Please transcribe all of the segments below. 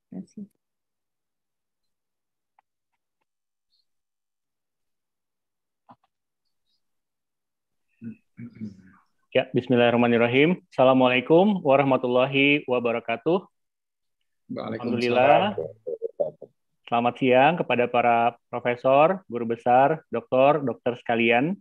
Terima kasih. Ya, bismillahirrahmanirrahim. Assalamualaikum warahmatullahi wabarakatuh. Alhamdulillah. Selamat siang kepada para profesor, guru besar, dokter sekalian.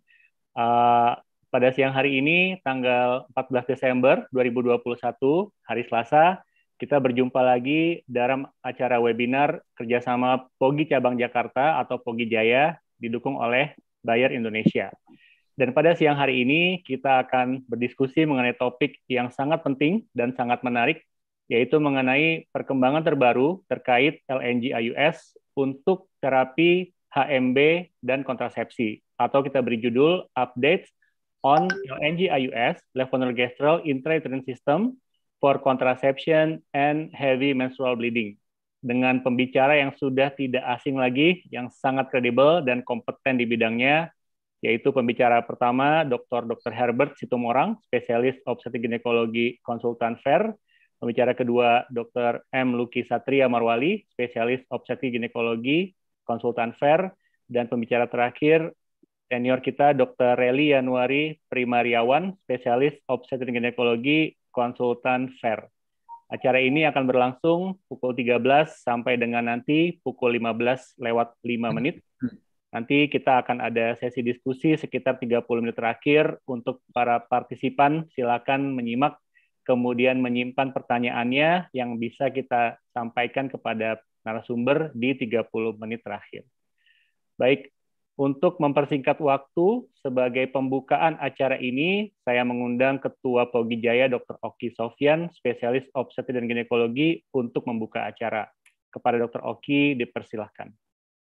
Pada siang hari ini, tanggal 14 Desember 2021, hari Selasa, kita berjumpa lagi dalam acara webinar kerjasama POGI Cabang Jakarta atau POGI Jaya, didukung oleh Bayer Indonesia. Dan pada siang hari ini kita akan berdiskusi mengenai topik yang sangat penting dan sangat menarik, yaitu mengenai perkembangan terbaru terkait LNG-IUS untuk terapi HMB dan kontrasepsi. Atau kita beri judul Updates on LNG-IUS, Levonorgestrel Intrauterine System for Contraception and Heavy Menstrual Bleeding. Dengan pembicara yang sudah tidak asing lagi, yang sangat kredibel dan kompeten di bidangnya, yaitu pembicara pertama Dr. Herbert Situmorang, spesialis obstetrik ginekologi konsultan FAIR. Pembicara kedua Dr. M. Luki Satria Marwali, spesialis obstetrik ginekologi konsultan FAIR. Dan pembicara terakhir senior kita Dr. Reli Yanuari Primariawan, spesialis obstetrik ginekologi konsultan FAIR. Acara ini akan berlangsung pukul 13 sampai dengan nanti pukul 15 lewat 5 menit. Nanti kita akan ada sesi diskusi sekitar 30 menit terakhir untuk para partisipan. Silakan menyimak, kemudian menyimpan pertanyaannya yang bisa kita sampaikan kepada narasumber di 30 menit terakhir. Baik, untuk mempersingkat waktu, sebagai pembukaan acara ini, saya mengundang Ketua POGI Jaya Dr. Oki Sofyan, spesialis obstetrik dan ginekologi, untuk membuka acara. Kepada Dr. Oki, dipersilahkan.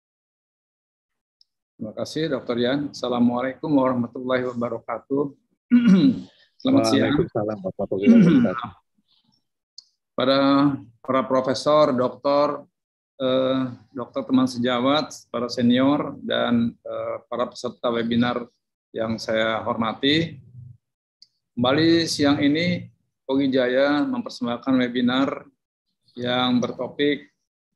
Terima kasih, Dr. Yan. Assalamualaikum warahmatullahi wabarakatuh. Selamat siang. Waalaikumsalam warahmatullahi wabarakatuh. Para profesor, dokter teman sejawat, para senior, dan para peserta webinar yang saya hormati. Kembali siang ini, POGI Jaya mempersembahkan webinar yang bertopik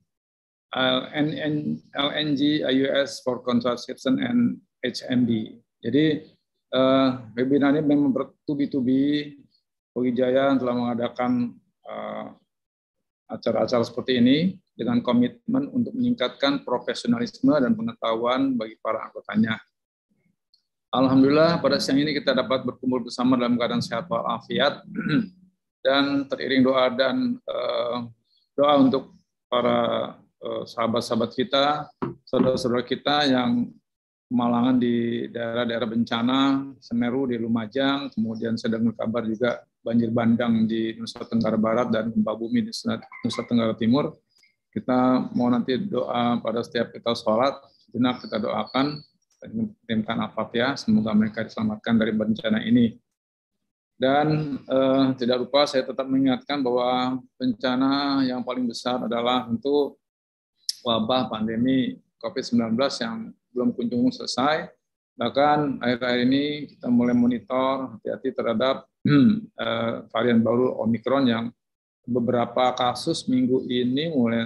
LNG-IUS for Contraception and HMB. Jadi webinar ini memang bertubi-tubi. POGI Jaya telah mengadakan acara-acara seperti ini dengan komitmen untuk meningkatkan profesionalisme dan pengetahuan bagi para anggotanya. Alhamdulillah pada siang ini kita dapat berkumpul bersama dalam keadaan sehat walafiat dan teriring doa doa untuk para sahabat-sahabat kita, saudara-saudara kita yang kemalangan di daerah-daerah bencana, Semeru di Lumajang, kemudian sedang berkabar juga banjir bandang di Nusa Tenggara Barat dan gempa bumi di Nusa Tenggara Timur. Kita mau nanti doa pada setiap kita sholat, sejenak kita doakan, dan mengirimkan Al-Fatihah, semoga mereka diselamatkan dari bencana ini. Dan tidak lupa saya tetap mengingatkan bahwa bencana yang paling besar adalah tentu wabah pandemi COVID-19 yang belum kunjung selesai. Bahkan akhir-akhir ini kita mulai monitor hati-hati terhadap varian baru Omikron yang beberapa kasus minggu ini mulai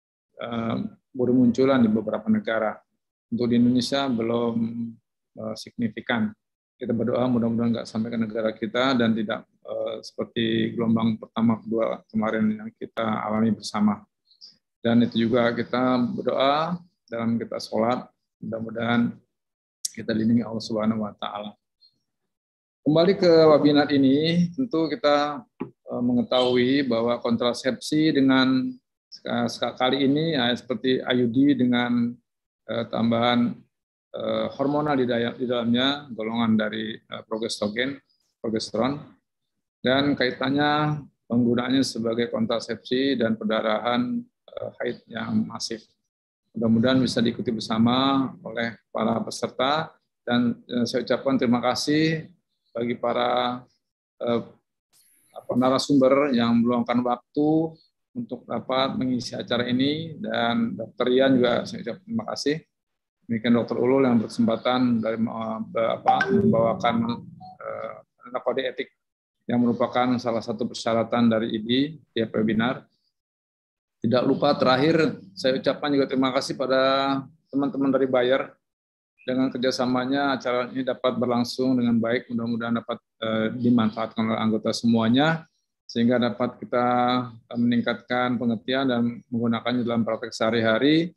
bermunculan di beberapa negara. Untuk di Indonesia belum signifikan. Kita berdoa mudah-mudahan nggak sampai ke negara kita dan tidak seperti gelombang pertama, kedua kemarin yang kita alami bersama. Dan itu juga kita berdoa dalam kita sholat, mudah-mudahan kita dilindungi Allah Subhanahu wa Ta'ala. Kembali ke webinar ini, tentu kita mengetahui bahwa kontrasepsi dengan kali ini seperti IUD dengan tambahan hormonal di dalamnya, golongan dari progesteron, dan kaitannya penggunaannya sebagai kontrasepsi dan perdarahan haid yang masif. Mudah-mudahan bisa diikuti bersama oleh para peserta dan saya ucapkan terima kasih bagi para narasumber yang meluangkan waktu untuk dapat mengisi acara ini dan Dr. Ian juga saya ucapkan terima kasih. Demikian Dr. Ulul yang berkesempatan dari membawakan kode etik yang merupakan salah satu persyaratan dari IDI tiap webinar. Tidak lupa terakhir saya ucapkan juga terima kasih pada teman-teman dari Bayer. Dengan kerjasamanya acara ini dapat berlangsung dengan baik, mudah-mudahan dapat dimanfaatkan oleh anggota semuanya, sehingga dapat kita meningkatkan pengertian dan menggunakannya dalam praktek sehari-hari.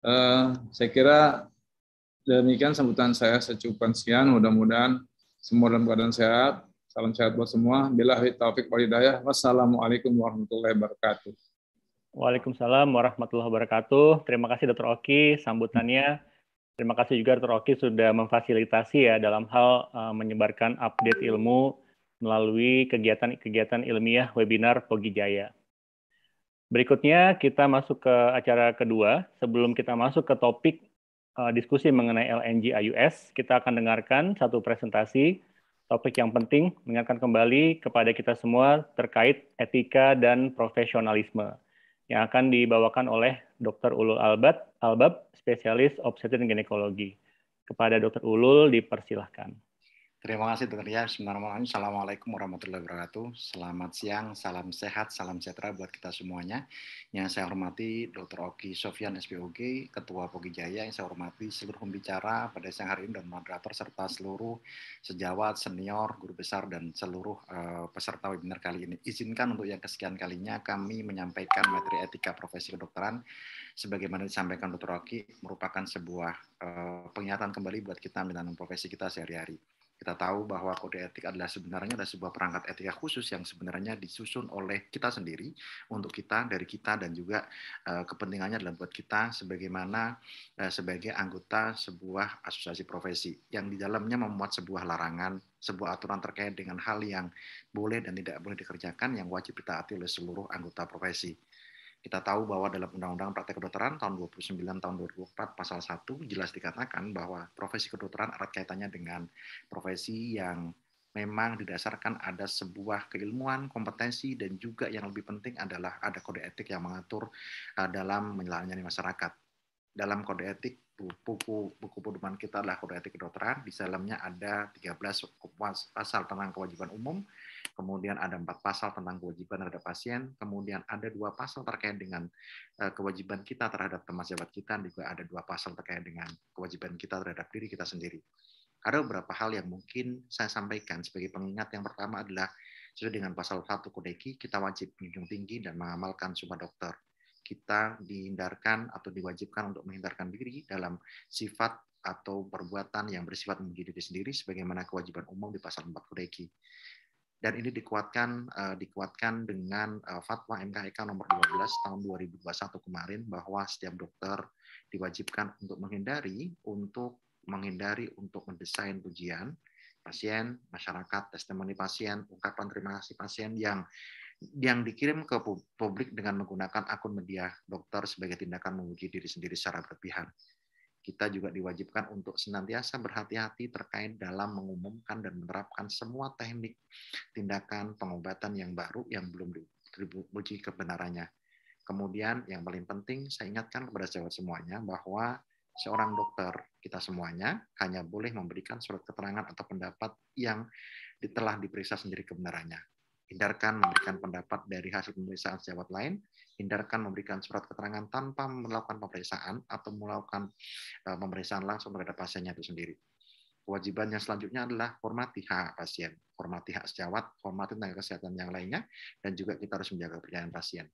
Saya kira demikian sambutan saya cukupkan sekian, mudah-mudahan semua dalam keadaan sehat. Salam sehat buat semua. Billahi taufik wal hidayah. Wassalamualaikum warahmatullahi wabarakatuh. Waalaikumsalam warahmatullahi wabarakatuh. Terima kasih Dr. Oki sambutannya. Terima kasih juga Dr. Oki sudah memfasilitasi ya dalam hal menyebarkan update ilmu melalui kegiatan-kegiatan ilmiah webinar Pogi Jaya. Berikutnya kita masuk ke acara kedua. Sebelum kita masuk ke topik diskusi mengenai LNG IUS, kita akan dengarkan satu presentasi topik yang penting, mengingatkan kembali kepada kita semua terkait etika dan profesionalisme yang akan dibawakan oleh Dr. Ulul Albab, spesialis obstetrik dan ginekologi. Kepada Dr. Ulul dipersilahkan. Terima kasih Dr. Ria. Bismillahirrahmanirrahim. Assalamualaikum warahmatullahi wabarakatuh. Selamat siang, salam sehat, salam sejahtera buat kita semuanya. Yang saya hormati Dr. Oki Sofyan SPOG, Ketua Pogi Jaya. Yang saya hormati seluruh pembicara pada siang hari ini dan moderator serta seluruh sejawat, senior, guru besar dan seluruh peserta webinar kali ini. Izinkan untuk yang kesekian kalinya kami menyampaikan materi etika profesi kedokteran sebagaimana disampaikan Dr. Oki merupakan sebuah pengingatan kembali buat kita menjalani profesi kita sehari-hari. Kita tahu bahwa kode etik adalah sebenarnya sebuah perangkat etika khusus yang sebenarnya disusun oleh kita sendiri, untuk kita, dari kita, dan juga kepentingannya adalah buat kita sebagaimana sebagai anggota sebuah asosiasi profesi yang di dalamnya memuat sebuah larangan, sebuah aturan terkait dengan hal yang boleh dan tidak boleh dikerjakan yang wajib ditaati oleh seluruh anggota profesi. Kita tahu bahwa dalam Undang-Undang Praktek Kedokteran tahun 29 tahun 2004 pasal 1 jelas dikatakan bahwa profesi kedokteran erat kaitannya dengan profesi yang memang didasarkan ada sebuah keilmuan, kompetensi, dan juga yang lebih penting adalah ada kode etik yang mengatur dalam melayani masyarakat. Dalam kode etik, buku pedoman kita adalah kode etik kedokteran. Di dalamnya ada 13 pasal tentang kewajiban umum, kemudian ada 4 pasal tentang kewajiban terhadap pasien, kemudian ada 2 pasal terkait dengan kewajiban kita terhadap teman sejawat kita, dan juga ada 2 pasal terkait dengan kewajiban kita terhadap diri kita sendiri. Ada beberapa hal yang mungkin saya sampaikan sebagai pengingat. Yang pertama adalah sesuai dengan pasal 1 Kodeki, kita wajib menjunjung tinggi dan mengamalkan Sumpah Dokter. Kita dihindarkan atau diwajibkan untuk menghindarkan diri dalam sifat atau perbuatan yang bersifat memuji diri sendiri sebagaimana kewajiban umum di pasal 4 Kodeki. Dan ini dikuatkan dengan fatwa MKEK nomor 12 tahun 2021 kemarin bahwa setiap dokter diwajibkan untuk menghindari untuk mendesain pujian pasien, masyarakat, testimoni pasien, ungkapan terima kasih pasien yang dikirim ke publik dengan menggunakan akun media dokter sebagai tindakan memuji diri sendiri secara berlebihan. Kita juga diwajibkan untuk senantiasa berhati-hati terkait dalam mengumumkan dan menerapkan semua teknik tindakan pengobatan yang baru yang belum diuji kebenarannya. Kemudian yang paling penting saya ingatkan kepada sejawat semuanya bahwa seorang dokter kita semuanya hanya boleh memberikan surat keterangan atau pendapat yang telah diperiksa sendiri kebenarannya. Hindarkan memberikan pendapat dari hasil pemeriksaan sejawat lain, hindarkan memberikan surat keterangan tanpa melakukan pemeriksaan atau melakukan pemeriksaan langsung terhadap pasiennya itu sendiri. Kewajiban yang selanjutnya adalah hormati hak pasien, hormati hak sejawat, hormati tenaga kesehatan yang lainnya, dan juga kita harus menjaga kepercayaan pasien.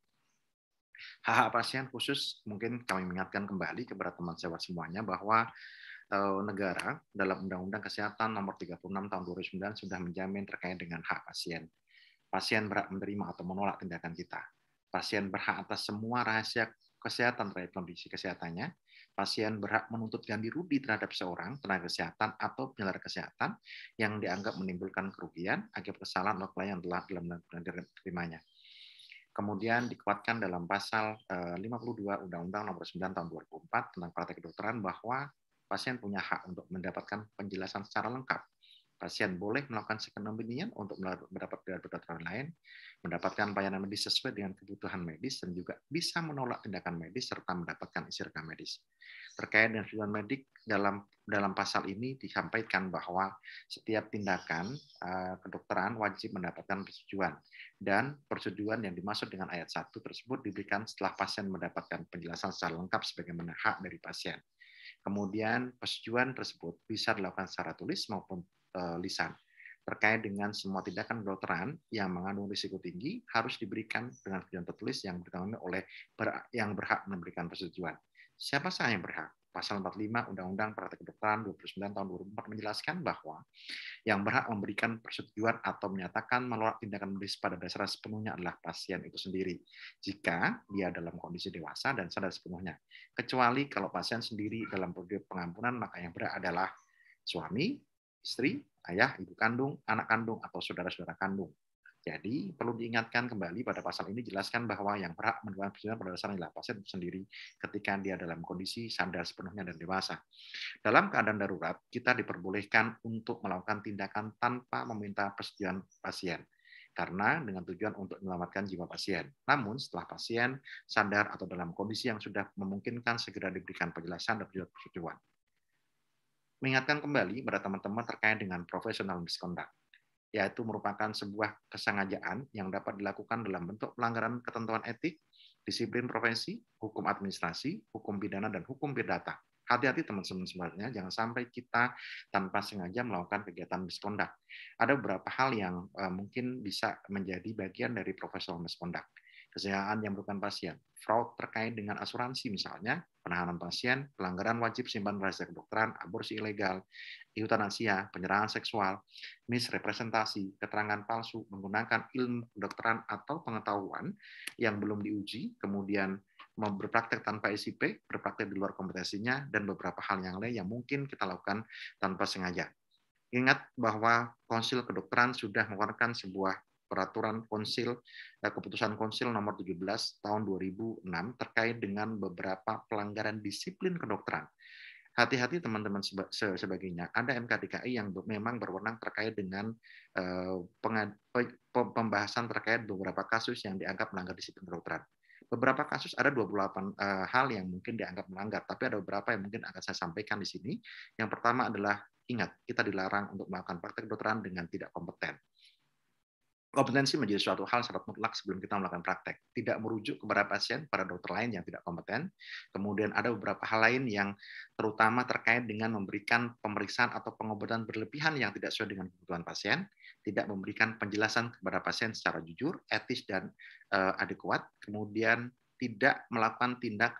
Hak pasien khusus mungkin kami mengingatkan kembali kepada teman sejawat semuanya bahwa negara dalam Undang-Undang Kesehatan nomor 36 tahun 2009 sudah menjamin terkait dengan hak pasien. Pasien berhak menerima atau menolak tindakan kita. Pasien berhak atas semua rahasia kesehatan terkait kondisi kesehatannya. Pasien berhak menuntut ganti rugi terhadap seorang tenaga kesehatan atau penyelenggara kesehatan yang dianggap menimbulkan kerugian akibat kesalahan atau kelainan telah diterimanya. Kemudian dikuatkan dalam pasal 52 Undang-Undang Nomor 9 Tahun 2004 tentang praktek kedokteran bahwa pasien punya hak untuk mendapatkan penjelasan secara lengkap. Pasien boleh melakukan second opinion untuk mendapat kedokteran lain, mendapatkan pelayanan medis sesuai dengan kebutuhan medis, dan juga bisa menolak tindakan medis serta mendapatkan isi rekam medis. Terkait dengan persetujuan medik, dalam pasal ini disampaikan bahwa setiap tindakan kedokteran wajib mendapatkan persetujuan. dan persetujuan yang dimaksud dengan ayat 1 tersebut diberikan setelah pasien mendapatkan penjelasan secara lengkap sebagaimana hak dari pasien. Kemudian persetujuan tersebut bisa dilakukan secara tulis maupun lisan. Terkait dengan semua tindakan kedokteran yang mengandung risiko tinggi harus diberikan dengan persetujuan tertulis yang bertanggung oleh yang berhak memberikan persetujuan. Siapa saja yang berhak? Pasal 45 Undang-Undang Praktek Kedokteran 29 tahun 2004 menjelaskan bahwa yang berhak memberikan persetujuan atau menyatakan menolak tindakan medis pada dasarnya sepenuhnya adalah pasien itu sendiri, jika dia dalam kondisi dewasa dan sadar sepenuhnya. Kecuali kalau pasien sendiri dalam periode pengampunan, maka yang berhak adalah suami, istri, ayah, ibu kandung, anak kandung, atau saudara-saudara kandung. Jadi perlu diingatkan kembali pada pasal ini jelaskan bahwa yang berhak menerima persetujuan pada dasarnya adalah pasien itu sendiri ketika dia dalam kondisi sadar sepenuhnya dan dewasa. Dalam keadaan darurat, kita diperbolehkan untuk melakukan tindakan tanpa meminta persetujuan pasien, karena dengan tujuan untuk menyelamatkan jiwa pasien. Namun setelah pasien sadar atau dalam kondisi yang sudah memungkinkan, segera diberikan penjelasan dan persetujuan. Mengingatkan kembali pada teman-teman terkait dengan professional misconduct, yaitu merupakan sebuah kesengajaan yang dapat dilakukan dalam bentuk pelanggaran ketentuan etik, disiplin profesi, hukum administrasi, hukum pidana, dan hukum perdata. Hati-hati teman-teman semuanya, jangan sampai kita tanpa sengaja melakukan kegiatan misconduct. Ada beberapa hal yang mungkin bisa menjadi bagian dari professional misconduct. Kesejahteraan yang merupakan pasien, fraud terkait dengan asuransi misalnya, penahanan pasien, pelanggaran wajib simpan rahasia kedokteran, aborsi ilegal, eutanasia, penyerahan seksual, misrepresentasi, keterangan palsu, menggunakan ilmu kedokteran atau pengetahuan yang belum diuji, kemudian berpraktek tanpa SIP, berpraktek di luar kompetensinya, dan beberapa hal yang lain yang mungkin kita lakukan tanpa sengaja. Ingat bahwa Konsil Kedokteran sudah mengeluarkan sebuah peraturan konsil, keputusan konsil nomor 17 tahun 2006 terkait dengan beberapa pelanggaran disiplin kedokteran. Hati-hati teman-teman sebagainya. Ada MKDKI yang memang berwenang terkait dengan pembahasan terkait beberapa kasus yang dianggap melanggar disiplin kedokteran. Beberapa kasus ada 28 hal yang mungkin dianggap melanggar, tapi ada beberapa yang mungkin akan saya sampaikan di sini. Yang pertama adalah, ingat, kita dilarang untuk melakukan praktek kedokteran dengan tidak kompeten. Kompetensi menjadi suatu hal syarat mutlak sebelum kita melakukan praktek. Tidak merujuk kepada pasien, pada dokter lain yang tidak kompeten. Kemudian ada beberapa hal lain yang terutama terkait dengan memberikan pemeriksaan atau pengobatan berlebihan yang tidak sesuai dengan kebutuhan pasien, tidak memberikan penjelasan kepada pasien secara jujur, etis, dan adekuat. Kemudian tidak melakukan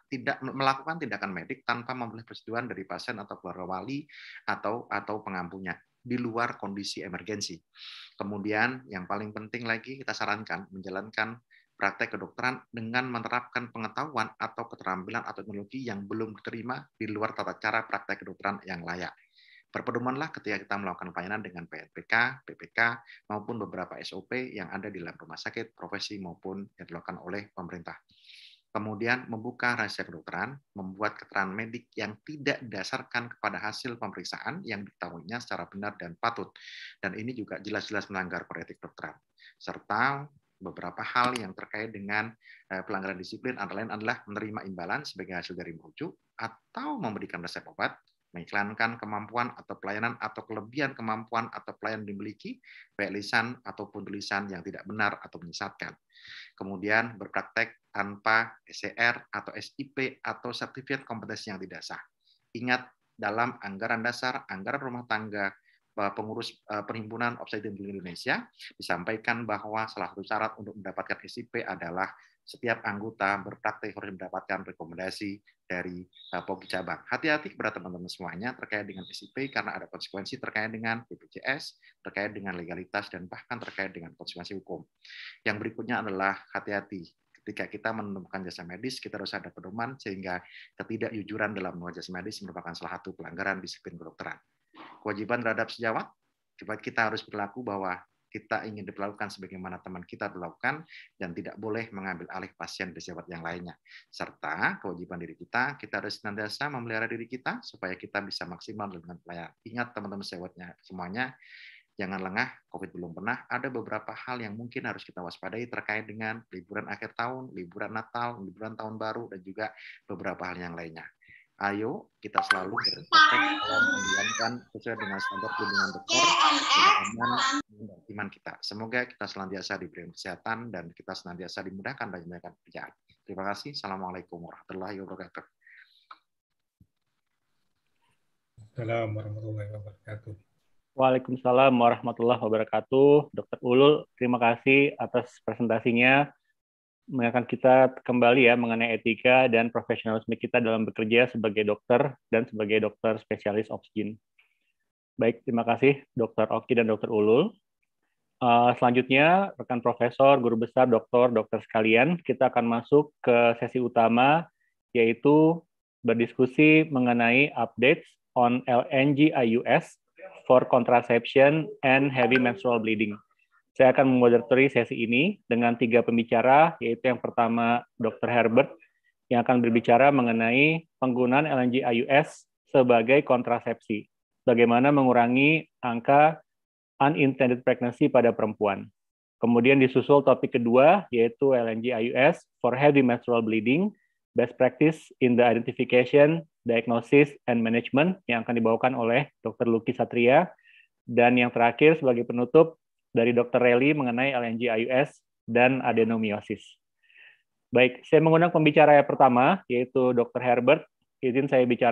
tindakan medik tanpa memperoleh persetujuan dari pasien atau keluarga wali atau pengampunya di luar kondisi emergensi. Kemudian yang paling penting lagi, kita sarankan menjalankan praktek kedokteran dengan menerapkan pengetahuan atau keterampilan atau teknologi yang belum diterima di luar tata cara praktek kedokteran yang layak. Berpedomanlah ketika kita melakukan pelayanan dengan PNPK, PPK, maupun beberapa SOP yang ada di dalam rumah sakit, profesi, maupun yang dilakukan oleh pemerintah. Kemudian membuka rahasia kedokteran, membuat keterangan medik yang tidak didasarkan kepada hasil pemeriksaan yang diketahuinya secara benar dan patut. Dan ini juga jelas-jelas melanggar kode etik kedokteran. Serta beberapa hal yang terkait dengan pelanggaran disiplin antara lain adalah menerima imbalan sebagai hasil dari merujuk atau memberikan resep obat, mengiklankan kemampuan atau pelayanan atau kelebihan kemampuan atau pelayanan dimiliki, baik lisan ataupun tulisan yang tidak benar atau menyesatkan. Kemudian berpraktek tanpa SCR atau SIP atau sertifikat kompetensi yang tidak sah. Ingat, dalam anggaran dasar, anggaran rumah tangga, pengurus Perhimpunan Obstetrik Indonesia disampaikan bahwa salah satu syarat untuk mendapatkan SIP adalah setiap anggota berpraktek harus mendapatkan rekomendasi dari POGI cabang. Hati-hati kepada teman-teman semuanya terkait dengan SIP karena ada konsekuensi terkait dengan BPJS, terkait dengan legalitas, dan bahkan terkait dengan konsekuensi hukum. Yang berikutnya adalah hati-hati. Ketika kita menemukan jasa medis, kita harus ada pedoman sehingga ketidakjujuran dalam menemukan jasa medis merupakan salah satu pelanggaran disiplin kedokteran. Kewajiban terhadap sejawat, kita harus berlaku bahwa kita ingin diperlakukan sebagaimana teman kita dilakukan dan tidak boleh mengambil alih pasien dari sejawat yang lainnya. Serta kewajiban diri kita harus senantiasa memelihara diri kita supaya kita bisa maksimal dengan pelayanan. Ingat teman-teman sejawatnya semuanya, jangan lengah, COVID belum pernah. Ada beberapa hal yang mungkin harus kita waspadai terkait dengan liburan akhir tahun, liburan Natal, liburan Tahun Baru, dan juga beberapa hal yang lainnya. ayo kita selalu berpraktek dalam menjalankan sesuai dengan standar bimbingan dokter dan iman kita. Semoga kita senantiasa diberi kesehatan dan kita senantiasa dimudahkan dan dimudahkan pekerjaan. Terima kasih. Assalamualaikum warahmatullahi wabarakatuh. Assalamualaikum warahmatullahi wabarakatuh. Waalaikumsalam warahmatullahi wabarakatuh. Dr. Ulul, terima kasih atas presentasinya. Mengingatkan kita kembali ya mengenai etika dan profesionalisme kita dalam bekerja sebagai dokter dan sebagai dokter spesialis oksigen. Baik, terima kasih Dr. Oki dan Dr. Ulul. Selanjutnya, rekan profesor, guru besar, dokter sekalian, kita akan masuk ke sesi utama, yaitu berdiskusi mengenai updates on LNG-IUS for contraception and heavy menstrual bleeding. Saya akan memoderatori sesi ini dengan 3 pembicara, yaitu yang pertama Dr. Herbert, yang akan berbicara mengenai penggunaan LNG-IUS sebagai kontrasepsi, bagaimana mengurangi angka unintended pregnancy pada perempuan. Kemudian disusul topik kedua, yaitu LNG-IUS for heavy menstrual bleeding, best practice in the identification, diagnosis, and management, yang akan dibawakan oleh Dr. Lucky Satria. Dan yang terakhir sebagai penutup, dari Dr. Reli mengenai LNG-IUS dan adenomiosis. Baik, saya mengundang pembicara yang pertama, yaitu Dr. Herbert. Izin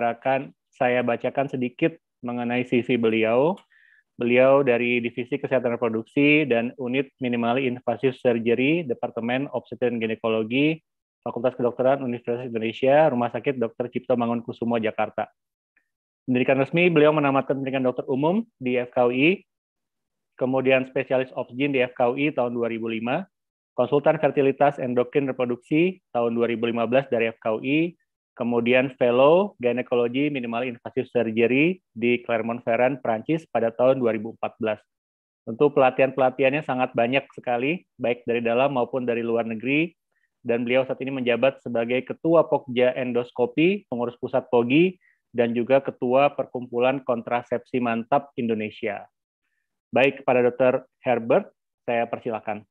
saya bacakan sedikit mengenai CV beliau. Beliau dari Divisi Kesehatan Reproduksi dan Unit Minimally Invasive Surgery, Departemen Obstetrik dan Ginekologi, Fakultas Kedokteran Universitas Indonesia, Rumah Sakit Dr. Cipto Mangunkusumo, Jakarta. Pendidikan resmi, beliau menamatkan pendidikan dokter umum di FKUI, kemudian spesialis oksigen di FKUI tahun 2005, konsultan fertilitas endokrin reproduksi tahun 2015 dari FKUI, kemudian fellow gynecology minimally invasive surgery di Clermont-Ferrand, Prancis pada tahun 2014. Tentu pelatihan-pelatihannya sangat banyak sekali, baik dari dalam maupun dari luar negeri, dan beliau saat ini menjabat sebagai Ketua Pokja Endoskopi, Pengurus Pusat POGI, dan juga Ketua Perkumpulan Kontrasepsi Mantap Indonesia. Baik, kepada Dr. Herbert, saya persilakan.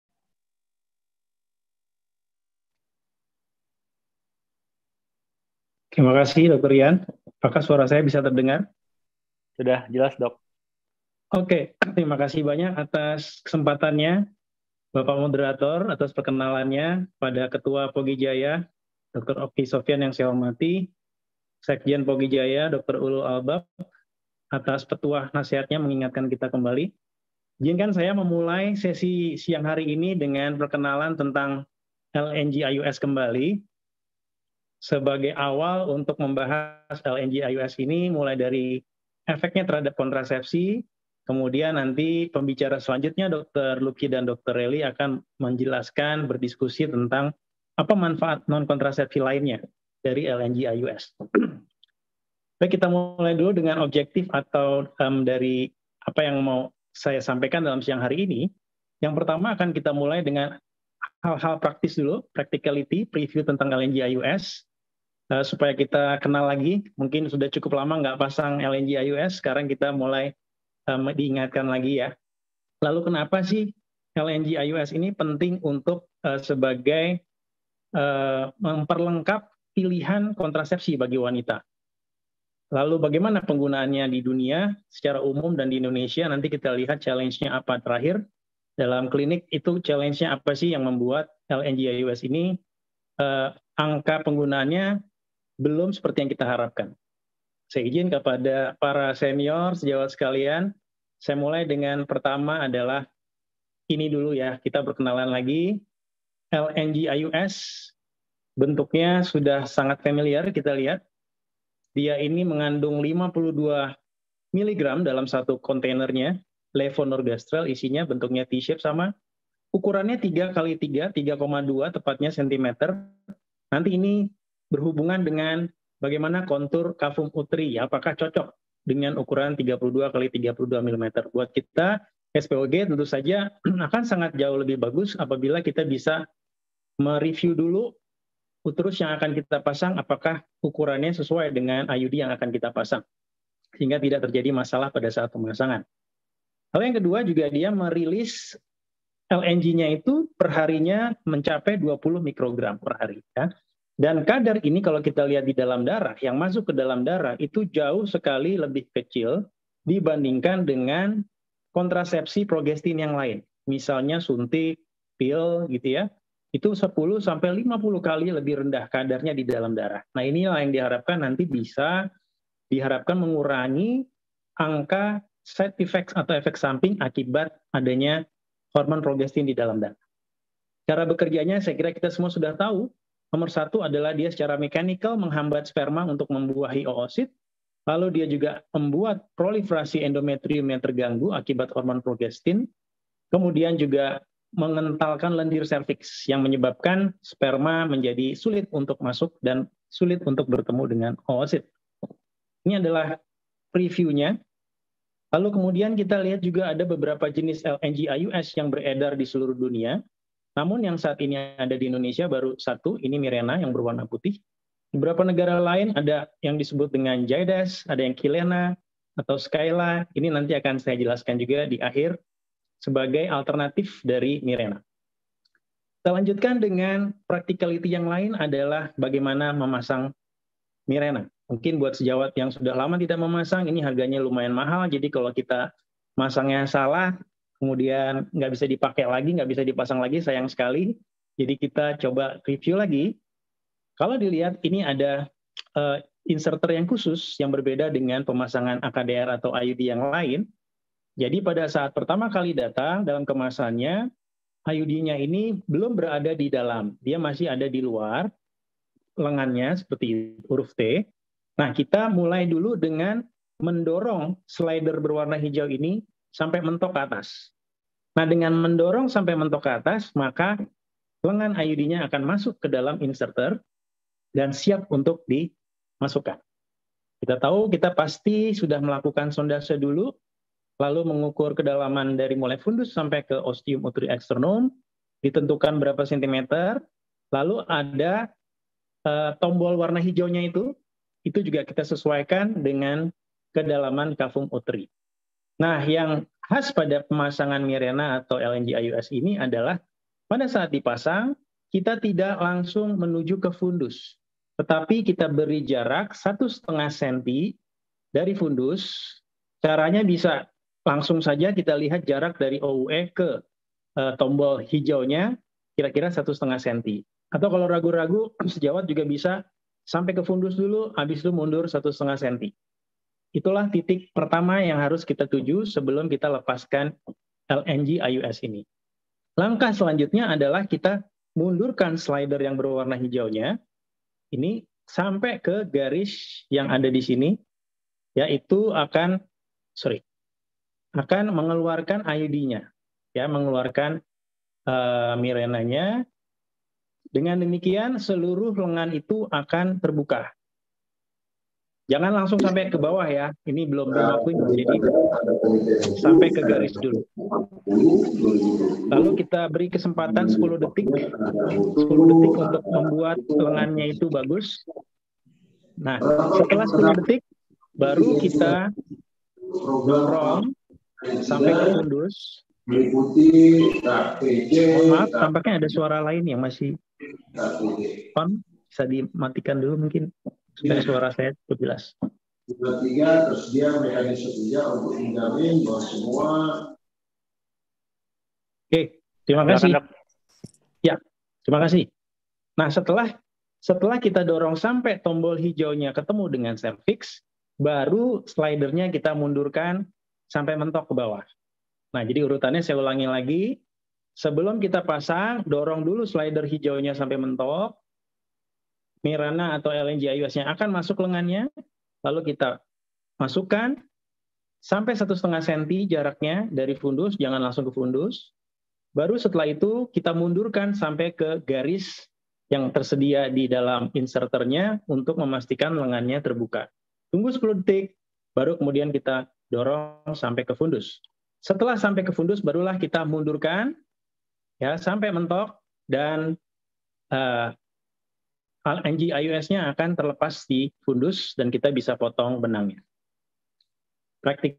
Terima kasih, Dr. Rian. Apakah suara saya bisa terdengar? Sudah jelas, Dok. Oke, terima kasih banyak atas kesempatannya, Bapak Moderator, atas perkenalannya pada Ketua Pogi Jaya, Dr. Oki Sofyan yang saya hormati, Sekjen Pogi Jaya, Dr. Ulul Albab, atas petuah nasihatnya mengingatkan kita kembali. Izinkan saya memulai sesi siang hari ini dengan perkenalan tentang LNG-IUS kembali. Sebagai awal untuk membahas LNG-IUS ini, mulai dari efeknya terhadap kontrasepsi, kemudian nanti pembicara selanjutnya, Dr. Lucky dan Dr. Reli akan menjelaskan, berdiskusi tentang apa manfaat non-kontrasepsi lainnya dari LNG-IUS. Baik, kita mulai dulu dengan objektif atau dari apa yang mau saya sampaikan dalam siang hari ini. Yang pertama akan kita mulai dengan hal-hal praktis dulu, practicality, preview tentang LNG-IUS, supaya kita kenal lagi. Mungkin sudah cukup lama nggak pasang LNG-IUS, sekarang kita mulai diingatkan lagi ya. Lalu kenapa sih LNG-IUS ini penting untuk sebagai memperlengkap pilihan kontrasepsi bagi wanita? Lalu bagaimana penggunaannya di dunia secara umum dan di Indonesia? Nanti kita lihat challenge-nya apa terakhir. Dalam klinik itu challenge-nya apa sih yang membuat LNG-IUS ini angka penggunaannya belum seperti yang kita harapkan. Saya izin kepada para senior sejawat sekalian, saya mulai dengan pertama adalah ini dulu ya, kita berkenalan lagi. LNG-IUS bentuknya sudah sangat familiar, kita lihat. Dia ini mengandung 52 mg dalam satu kontainernya, levonorgestrel, isinya bentuknya T-shape sama. Ukurannya 3x3, 3,2 tepatnya cm. Nanti ini berhubungan dengan bagaimana kontur kavum uteri, apakah cocok dengan ukuran 32x32 mm. Buat kita, SPOG tentu saja akan sangat jauh lebih bagus apabila kita bisa mereview dulu uterus yang akan kita pasang, apakah ukurannya sesuai dengan IUD yang akan kita pasang, sehingga tidak terjadi masalah pada saat pemasangan. Lalu yang kedua juga dia merilis LNG-nya itu per harinya mencapai 20 mikrogram per hari. Ya. Dan kadar ini kalau kita lihat di dalam darah, yang masuk ke dalam darah itu jauh sekali lebih kecil dibandingkan dengan kontrasepsi progestin yang lain. Misalnya suntik, pil gitu ya, itu 10 sampai 50 kali lebih rendah kadarnya di dalam darah. Nah, inilah yang diharapkan nanti bisa mengurangi angka side effects atau efek samping akibat adanya hormon progestin di dalam darah. Cara bekerjanya saya kira kita semua sudah tahu. Nomor satu adalah dia secara mekanikal menghambat sperma untuk membuahi oosit. Lalu dia juga membuat proliferasi endometrium yang terganggu akibat hormon progestin. Kemudian juga mengentalkan lendir serviks yang menyebabkan sperma menjadi sulit untuk masuk dan sulit untuk bertemu dengan oosit. Ini adalah previewnya. Lalu kemudian kita lihat juga ada beberapa jenis LNG-IUS yang beredar di seluruh dunia. Namun yang saat ini ada di Indonesia baru satu, ini Mirena yang berwarna putih. Di beberapa negara lain ada yang disebut dengan Jaydes, ada yang Kilena, atau Skyla. Ini nanti akan saya jelaskan juga di akhir sebagai alternatif dari Mirena. Kita lanjutkan dengan practicality yang lain adalah bagaimana memasang Mirena. Mungkin buat sejawat yang sudah lama tidak memasang, ini harganya lumayan mahal, jadi kalau kita masangnya salah, kemudian nggak bisa dipakai lagi, nggak bisa dipasang lagi, sayang sekali. Jadi kita coba review lagi. Kalau dilihat, ini ada inserter yang khusus yang berbeda dengan pemasangan AKDR atau IUD yang lain. Jadi pada saat pertama kali datang dalam kemasannya, IUD-nya ini belum berada di dalam. Dia masih ada di luar lengannya seperti huruf T. Nah, kita mulai dulu dengan mendorong slider berwarna hijau ini sampai mentok ke atas. Nah, dengan mendorong sampai mentok ke atas, maka lengan IUD-nya akan masuk ke dalam inserter dan siap untuk dimasukkan. Kita tahu kita pasti sudah melakukan sondase dulu, lalu mengukur kedalaman dari mulai fundus sampai ke ostium uteri externum, ditentukan berapa sentimeter, lalu ada tombol warna hijaunya itu juga kita sesuaikan dengan kedalaman cavum uteri. Nah, yang khas pada pemasangan Mirena atau LNG-IUS ini adalah pada saat dipasang, kita tidak langsung menuju ke fundus, tetapi kita beri jarak 1,5 cm dari fundus. Caranya bisa langsung saja kita lihat jarak dari OUE ke tombol hijaunya kira-kira 1,5 cm. Atau kalau ragu-ragu, sejawat juga bisa sampai ke fundus dulu, habis itu mundur 1,5 cm. Itulah titik pertama yang harus kita tuju sebelum kita lepaskan LNG-IUS ini. Langkah selanjutnya adalah kita mundurkan slider yang berwarna hijaunya, ini sampai ke garis yang ada di sini, yaitu akan mengeluarkan IUD-nya, ya, mengeluarkan Mirenanya. Dengan demikian seluruh lengan itu akan terbuka. Jangan langsung sampai ke bawah ya, ini belum waktunya, jadi sampai ke garis dulu. Lalu kita beri kesempatan 10 detik untuk membuat lengannya itu bagus. Nah, setelah 10 detik, baru kita dorong sampai ke fundus. Mohon maaf, tampaknya ada suara lain yang masih on. Bisa dimatikan dulu mungkin supaya suara saya cukup jelas. Terus dia mekanisme kerja untuk menjamin bahwa semua. Oke, terima kasih. Ya, terima kasih. Nah, setelah kita dorong sampai tombol hijaunya ketemu dengan serviks, baru slidernya kita mundurkan sampai mentok ke bawah. Nah, jadi urutannya saya ulangi lagi. Sebelum kita pasang, dorong dulu slider hijaunya sampai mentok. Mirena atau LNG-IUS-nya akan masuk lengannya. Lalu kita masukkan sampai 1,5 cm jaraknya dari fundus, jangan langsung ke fundus. Baru setelah itu kita mundurkan sampai ke garis yang tersedia di dalam inserternya untuk memastikan lengannya terbuka. Tunggu 10 detik, baru kemudian kita dorong sampai ke fundus. Setelah sampai ke fundus, barulah kita mundurkan ya sampai mentok dan LNG-IUS-nya akan terlepas di fundus dan kita bisa potong benangnya. Praktik.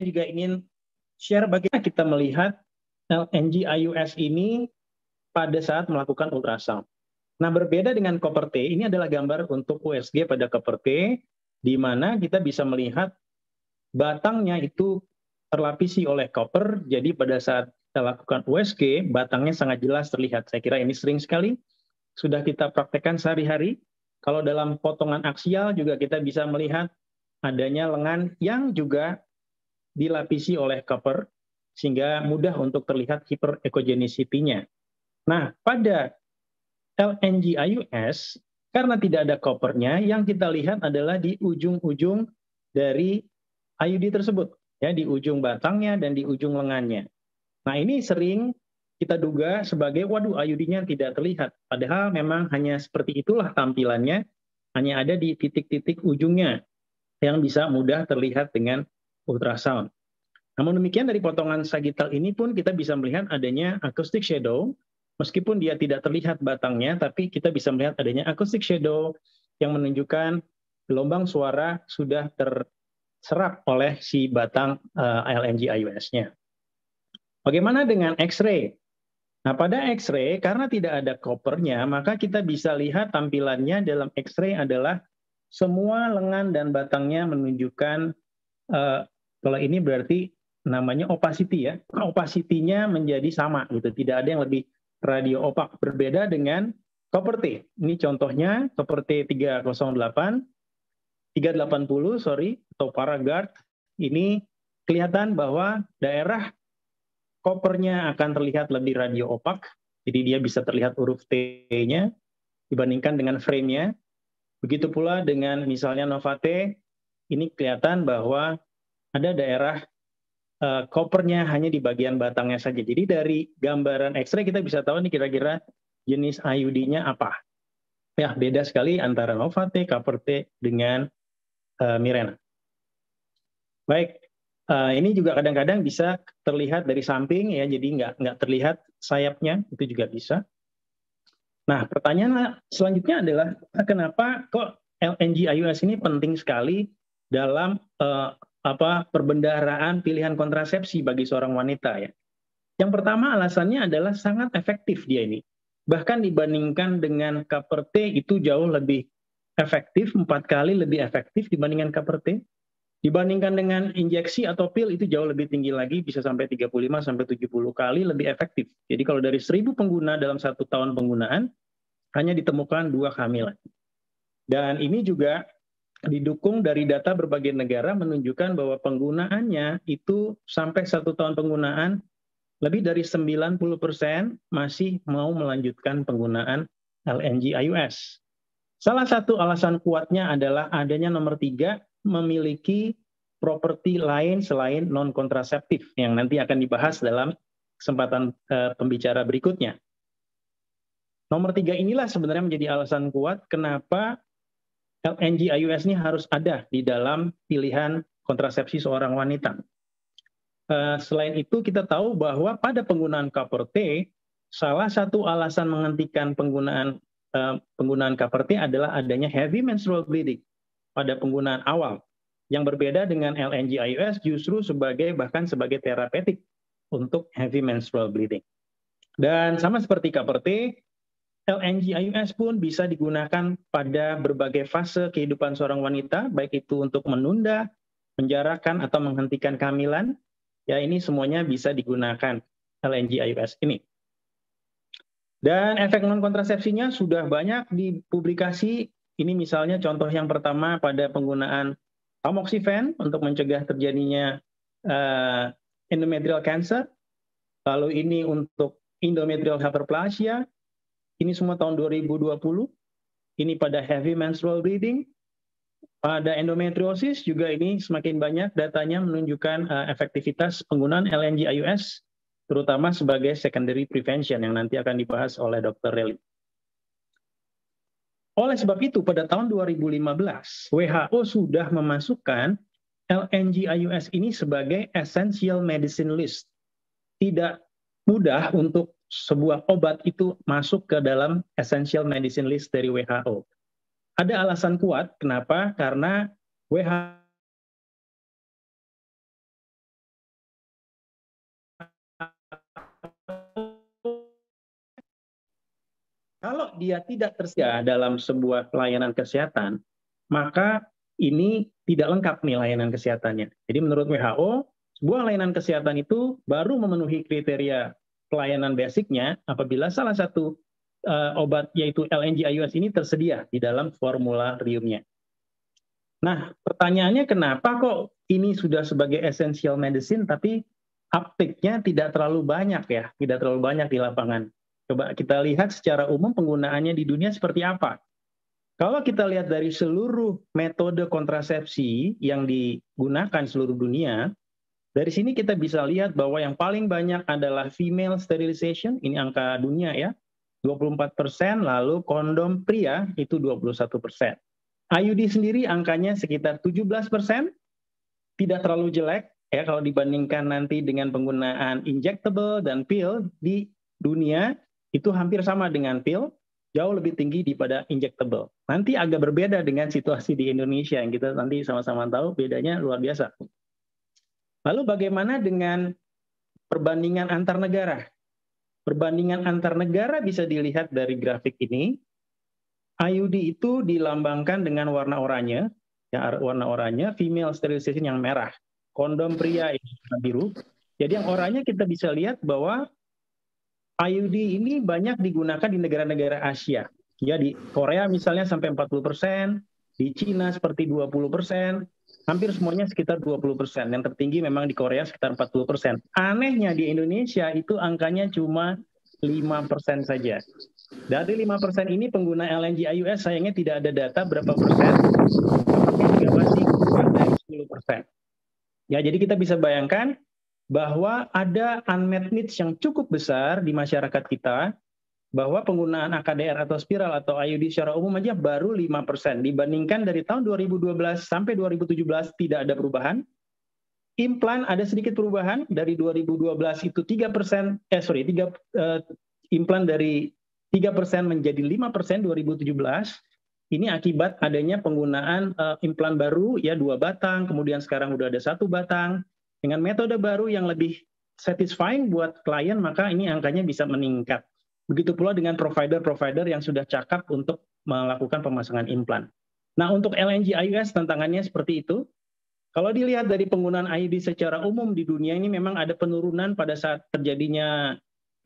juga ingin share bagaimana kita melihat LNG-IUS ini pada saat melakukan ultrasound. Nah, berbeda dengan copper T, ini adalah gambar untuk USG pada copper T, di mana kita bisa melihat batangnya itu terlapisi oleh copper, jadi pada saat kita lakukan USG, batangnya sangat jelas terlihat. Saya kira ini sering sekali, sudah kita praktekkan sehari-hari. Kalau dalam potongan aksial juga kita bisa melihat adanya lengan yang juga dilapisi oleh copper, sehingga mudah untuk terlihat hyperechogenicity-nya. Nah, pada LNG-IUS, karena tidak ada coppernya, yang kita lihat adalah di ujung-ujung dari IUD tersebut, ya, di ujung batangnya dan di ujung lengannya. Nah, ini sering kita duga sebagai, waduh, IUD-nya tidak terlihat. Padahal memang hanya seperti itulah tampilannya, hanya ada di titik-titik ujungnya yang bisa mudah terlihat dengan ultrasound. Namun demikian, dari potongan sagittal ini pun kita bisa melihat adanya acoustic shadow, meskipun dia tidak terlihat batangnya, tapi kita bisa melihat adanya acoustic shadow yang menunjukkan gelombang suara sudah terserap oleh si batang LNG-IUS-nya. Bagaimana dengan X-ray? Nah, pada X-ray, karena tidak ada coppernya, maka kita bisa lihat tampilannya dalam X-ray adalah semua lengan dan batangnya menunjukkan, kalau ini berarti namanya opacity, ya. Opacity-nya menjadi sama, gitu. Tidak ada yang lebih radio opak, berbeda dengan copper T. Ini contohnya copper T 380, atau Paragard. Ini kelihatan bahwa daerah kopernya akan terlihat lebih radio opak, jadi dia bisa terlihat huruf T-nya dibandingkan dengan frame-nya. Begitu pula dengan misalnya Novate, ini kelihatan bahwa ada daerah kopernya hanya di bagian batangnya saja. Jadi dari gambaran X-ray kita bisa tahu nih kira-kira jenis IUD-nya apa. Ya, beda sekali antara Novate, copper T dengan Mirena. Baik, ini juga kadang-kadang bisa terlihat dari samping, ya, jadi nggak terlihat sayapnya, itu juga bisa. Nah, pertanyaan selanjutnya adalah kenapa kok LNG-IUS ini penting sekali dalam perbendaharaan pilihan kontrasepsi bagi seorang wanita, ya. Yang pertama alasannya adalah sangat efektif dia ini. Bahkan dibandingkan dengan copper T itu jauh lebih efektif, 4 kali lebih efektif dibandingkan copper T. Dibandingkan dengan injeksi atau pil itu jauh lebih tinggi lagi, bisa sampai 35-70 kali lebih efektif. Jadi kalau dari 1.000 pengguna dalam 1 tahun penggunaan, hanya ditemukan 2 kehamilan. Dan ini juga didukung dari data berbagai negara menunjukkan bahwa penggunaannya itu sampai 1 tahun penggunaan, lebih dari 90% masih mau melanjutkan penggunaan LNG-IUS. Salah satu alasan kuatnya adalah adanya nomor 3, memiliki properti lain selain non-kontraseptif yang nanti akan dibahas dalam kesempatan pembicara berikutnya. Nomor 3 inilah sebenarnya menjadi alasan kuat kenapa LNG-IUS ini harus ada di dalam pilihan kontrasepsi seorang wanita. Selain itu kita tahu bahwa pada penggunaan copper T, salah satu alasan menghentikan penggunaan copper T adalah adanya heavy menstrual bleeding pada penggunaan awal. Yang berbeda dengan LNG-IUS justru bahkan sebagai terapeutik untuk heavy menstrual bleeding. Dan sama seperti copper T, LNG-IUS pun bisa digunakan pada berbagai fase kehidupan seorang wanita, baik itu untuk menunda, menjarakan, atau menghentikan kehamilan. Ya, ini semuanya bisa digunakan LNG-IUS ini. Dan efek non-kontrasepsinya sudah banyak dipublikasi. Ini misalnya contoh yang pertama pada penggunaan tamoxifen untuk mencegah terjadinya endometrial cancer. Lalu ini untuk endometrial hyperplasia. Ini semua tahun 2020. Ini pada heavy menstrual bleeding. Pada endometriosis juga ini semakin banyak datanya menunjukkan efektivitas penggunaan LNG-IUS, terutama sebagai secondary prevention yang nanti akan dibahas oleh Dr. Relly. Oleh sebab itu, pada tahun 2015, WHO sudah memasukkan LNG-IUS ini sebagai essential medicine list. Tidak mudah untuk sebuah obat itu masuk ke dalam essential medicine list dari WHO. Ada alasan kuat, kenapa? Karena WHO Kalau dia tidak tersedia dalam sebuah pelayanan kesehatan, maka ini tidak lengkap nih layanan kesehatannya. Jadi menurut WHO, sebuah layanan kesehatan itu baru memenuhi kriteria pelayanan basicnya apabila salah satu obat yaitu LNG-IUS ini tersedia di dalam formulariumnya. Nah, pertanyaannya kenapa kok ini sudah sebagai essential medicine tapi uptake-nya tidak terlalu banyak ya, tidak terlalu banyak di lapangan. Coba kita lihat secara umum penggunaannya di dunia seperti apa. Kalau kita lihat dari seluruh metode kontrasepsi yang digunakan seluruh dunia, dari sini kita bisa lihat bahwa yang paling banyak adalah female sterilization, ini angka dunia ya, 24%, lalu kondom pria itu 21%. IUD sendiri angkanya sekitar 17%, tidak terlalu jelek ya kalau dibandingkan nanti dengan penggunaan injectable dan pill di dunia. Itu hampir sama dengan pil, jauh lebih tinggi daripada injectable. Nanti agak berbeda dengan situasi di Indonesia, yang kita nanti sama-sama tahu bedanya luar biasa. Lalu bagaimana dengan perbandingan antar negara? Perbandingan antar negara bisa dilihat dari grafik ini. IUD itu dilambangkan dengan warna oranye, ya, warna oranye, female sterilization yang merah, kondom pria yang biru. Jadi yang oranye kita bisa lihat bahwa IUD ini banyak digunakan di negara-negara Asia. Ya, di Korea misalnya sampai 40%, di Cina seperti 20%, hampir semuanya sekitar 20%. Yang tertinggi memang di Korea sekitar 40%. Anehnya di Indonesia itu angkanya cuma 5% saja. Dari 5% ini pengguna LNG-IUS sayangnya tidak ada data berapa persen, tapi juga masih kurang dari 10%. Ya, jadi kita bisa bayangkan bahwa ada unmet needs yang cukup besar di masyarakat kita, bahwa penggunaan AKDR atau spiral atau IUD secara umum aja baru 5%. Dibandingkan dari tahun 2012 sampai 2017 tidak ada perubahan. Implan ada sedikit perubahan, dari 2012 itu 3%, implan dari 3% menjadi 5% 2017. Ini akibat adanya penggunaan implan baru, ya 2 batang, kemudian sekarang udah ada 1 batang. Dengan metode baru yang lebih satisfying buat klien, maka ini angkanya bisa meningkat. Begitu pula dengan provider-provider yang sudah cakap untuk melakukan pemasangan implan. Nah, untuk LNG-IUS tantangannya seperti itu. Kalau dilihat dari penggunaan IUD secara umum di dunia ini memang ada penurunan pada saat terjadinya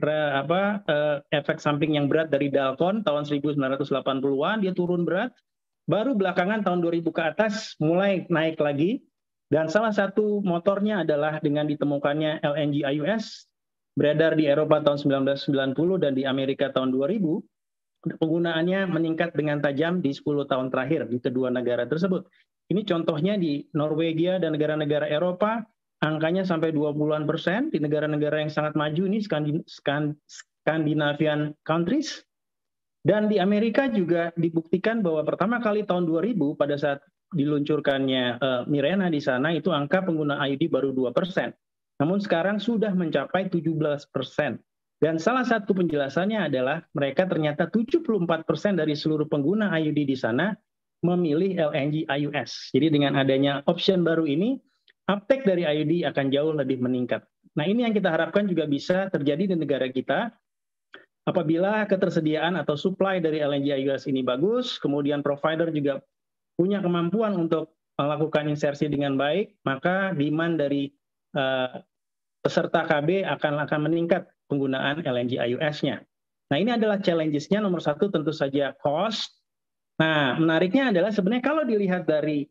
efek samping yang berat dari Dalkon tahun 1980-an, dia turun berat. Baru belakangan tahun 2000 ke atas mulai naik lagi. Dan salah satu motornya adalah dengan ditemukannya LNG-IUS, beredar di Eropa tahun 1990 dan di Amerika tahun 2000, penggunaannya meningkat dengan tajam di 10 tahun terakhir di kedua negara tersebut. Ini contohnya di Norwegia dan negara-negara Eropa, angkanya sampai 20-an%, di negara-negara yang sangat maju ini Scandinavian countries. Dan di Amerika juga dibuktikan bahwa pertama kali tahun 2000 pada saat diluncurkannya Mirena di sana, itu angka pengguna IUD baru 2%. Namun sekarang sudah mencapai 17%. Dan salah satu penjelasannya adalah mereka ternyata 74% dari seluruh pengguna IUD di sana memilih LNG-IUS. Jadi dengan adanya option baru ini, uptake dari IUD akan jauh lebih meningkat. Nah, ini yang kita harapkan juga bisa terjadi di negara kita. Apabila ketersediaan atau supply dari LNG-IUS ini bagus, kemudian provider juga punya kemampuan untuk melakukan insersi dengan baik, maka demand dari peserta KB akan meningkat penggunaan LNG-IUS-nya. Nah, ini adalah challenges-nya. Nomor satu tentu saja cost. Nah, menariknya adalah sebenarnya kalau dilihat dari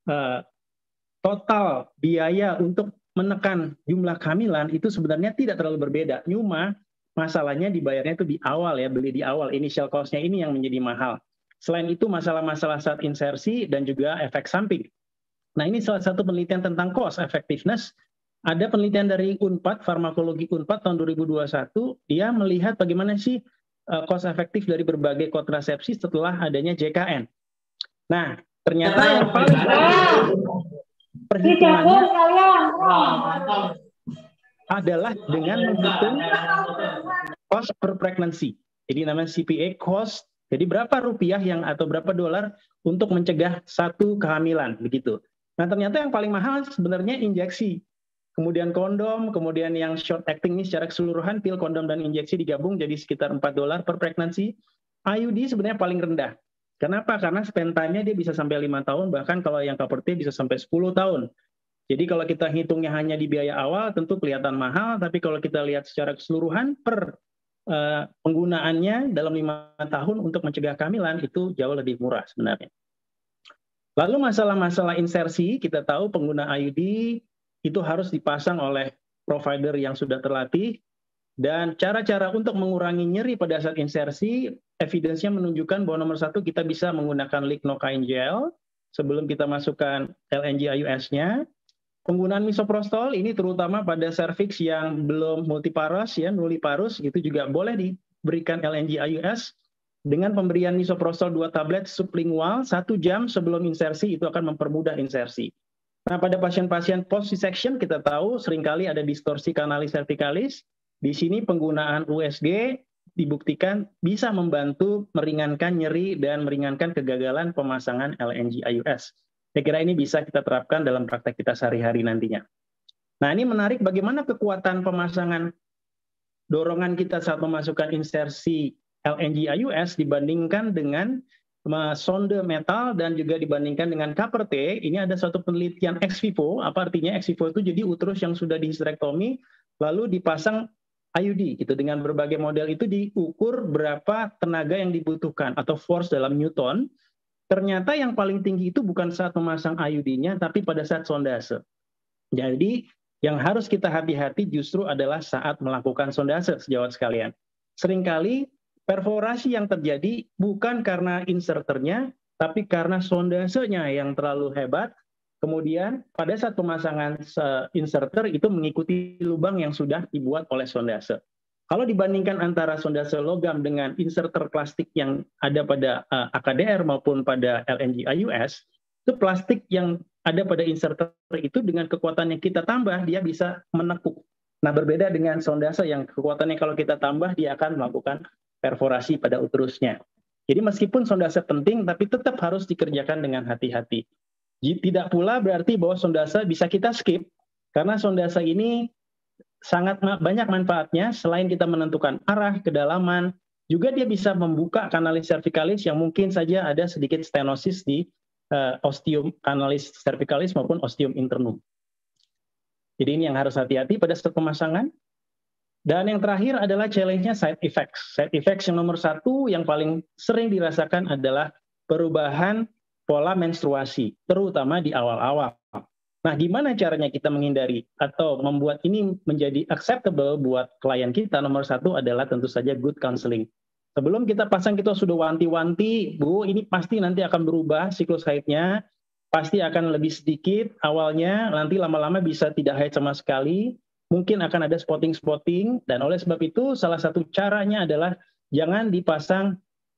total biaya untuk menekan jumlah kehamilan itu sebenarnya tidak terlalu berbeda. Cuma masalahnya dibayarnya itu di awal ya, beli di awal, initial cost-nya ini yang menjadi mahal. Selain itu masalah-masalah saat insersi dan juga efek samping. Nah, ini salah satu penelitian tentang cost effectiveness. Ada penelitian dari UNPAD, farmakologi UNPAD tahun 2021, dia melihat bagaimana sih cost efektif dari berbagai kontrasepsi setelah adanya JKN. Nah, ternyata yang paling perhitungannya adalah dengan menghitung cost per pregnancy. Jadi namanya CPA cost. Jadi berapa rupiah atau berapa dolar untuk mencegah satu kehamilan begitu. Nah, ternyata yang paling mahal sebenarnya injeksi. Kemudian kondom, kemudian yang short acting ini secara keseluruhan, pil, kondom, dan injeksi digabung jadi sekitar $4 per pregnancy. IUD sebenarnya paling rendah. Kenapa? Karena spend time-nya dia bisa sampai 5 tahun, bahkan kalau yang Copper-T bisa sampai 10 tahun. Jadi kalau kita hitungnya hanya di biaya awal, tentu kelihatan mahal, tapi kalau kita lihat secara keseluruhan per penggunaannya dalam 5 tahun untuk mencegah kehamilan, itu jauh lebih murah sebenarnya. Lalu masalah-masalah insersi, kita tahu pengguna IUD itu harus dipasang oleh provider yang sudah terlatih, dan cara-cara untuk mengurangi nyeri pada saat insersi, evidence-nya menunjukkan bahwa nomor 1 kita bisa menggunakan lignocaine gel sebelum kita masukkan LNG IUS-nya. Penggunaan misoprostol ini terutama pada serviks yang belum multiparous, ya, nulliparous, gitu juga boleh diberikan LNG IUS dengan pemberian misoprostol 2 tablet sublingual 1 jam sebelum insersi, itu akan mempermudah insersi. Nah, pada pasien-pasien post-C-section kita tahu seringkali ada distorsi kanalis cervicalis. Di sini penggunaan USG dibuktikan bisa membantu meringankan nyeri dan meringankan kegagalan pemasangan LNG IUS. Saya kira ini bisa kita terapkan dalam praktek kita sehari-hari nantinya. Nah, ini menarik bagaimana kekuatan pemasangan dorongan kita saat memasukkan insersi LNG IUS dibandingkan dengan sonde metal dan juga dibandingkan dengan Copper-T. Ini ada suatu penelitian ex vivo. Apa artinya ex vivo itu? Jadi uterus yang sudah dihisterektomi lalu dipasang IUD gitu. Dengan berbagai model itu diukur berapa tenaga yang dibutuhkan atau force dalam Newton. Ternyata yang paling tinggi itu bukan saat memasang IUD-nya, tapi pada saat sondase. Jadi yang harus kita hati-hati justru adalah saat melakukan sondase, sejawat sekalian. Seringkali perforasi yang terjadi bukan karena inserternya, tapi karena sondasenya yang terlalu hebat. Kemudian pada saat pemasangan inserter itu mengikuti lubang yang sudah dibuat oleh sondase. Kalau dibandingkan antara sondase logam dengan inserter plastik yang ada pada AKDR maupun pada LNG IUS, itu plastik yang ada pada inserter itu dengan kekuatan yang kita tambah, dia bisa menekuk. Nah, berbeda dengan sondase yang kekuatannya kalau kita tambah, dia akan melakukan perforasi pada uterusnya. Jadi meskipun sondase penting, tapi tetap harus dikerjakan dengan hati-hati. Tidak pula berarti bahwa sondase bisa kita skip, karena sondase ini sangat banyak manfaatnya. Selain kita menentukan arah, kedalaman, juga dia bisa membuka kanalis cervicalis yang mungkin saja ada sedikit stenosis di ostium kanalis cervicalis maupun ostium internum. Jadi ini yang harus hati-hati pada saat pemasangan. Dan yang terakhir adalah challenge-nya side effects. Side effects yang nomor 1 yang paling sering dirasakan adalah perubahan pola menstruasi, terutama di awal-awal. Nah, gimana caranya kita menghindari atau membuat ini menjadi acceptable buat klien kita? Nomor 1 adalah tentu saja good counseling. Sebelum kita pasang, kita sudah wanti-wanti, Bu, ini pasti nanti akan berubah siklus haidnya, pasti akan lebih sedikit awalnya, nanti lama-lama bisa tidak haid sama sekali, mungkin akan ada spotting-spotting, dan oleh sebab itu salah satu caranya adalah jangan dipasang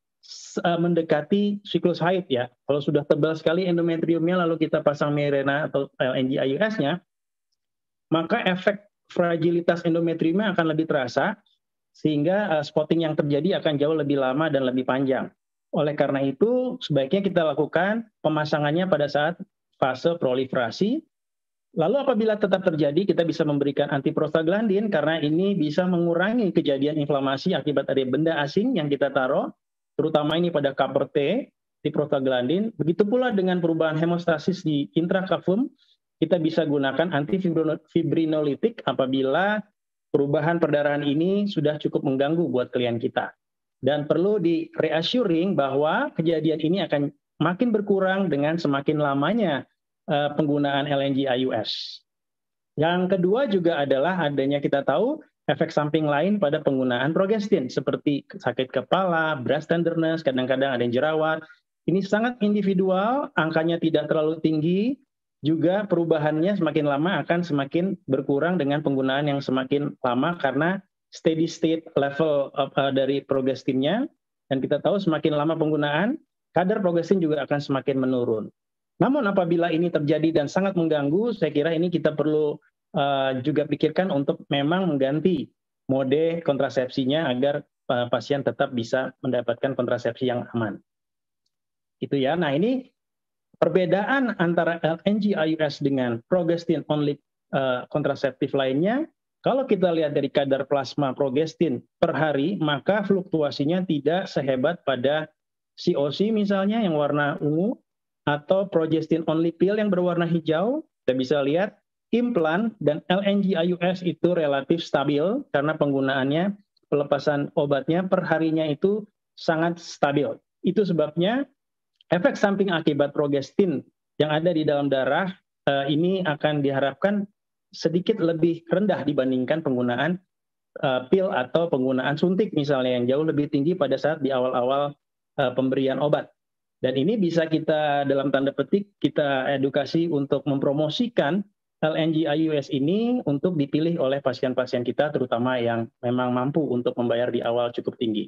mendekati siklus haid ya. Kalau sudah tebal sekali endometriumnya lalu kita pasang Mirena atau LNG IUS-nya, maka efek fragilitas endometriumnya akan lebih terasa sehingga spotting yang terjadi akan jauh lebih lama dan lebih panjang. Oleh karena itu, sebaiknya kita lakukan pemasangannya pada saat fase proliferasi. Lalu apabila tetap terjadi, kita bisa memberikan antiprostaglandin karena ini bisa mengurangi kejadian inflamasi akibat ada benda asing yang kita taruh, terutama ini pada Copper-T, di prostaglandin. Begitu pula dengan perubahan hemostasis di intrakavum, kita bisa gunakan antifibrinolytik apabila perubahan perdarahan ini sudah cukup mengganggu buat klien kita. Dan perlu di reassuring bahwa kejadian ini akan makin berkurang dengan semakin lamanya penggunaan LNG IUS. Yang kedua juga adalah adanya kita tahu efek samping lain pada penggunaan progestin seperti sakit kepala, breast tenderness, kadang-kadang ada yang jerawat. Ini sangat individual, angkanya tidak terlalu tinggi, juga perubahannya semakin lama akan semakin berkurang dengan penggunaan yang semakin lama karena steady state level dari progestinnya, dan kita tahu semakin lama penggunaan, kadar progestin juga akan semakin menurun. Namun apabila ini terjadi dan sangat mengganggu, saya kira ini kita perlu juga pikirkan untuk memang mengganti mode kontrasepsinya agar pasien tetap bisa mendapatkan kontrasepsi yang aman. Itu ya. Nah, ini perbedaan antara LNG IUS dengan progestin only kontraseptif lainnya Kalau kita lihat dari kadar plasma progestin per hari, maka fluktuasinya tidak sehebat pada COC misalnya yang warna ungu, atau progestin only pill yang berwarna hijau. Kita bisa lihat implan dan LNG-IUS itu relatif stabil karena penggunaannya, pelepasan obatnya per harinya itu sangat stabil. Itu sebabnya efek samping akibat progestin yang ada di dalam darah ini akan diharapkan sedikit lebih rendah dibandingkan penggunaan pil atau penggunaan suntik misalnya yang jauh lebih tinggi pada saat di awal-awal pemberian obat. Dan ini bisa kita dalam tanda petik kita edukasi untuk mempromosikan LNG-IUS ini untuk dipilih oleh pasien-pasien kita terutama yang memang mampu untuk membayar di awal cukup tinggi.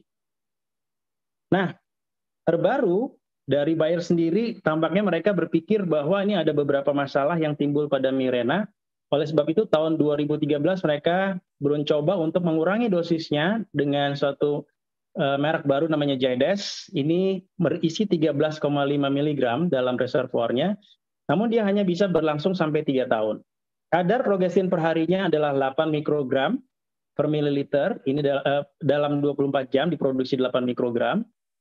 Nah, terbaru dari Bayer sendiri tampaknya mereka berpikir bahwa ini ada beberapa masalah yang timbul pada Mirena. Oleh sebab itu tahun 2013 mereka mencoba untuk mengurangi dosisnya dengan suatu merek baru namanya Jaydes. Ini berisi 13,5 mg dalam reservoirnya, namun dia hanya bisa berlangsung sampai 3 tahun. Kadar progestin per harinya adalah 8 mikrogram per mililiter, ini dalam 24 jam diproduksi 8 mikrogram.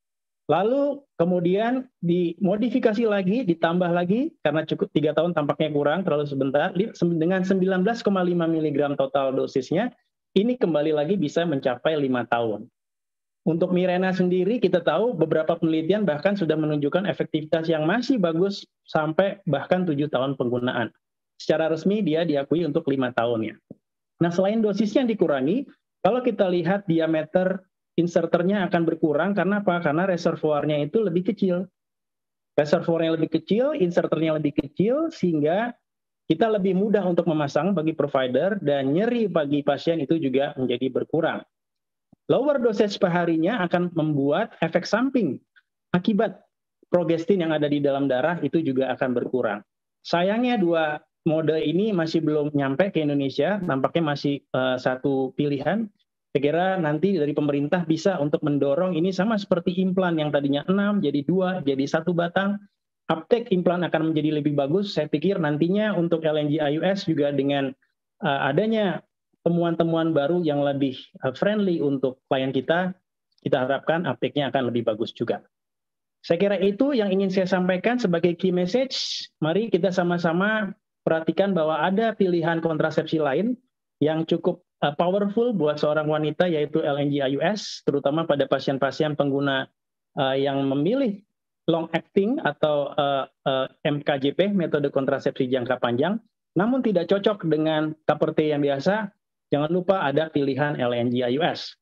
Lalu kemudian dimodifikasi lagi, ditambah lagi, karena cukup 3 tahun tampaknya kurang, terlalu sebentar, dengan 19,5 mg total dosisnya, ini kembali lagi bisa mencapai 5 tahun. Untuk Mirena sendiri kita tahu beberapa penelitian bahkan sudah menunjukkan efektivitas yang masih bagus sampai bahkan 7 tahun penggunaan. Secara resmi dia diakui untuk 5 tahun ya. Nah selain dosisnya yang dikurangi, kalau kita lihat diameter inserternya akan berkurang karena apa? Karena reservoirnya itu lebih kecil. Reservoirnya lebih kecil, inserternya lebih kecil, sehingga kita lebih mudah untuk memasang bagi provider dan nyeri bagi pasien itu juga menjadi berkurang. Lower dosage per harinya akan membuat efek samping akibat progestin yang ada di dalam darah itu juga akan berkurang. Sayangnya dua mode ini masih belum nyampe ke Indonesia, nampaknya masih satu pilihan. Saya kira nanti dari pemerintah bisa untuk mendorong ini sama seperti implan yang tadinya 6 jadi 2 jadi 1 batang. Uptake implan akan menjadi lebih bagus. Saya pikir nantinya untuk LNG-IUS juga dengan adanya temuan-temuan baru yang lebih friendly untuk klien kita harapkan uptake-nya akan lebih bagus juga. Saya kira itu yang ingin saya sampaikan sebagai key message. Mari kita sama-sama perhatikan bahwa ada pilihan kontrasepsi lain yang cukup powerful buat seorang wanita yaitu LNG-IUS, terutama pada pasien-pasien pengguna yang memilih long acting atau MKJP, metode kontrasepsi jangka panjang, namun tidak cocok dengan KPRT yang biasa. Jangan lupa ada pilihan LNG-IUS.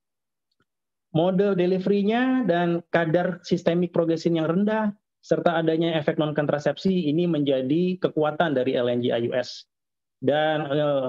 Mode delivery-nya dan kadar sistemik progestin yang rendah, serta adanya efek non-kontrasepsi ini menjadi kekuatan dari LNG-IUS. Dan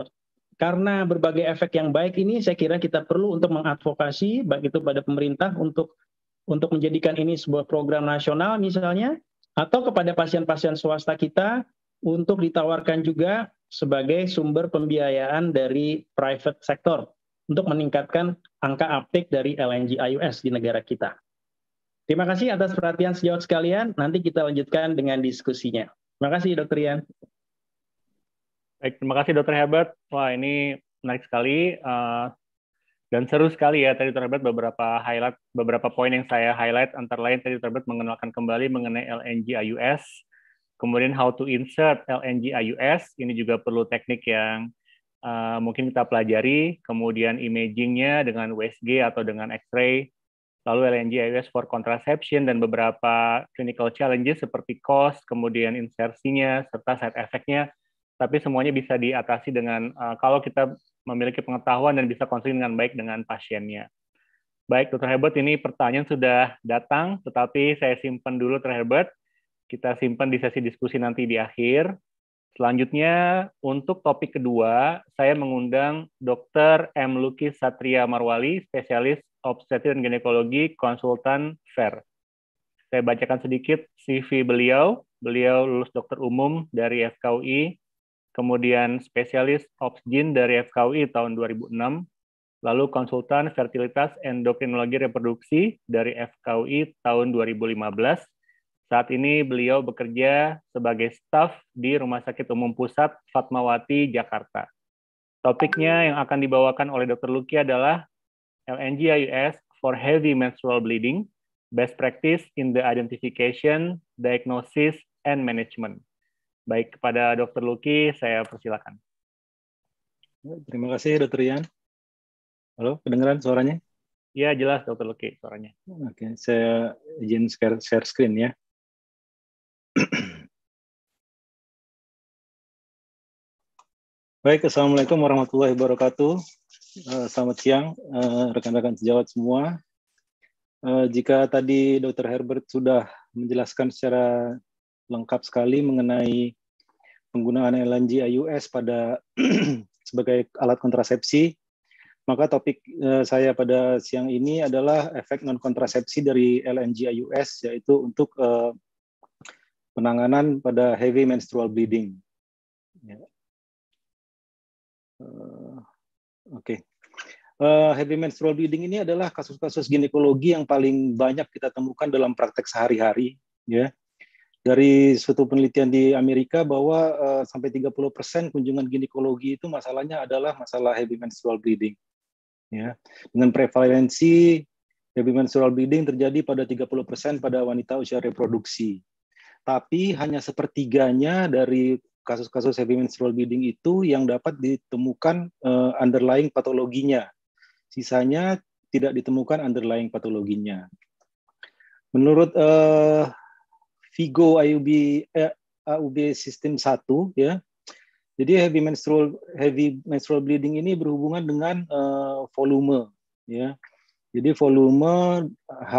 karena berbagai efek yang baik ini, saya kira kita perlu untuk mengadvokasi, baik itu pada pemerintah untuk menjadikan ini sebuah program nasional misalnya, atau kepada pasien-pasien swasta kita untuk ditawarkan juga sebagai sumber pembiayaan dari private sector untuk meningkatkan angka uptake dari LNG-IUS di negara kita. Terima kasih atas perhatian sejawat sekalian. Nanti kita lanjutkan dengan diskusinya. Terima kasih, Dr. Ian. Baik, terima kasih Dr. Herbert. Wah, ini menarik sekali dan seru sekali ya tadi Dr. Herbert beberapa poin yang saya highlight, antara lain tadi Dr. Herbert mengenalkan kembali mengenai LNG-IUS, kemudian how to insert LNG-IUS, ini juga perlu teknik yang mungkin kita pelajari, kemudian imaging-nya dengan USG atau dengan X-ray, lalu LNG-IUS for contraception dan beberapa clinical challenges seperti cost, kemudian insersinya, serta side effect-nya. Tapi semuanya bisa diatasi dengan kalau kita memiliki pengetahuan dan bisa konseling dengan baik dengan pasiennya. Baik, Dr. Herbert, ini pertanyaan sudah datang, tetapi saya simpan dulu, Dr. Herbert. Kita simpan di sesi diskusi nanti di akhir. Selanjutnya, untuk topik kedua, saya mengundang Dr. M. Lukis Satria Marwali, spesialis obstetri dan ginekologi, konsultan FAIR. Saya bacakan sedikit CV beliau. Beliau lulus dokter umum dari FKUI, kemudian spesialis obsgin dari FKUI tahun 2006, lalu konsultan fertilitas endokrinologi reproduksi dari FKUI tahun 2015. Saat ini beliau bekerja sebagai staf di Rumah Sakit Umum Pusat Fatmawati, Jakarta. Topiknya yang akan dibawakan oleh Dr. Lucky adalah LNG-IUS for heavy menstrual bleeding, best practice in the identification, diagnosis, and management. Baik, kepada Dr. Lucky, saya persilakan. Terima kasih, Dr. Ian. Halo, kedengaran suaranya? Ya, jelas, Dr. Lucky, suaranya. Oke, saya izin share screen ya. Baik, Assalamualaikum warahmatullahi wabarakatuh. Selamat siang, rekan-rekan sejawat semua. Jika tadi Dr. Herbert sudah menjelaskan secara lengkap sekali mengenai penggunaan LNG-IUS pada sebagai alat kontrasepsi, maka topik saya pada siang ini adalah efek non-kontrasepsi dari LNG-IUS, yaitu untuk penanganan pada heavy menstrual bleeding. Ya. Oke. Heavy menstrual bleeding ini adalah kasus-kasus ginekologi yang paling banyak kita temukan dalam praktek sehari-hari, ya. Dari suatu penelitian di Amerika bahwa sampai 30% kunjungan ginekologi itu masalahnya adalah masalah heavy menstrual bleeding, ya. Dengan prevalensi heavy menstrual bleeding terjadi pada 30% pada wanita usia reproduksi. Tapi hanya sepertiganya dari kasus-kasus heavy menstrual bleeding itu yang dapat ditemukan underlying patologinya. Sisanya tidak ditemukan underlying patologinya. Menurut Vigo AUB System 1, ya, jadi heavy menstrual bleeding ini berhubungan dengan volume, ya. Jadi volume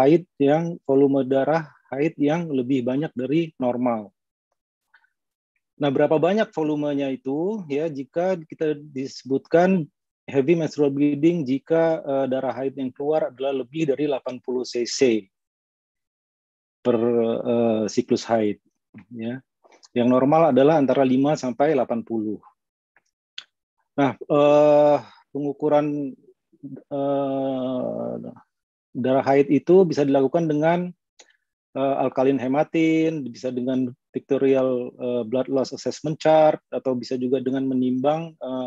darah haid yang lebih banyak dari normal. Nah, berapa banyak volumenya itu, ya, jika kita disebutkan heavy menstrual bleeding jika darah haid yang keluar adalah lebih dari 80 cc per siklus haid, ya. Yang normal adalah antara 5 sampai 80. Nah, pengukuran darah haid itu bisa dilakukan dengan alkalin hematin, bisa dengan pictorial blood loss assessment chart, atau bisa juga dengan menimbang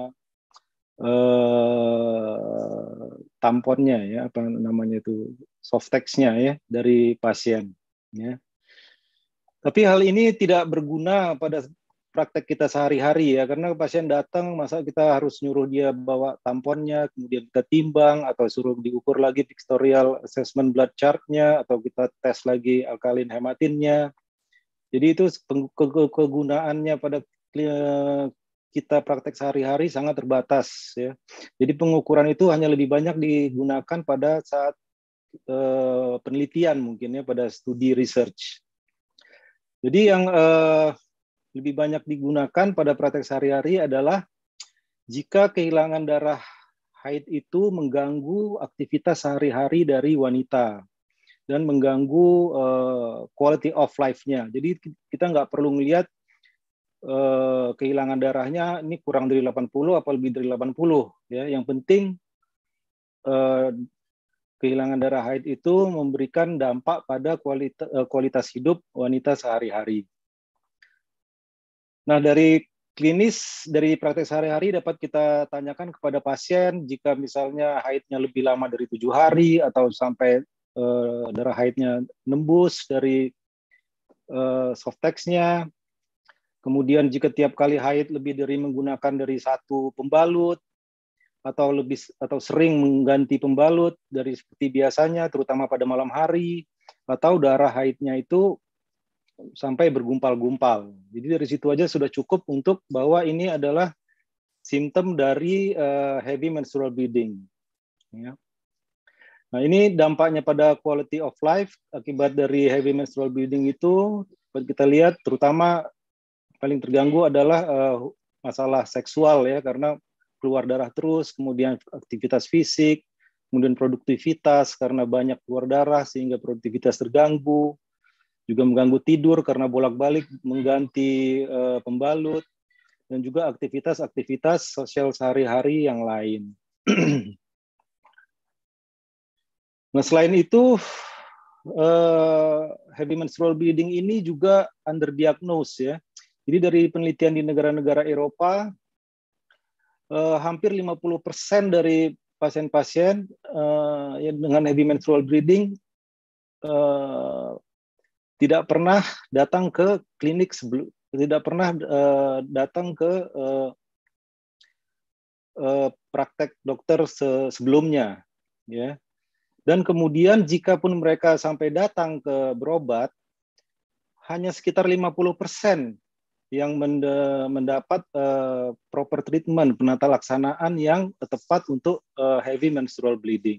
tamponnya, ya, apa namanya itu, soft text-nya, ya, dari pasien, ya. Tapi hal ini tidak berguna pada praktek kita sehari-hari, ya, karena pasien datang, masa kita harus nyuruh dia bawa tamponnya, kemudian kita timbang, atau suruh diukur lagi pictorial assessment blood chart-nya, atau kita tes lagi alkalin hematinnya. Jadi itu kegunaannya pada kita praktek sehari-hari sangat terbatas, ya. Jadi pengukuran itu hanya lebih banyak digunakan pada saat penelitian, mungkin, ya, pada studi research. Jadi yang lebih banyak digunakan pada praktek sehari-hari adalah jika kehilangan darah haid itu mengganggu aktivitas sehari-hari dari wanita dan mengganggu quality of life-nya. Jadi kita nggak perlu melihat kehilangan darahnya ini kurang dari 80 atau lebih dari 80, ya. Yang penting kehilangan darah haid itu memberikan dampak pada kualitas hidup wanita sehari-hari. Nah, dari praktek sehari-hari dapat kita tanyakan kepada pasien jika misalnya haidnya lebih lama dari 7 hari atau sampai darah haidnya nembus dari soft text-nya. Kemudian jika tiap kali haid lebih dari menggunakan dari satu pembalut atau sering mengganti pembalut dari seperti biasanya, terutama pada malam hari, atau darah haidnya itu sampai bergumpal-gumpal. Jadi dari situ aja sudah cukup untuk bahwa ini adalah simptom dari heavy menstrual bleeding, ya. Nah, ini dampaknya pada quality of life akibat dari heavy menstrual bleeding itu kita lihat terutama paling terganggu adalah masalah seksual, ya, karena keluar darah terus, kemudian aktivitas fisik, kemudian produktivitas karena banyak keluar darah sehingga produktivitas terganggu, juga mengganggu tidur karena bolak-balik mengganti pembalut, dan juga aktivitas sosial sehari-hari yang lain. Nah, selain itu, heavy menstrual bleeding ini juga underdiagnosed, ya. Jadi dari penelitian di negara-negara Eropa, hampir 50% dari pasien-pasien dengan heavy menstrual bleeding tidak pernah datang ke klinik tidak pernah datang ke praktek dokter sebelumnya, ya. Dan kemudian jika pun mereka sampai datang ke berobat, hanya sekitar 50% yang mendapat proper treatment, penata laksanaan yang tepat untuk heavy menstrual bleeding.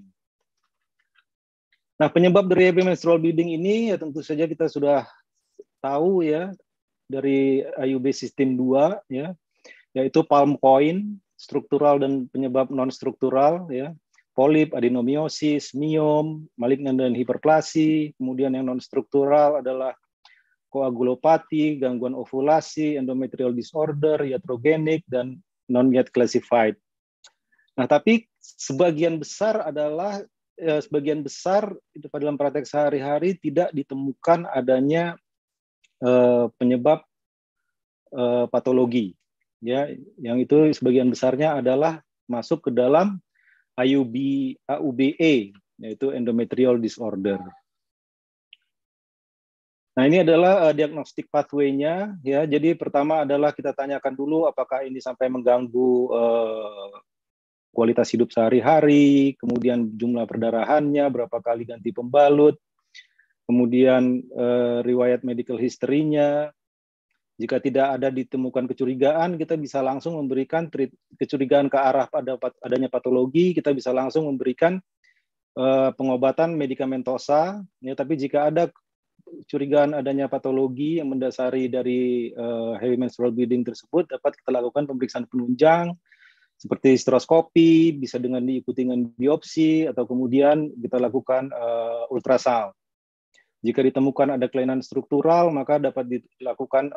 Nah, penyebab dari heavy menstrual bleeding ini ya tentu saja kita sudah tahu ya dari IUB sistem 2 ya, yaitu palm coin, struktural dan penyebab non struktural ya, polip, adenomiosis, miom, malignan dan hiperplasi. Kemudian yang non struktural adalah koagulopati, gangguan ovulasi, endometrial disorder, iatrogenik, dan non yet classified. Nah, tapi sebagian besar itu dalam praktek sehari-hari tidak ditemukan adanya penyebab patologi, ya, yang itu sebagian besarnya adalah masuk ke dalam AUBE, yaitu endometrial disorder. Nah, ini adalah diagnostic pathway-nya, ya. Jadi pertama adalah kita tanyakan dulu apakah ini sampai mengganggu kualitas hidup sehari-hari, kemudian jumlah perdarahannya, berapa kali ganti pembalut, kemudian riwayat medical history-nya. Jika tidak ada ditemukan kecurigaan, kita bisa langsung memberikan kecurigaan ke arah adanya patologi, kita bisa langsung memberikan pengobatan medikamentosa. Ya, tapi jika ada curigaan adanya patologi yang mendasari dari heavy menstrual bleeding tersebut, dapat kita lakukan pemeriksaan penunjang, seperti histeroskopi, bisa dengan diikuti dengan biopsi, atau kemudian kita lakukan ultrasound. Jika ditemukan ada kelainan struktural, maka dapat dilakukan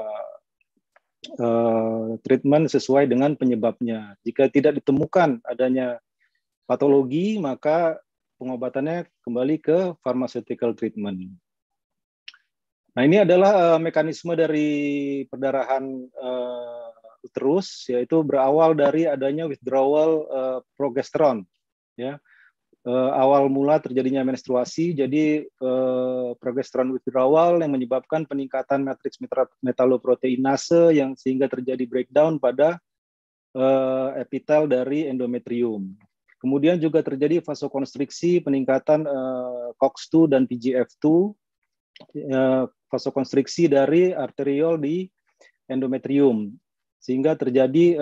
treatment sesuai dengan penyebabnya. Jika tidak ditemukan adanya patologi, maka pengobatannya kembali ke pharmaceutical treatment. Nah, ini adalah mekanisme dari perdarahan uterus, yaitu berawal dari adanya withdrawal progesteron, ya. Awal mula terjadinya menstruasi, jadi progesteron withdrawal yang menyebabkan peningkatan matriks metaloproteinase yang sehingga terjadi breakdown pada epitel dari endometrium. Kemudian juga terjadi vasokonstriksi, peningkatan COX-2 dan PGF2, vasokonstriksi dari arteriol di endometrium, sehingga terjadi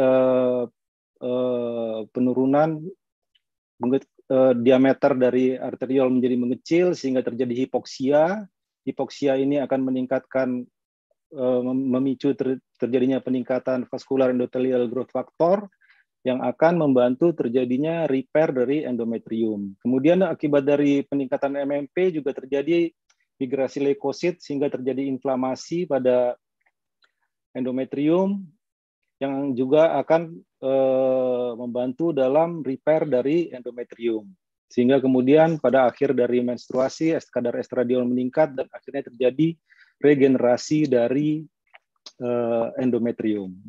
penurunan diameter dari arteriol menjadi mengecil, sehingga terjadi hipoksia. Hipoksia ini akan meningkatkan, memicu terjadinya peningkatan vascular endothelial growth factor yang akan membantu terjadinya repair dari endometrium. Kemudian akibat dari peningkatan MMP juga terjadi migrasi leukosit, sehingga terjadi inflamasi pada endometrium yang juga akan membantu dalam repair dari endometrium. Sehingga kemudian pada akhir dari menstruasi, kadar estradiol meningkat dan akhirnya terjadi regenerasi dari endometrium.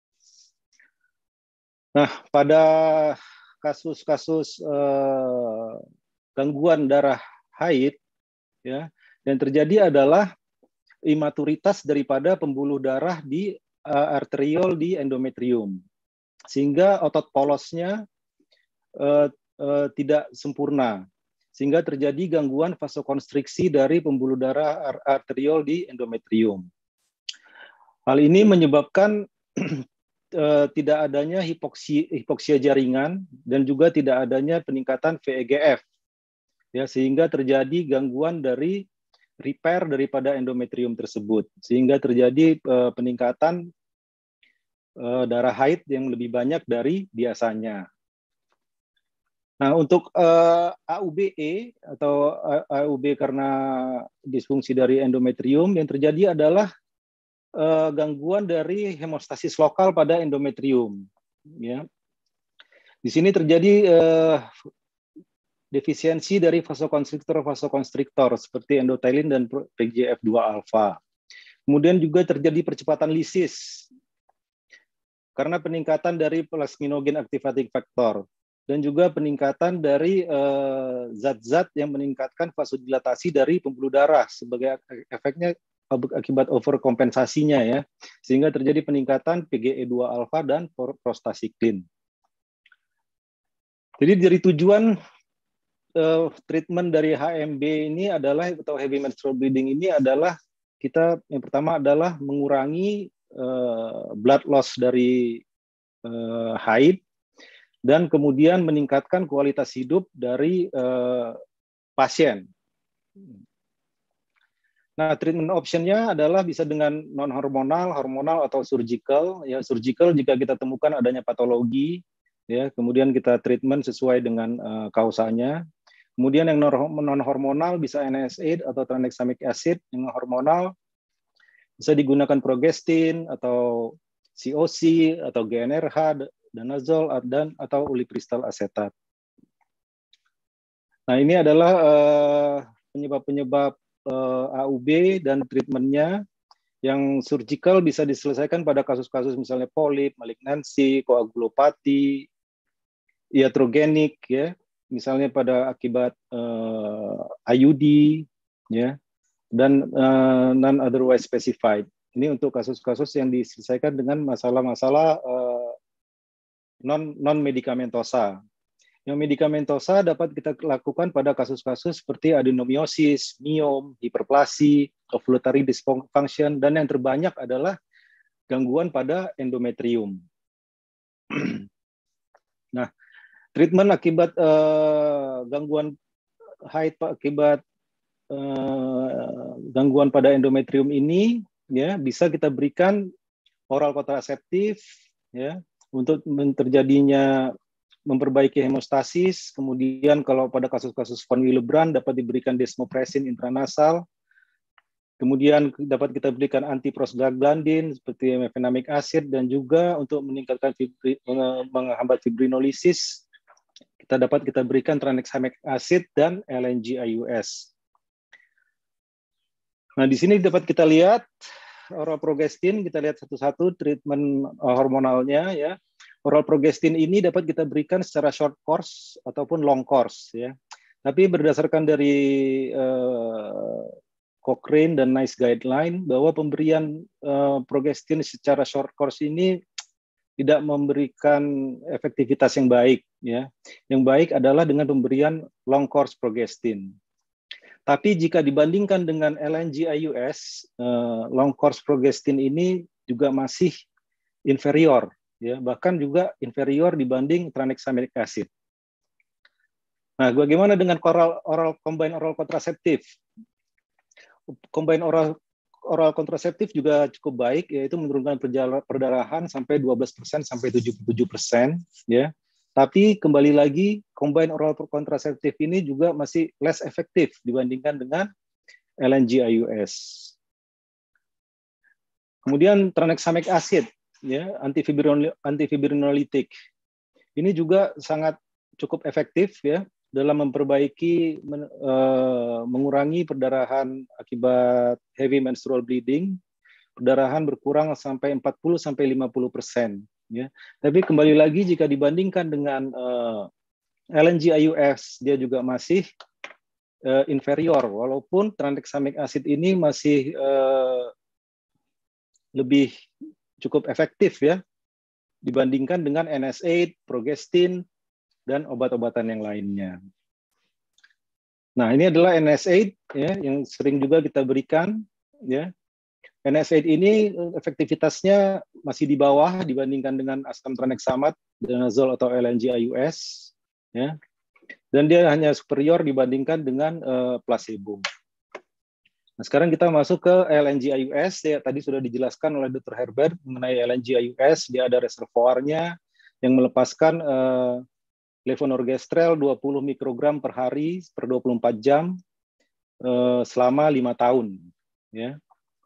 Nah, pada kasus-kasus gangguan darah haid, ya, yang terjadi adalah imaturitas daripada pembuluh darah di arteriol di endometrium, sehingga otot polosnya tidak sempurna, sehingga terjadi gangguan vasokonstriksi dari pembuluh darah arteriol di endometrium. Hal ini menyebabkan tidak adanya hipoksia jaringan dan juga tidak adanya peningkatan VEGF, ya, sehingga terjadi gangguan dari repair daripada endometrium tersebut, sehingga terjadi peningkatan darah haid yang lebih banyak dari biasanya. Nah, untuk AUBE atau AUB karena disfungsi dari endometrium, yang terjadi adalah gangguan dari hemostasis lokal pada endometrium. Ya. Di sini terjadi defisiensi dari vasokonstriktor seperti endothelin dan PGF2 alpha. Kemudian juga terjadi percepatan lisis karena peningkatan dari plasminogen activating factor dan juga peningkatan dari zat-zat yang meningkatkan vasodilatasi dari pembuluh darah sebagai efeknya akibat overkompensasinya ya, sehingga terjadi peningkatan PGE2 alfa dan prostasiklin. Jadi dari tujuan treatment dari HMB ini adalah, atau heavy menstrual bleeding ini adalah, kita yang pertama adalah mengurangi blood loss dari haid, dan kemudian meningkatkan kualitas hidup dari pasien. Nah, treatment optionnya adalah bisa dengan non-hormonal, hormonal, atau surgical. Ya, surgical jika kita temukan adanya patologi, ya, kemudian kita treatment sesuai dengan kausanya. Kemudian yang non-hormonal bisa NSAID atau tranexamic acid. Yang hormonal bisa digunakan progestin atau COC atau GnRH, danazol, dan atau ulipristal asetat. Nah, ini adalah penyebab-penyebab AUB dan treatmentnya. Yang surgical bisa diselesaikan pada kasus-kasus misalnya polip, malignansi, koagulopati, iatrogenik, ya, misalnya pada akibat IUD, ya, dan non otherwise specified. Ini untuk kasus-kasus yang diselesaikan dengan masalah-masalah non-medikamentosa. Yang medikamentosa dapat kita lakukan pada kasus-kasus seperti adenomiosis, miom, hiperplasi, ovulatory dysfunction, dan yang terbanyak adalah gangguan pada endometrium. Nah, treatment akibat gangguan haid akibat gangguan pada endometrium ini, ya, bisa kita berikan oral kontraseptif, ya, untuk terjadinya memperbaiki hemostasis. Kemudian kalau pada kasus-kasus von Willebrand dapat diberikan desmopressin intranasal. Kemudian dapat kita berikan antiprostaglandin seperti mefenamic acid, dan juga untuk meningkatkan menghambat fibrinolisis kita berikan tranexamic acid dan LNG-IUS. Nah, di sini dapat kita lihat oral progestin, kita lihat satu-satu treatment hormonalnya, ya. Oral progestin ini dapat kita berikan secara short course ataupun long course, ya. Tapi berdasarkan dari Cochrane dan NICE guideline bahwa pemberian progestin secara short course ini tidak memberikan efektivitas yang baik, ya. Yang baik adalah dengan pemberian long course progestin. Tapi jika dibandingkan dengan LNG-IUS, long course progestin ini juga masih inferior, ya, bahkan juga inferior dibanding tranexamic acid. Nah, bagaimana dengan combined oral kontraseptif? Combined oral kontraseptif juga cukup baik, yaitu menurunkan perdarahan sampai 12% sampai 77%, ya. Tapi kembali lagi, combined oral kontraseptif ini juga masih less efektif dibandingkan dengan LNG-IUS. Kemudian tranexamic acid, ya, antifibrinolitik. Ini juga sangat cukup efektif, ya, dalam memperbaiki, mengurangi perdarahan akibat heavy menstrual bleeding. Perdarahan berkurang sampai 40 sampai 50%. Ya. Tapi kembali lagi jika dibandingkan dengan LNG-IUS, dia juga masih inferior, walaupun tranexamic acid ini masih lebih cukup efektif, ya, dibandingkan dengan NSAID, progestin, dan obat-obatan yang lainnya. Nah, ini adalah NSAID, ya, yang sering juga kita berikan, ya. NSAID ini efektivitasnya masih di bawah dibandingkan dengan asam tranexamat, danazol atau LNG-IUS, ya. Dan dia hanya superior dibandingkan dengan placebo. Nah, sekarang kita masuk ke LNG-IUS. Ya, tadi sudah dijelaskan oleh Dr. Herbert mengenai LNG-IUS. Dia ada reservoirnya yang melepaskan levonorgestrel 20 mikrogram per hari per 24 jam selama 5 tahun, ya.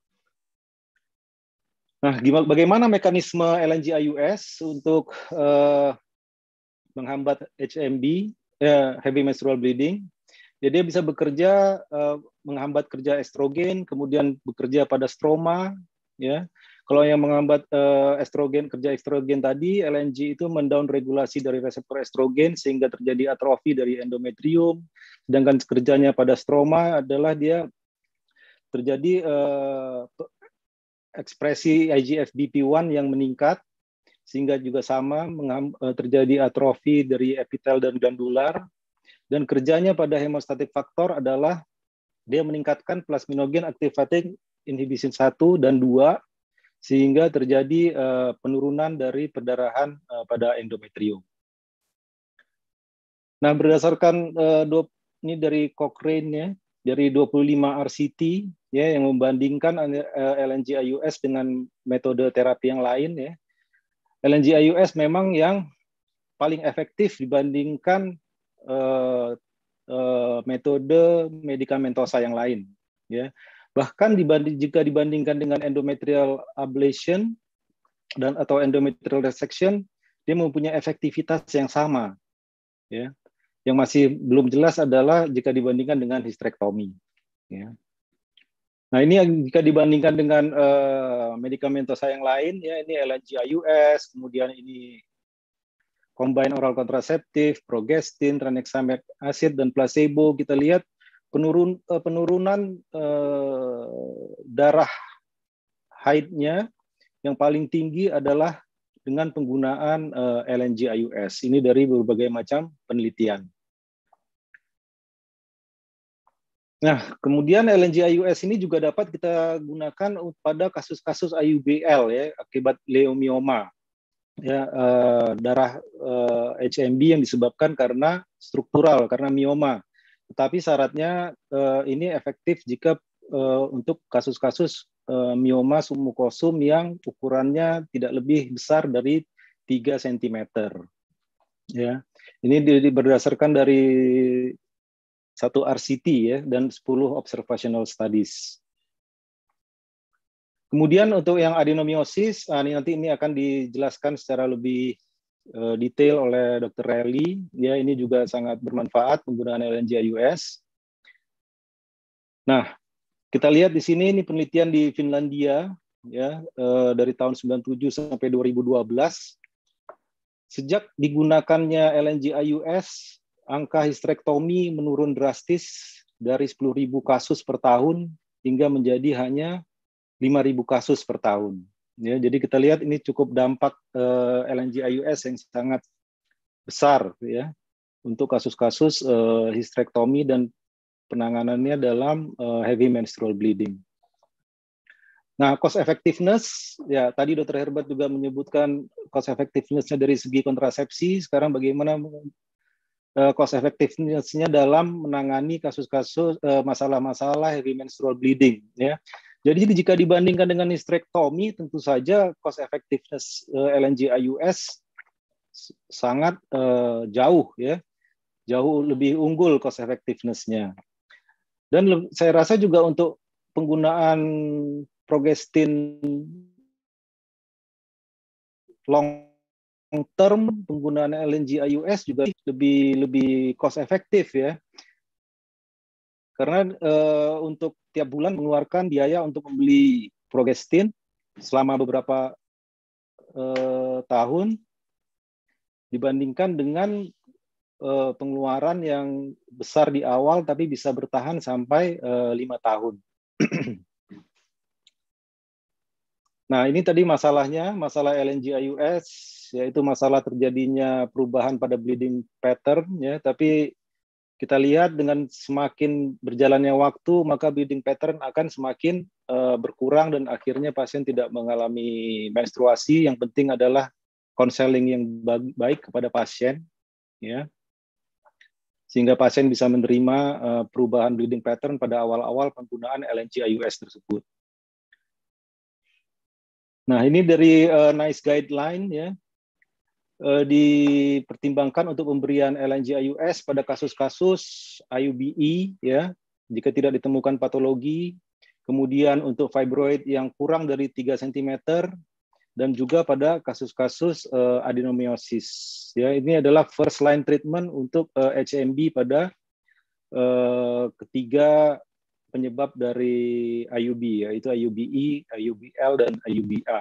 Nah, bagaimana mekanisme LNG-IUS untuk menghambat HMB, heavy menstrual bleeding? Jadi dia bisa bekerja menghambat kerja estrogen, kemudian bekerja pada stroma, ya. Kalau yang menghambat estrogen, kerja estrogen tadi, LNG itu mendown regulasi dari reseptor estrogen sehingga terjadi atrofi dari endometrium. Sedangkan kerjanya pada stroma adalah dia terjadi ekspresi IGF-BP1 yang meningkat, sehingga juga sama terjadi atrofi dari epitel dan glandular. Dan kerjanya pada hemostatic factor adalah dia meningkatkan plasminogen activating inhibition 1 dan 2, sehingga terjadi penurunan dari perdarahan pada endometrium. Nah, berdasarkan ini dari Cochrane ya, dari 25 RCT ya yang membandingkan LNG-IUS dengan metode terapi yang lain ya. LNG-IUS memang yang paling efektif dibandingkan metode medikamentosa yang lain ya. Bahkan jika dibandingkan dengan endometrial ablation dan atau endometrial resection, dia mempunyai efektivitas yang sama ya. Yang masih belum jelas adalah jika dibandingkan dengan hysterectomy ya. Nah, ini jika dibandingkan dengan medikamentosa yang lain ya, ini LNG-IUS, kemudian ini combined oral contraceptive, progestin, tranexamic acid, dan placebo, kita lihat penurunan darah haidnya yang paling tinggi adalah dengan penggunaan LNG-IUS. Ini dari berbagai macam penelitian. Nah, kemudian LNG-IUS ini juga dapat kita gunakan pada kasus-kasus IUBL ya, akibat leomioma. Ya, darah HMB yang disebabkan karena struktural, karena mioma. Tetapi syaratnya ini efektif jika untuk kasus-kasus mioma submukosum yang ukurannya tidak lebih besar dari 3 cm. Ya, ini berdasarkan dari 1 RCT ya dan 10 observational studies. Kemudian untuk yang adenomiosis, nanti ini akan dijelaskan secara lebih detail oleh Dr. Relly. Ya, ini juga sangat bermanfaat penggunaan LNG-IUS. Nah, kita lihat di sini ini penelitian di Finlandia ya dari tahun 97 sampai 2012. Sejak digunakannya LNG-IUS, angka hysterektomi menurun drastis dari 10.000 kasus per tahun hingga menjadi hanya 5.000 kasus per tahun. Ya, jadi kita lihat ini cukup dampak LNG-IUS yang sangat besar ya untuk kasus-kasus hysterektomi dan penanganannya dalam heavy menstrual bleeding. Nah, cost effectiveness ya tadi Dr. Herbert juga menyebutkan cost effectiveness-nya dari segi kontrasepsi. Sekarang bagaimana cost effectiveness-nya dalam menangani kasus-kasus masalah-masalah heavy menstrual bleeding ya. Jadi jika dibandingkan dengan hysterektomi, tentu saja cost effectiveness LNG-IUS sangat jauh ya, jauh lebih unggul cost effectiveness-nya. Dan saya rasa juga untuk penggunaan progestin long term, penggunaan LNG-IUS juga lebih cost efektif ya. Karena untuk tiap bulan mengeluarkan biaya untuk membeli progestin selama beberapa tahun dibandingkan dengan pengeluaran yang besar di awal tapi bisa bertahan sampai 5 tahun. Nah, ini tadi masalahnya, masalah LNG-IUS, yaitu masalah terjadinya perubahan pada bleeding pattern ya, tapi kita lihat dengan semakin berjalannya waktu, maka bleeding pattern akan semakin berkurang dan akhirnya pasien tidak mengalami menstruasi. Yang penting adalah konseling yang baik kepada pasien, ya, sehingga pasien bisa menerima perubahan bleeding pattern pada awal-awal penggunaan LNG-IUS tersebut. Nah, ini dari NICE guideline ya. Dipertimbangkan untuk pemberian LNG-IUS pada kasus-kasus IUBE ya jika tidak ditemukan patologi, kemudian untuk fibroid yang kurang dari 3 cm dan juga pada kasus-kasus adenomiosis ya. Ini adalah first line treatment untuk HMB pada ketiga penyebab dari IUB, yaitu IUBE, IUBL, dan IUBA.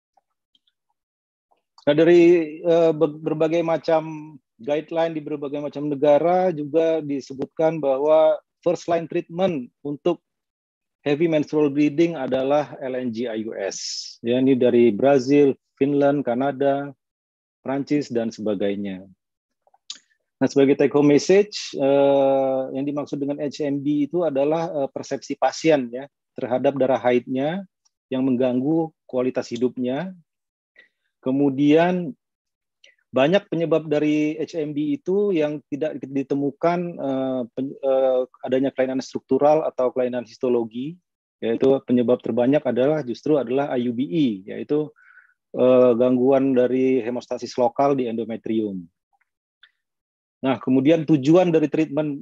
Nah, dari berbagai macam guideline di berbagai macam negara juga disebutkan bahwa first line treatment untuk heavy menstrual bleeding adalah LNG-IUS. Ya, ini dari Brazil, Finland, Kanada, Prancis, dan sebagainya. Nah, sebagai take home message, yang dimaksud dengan HMB itu adalah persepsi pasien ya terhadap darah haidnya yang mengganggu kualitas hidupnya. Kemudian banyak penyebab dari HMB itu yang tidak ditemukan adanya kelainan struktural atau kelainan histologi, yaitu penyebab terbanyak justru adalah IUBE, yaitu gangguan dari hemostasis lokal di endometrium. Nah, kemudian tujuan dari treatment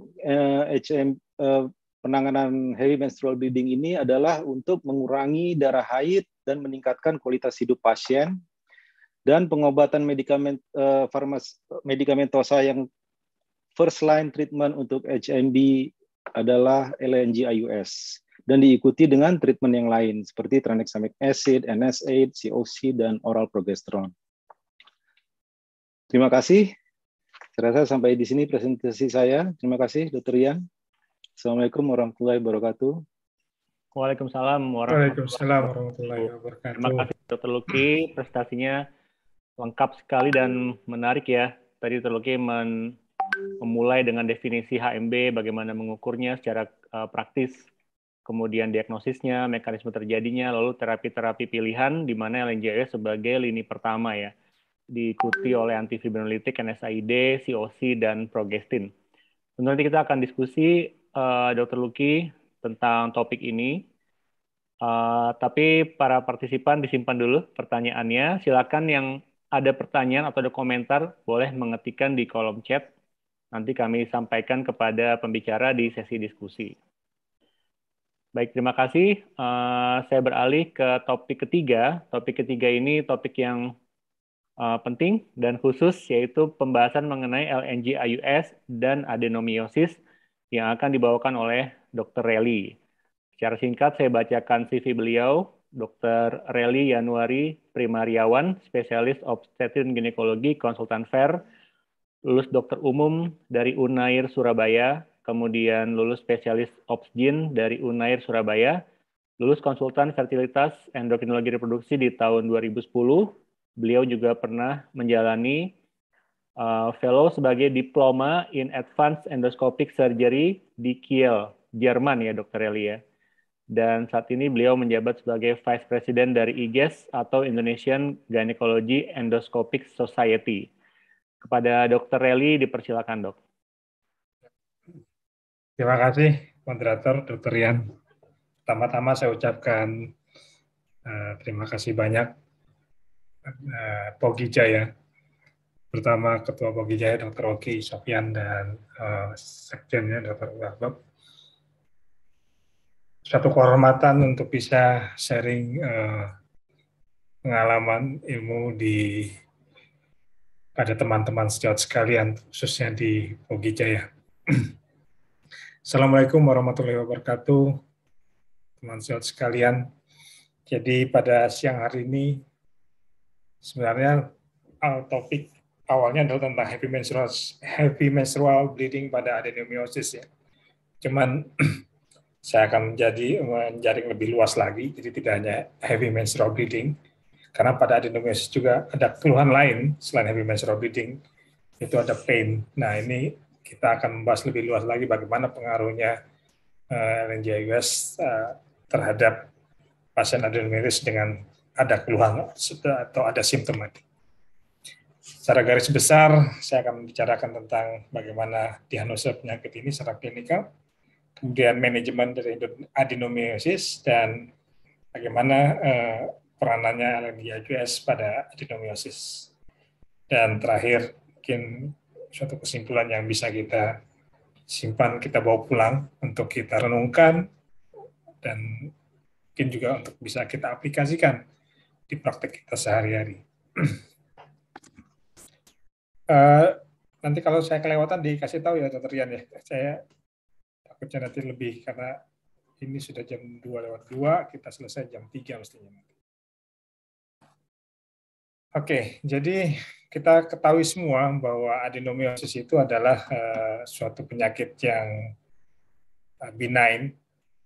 penanganan heavy menstrual bleeding ini adalah untuk mengurangi darah haid dan meningkatkan kualitas hidup pasien. Dan pengobatan medikamentosa yang first line treatment untuk HMB adalah LNG-IUS. Dan diikuti dengan treatment yang lain seperti tranexamic acid, NSAID, COC, dan oral progesteron. Terima kasih. Saya rasa sampai di sini presentasi saya. Terima kasih, Dr. Rian. Assalamualaikum warahmatullahi wabarakatuh. Waalaikumsalam warahmatullahi wabarakatuh. Terima kasih, Dr. Luki. Prestasinya lengkap sekali dan menarik ya. Tadi Dr. Luki memulai dengan definisi HMB, bagaimana mengukurnya secara praktis, kemudian diagnosisnya, mekanisme terjadinya, lalu terapi-terapi pilihan di mana LNG-IUS sebagai lini pertama ya, diikuti oleh antifibrinolytik, NSAID, COC, dan progestin. Tentu nanti kita akan diskusi Dr. Luki tentang topik ini. Tapi para partisipan disimpan dulu pertanyaannya. Silakan yang ada pertanyaan atau ada komentar boleh mengetikkan di kolom chat. Nanti kami sampaikan kepada pembicara di sesi diskusi. Baik, terima kasih. Saya beralih ke topik ketiga. Topik ketiga ini topik yang penting dan khusus, yaitu pembahasan mengenai LNG-IUS dan adenomyosis yang akan dibawakan oleh Dr. Relly. Secara singkat saya bacakan CV beliau. Dr. Relly Yanuari Primariawan, spesialis obstetri dan ginekologi, konsultan FAIR, lulus dokter umum dari Unair Surabaya, kemudian lulus spesialis obsgin dari Unair Surabaya, lulus konsultan fertilitas endokrinologi reproduksi di tahun 2010. Beliau juga pernah menjalani fellow sebagai diploma in advanced endoscopic surgery di Kiel, Jerman ya Dr. Relly ya. Dan saat ini beliau menjabat sebagai Vice President dari IGES atau Indonesian Gynecology Endoscopic Society. Kepada Dr. Relly dipersilakan, Dok. Terima kasih, moderator Dr. Rian. Pertama-tama saya ucapkan terima kasih banyak Pogi Jaya. Pertama Ketua Pogi Jaya Dr. Oki Sofyan dan Sekjennya Dr. Wahab. Suatu kehormatan untuk bisa sharing pengalaman ilmu pada teman-teman sejawat sekalian, khususnya di Pogi Jaya. Assalamualaikum warahmatullahi wabarakatuh, teman sejawat sekalian. Jadi pada siang hari ini, sebenarnya topik awalnya adalah tentang heavy menstrual bleeding pada adenomyosis ya. Cuman saya akan menjaring lebih luas lagi, jadi tidak hanya heavy menstrual bleeding, karena pada adenomyosis juga ada keluhan lain selain heavy menstrual bleeding, itu ada pain. Nah ini kita akan membahas lebih luas lagi bagaimana pengaruhnya LNG-IUS terhadap pasien adenomyosis dengan ada keluhan atau ada simptomatik. Secara garis besar, saya akan membicarakan tentang bagaimana diagnosa penyakit ini secara klinikal, kemudian manajemen dari adenomyosis, dan bagaimana peranannya LNG-IUS pada adenomyosis. Dan terakhir, mungkin suatu kesimpulan yang bisa kita simpan, kita bawa pulang untuk kita renungkan, dan mungkin juga untuk bisa kita aplikasikan di praktek kita sehari-hari. Nanti kalau saya kelewatan dikasih tahu ya Dr. Rian ya. Saya takutnya nanti lebih karena Ini sudah jam 2:02, kita selesai jam 3 mestinya. Oke, jadi kita ketahui semua bahwa adenomiosis itu adalah suatu penyakit yang benign,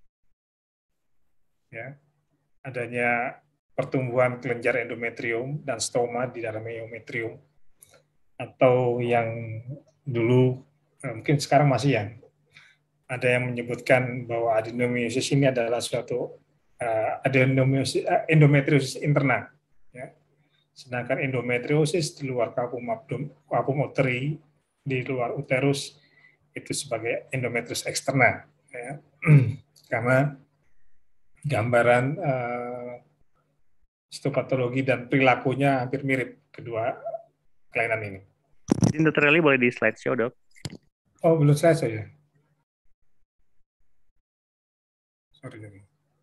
ya, adanya pertumbuhan kelenjar endometrium dan stoma di dalam endometrium, atau yang dulu mungkin sekarang masih ya, ada yang menyebutkan bahwa adenomiosis ini adalah suatu endometriosis interna, ya. Sedangkan endometriosis di luar kapum uteri, di luar uterus, itu sebagai endometriosis eksterna, ya. Karena gambaran histopatologi dan perilakunya hampir mirip kedua kelainan ini. Jadi Dr. Eli boleh di slideshow, Dok? Oh, belum selesai ya? Sorry.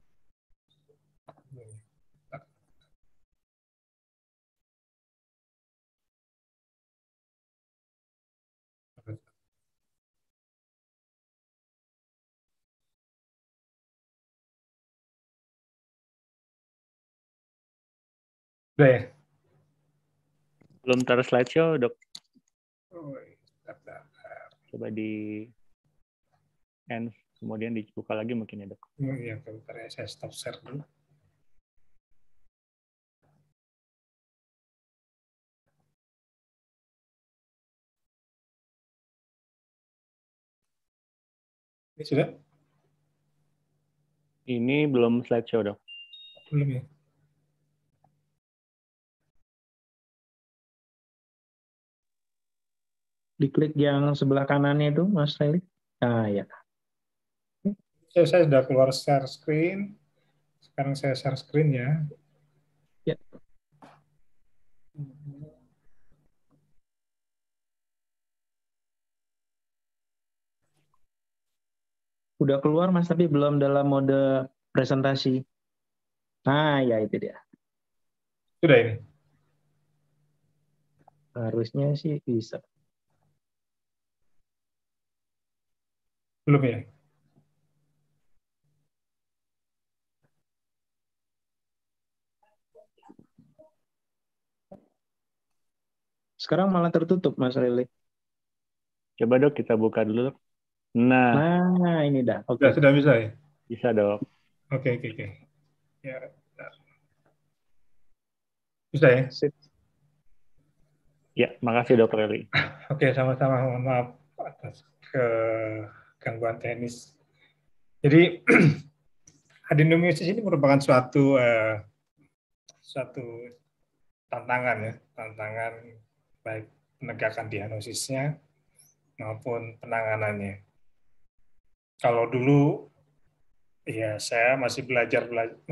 Udah ya? Belum slideshow, Dok. Oh, Coba di end, kemudian dibuka lagi mungkin ya, Dok. iya, bentar ya, saya stop share dulu. Ini sudah? Ini belum slideshow, Dok. Belum ya? Diklik yang sebelah kanannya itu, Mas Reli. Ah, ya. Saya sudah keluar share screen. Sekarang saya share screen ya. Ya. Udah keluar, Mas, tapi belum dalam mode presentasi. Ah, ya itu dia. Sudah ini? Harusnya sih bisa. Belum ya? Sekarang malah tertutup, Mas Reli. Coba, Dok, kita buka dulu, Dok. Nah, ini dah. Oke. Sudah bisa ya? Bisa, Dok. Oke. Ya, bentar. Bisa ya? Sip. Ya, makasih, Dr. Eli. Oke, sama-sama. Mohon maaf atas kegangguan teknis. Jadi, adenomiosis ini merupakan suatu tantangan ya, tantangan baik penegakan diagnosisnya maupun penanganannya. Kalau dulu ya saya masih belajar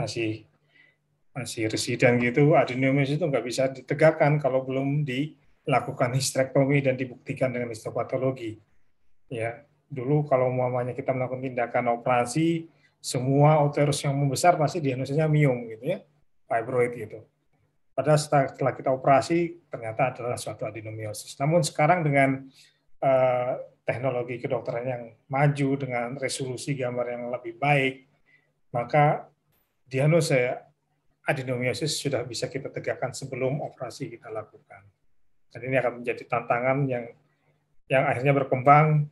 masih residen gitu, adenomiosis itu nggak bisa ditegakkan kalau belum dilakukan histerektomi dan dibuktikan dengan histopatologi. Ya, dulu kalau umpamanya kita melakukan tindakan operasi, semua uterus yang membesar pasti diagnosisnya miom gitu ya, fibroid gitu. Padahal setelah kita operasi ternyata adalah suatu adenomiosis. Namun sekarang dengan teknologi kedokteran yang maju dengan resolusi gambar yang lebih baik, maka diagnosa adenomiosis sudah bisa kita tegakkan sebelum operasi kita lakukan. Dan ini akan menjadi tantangan yang akhirnya berkembang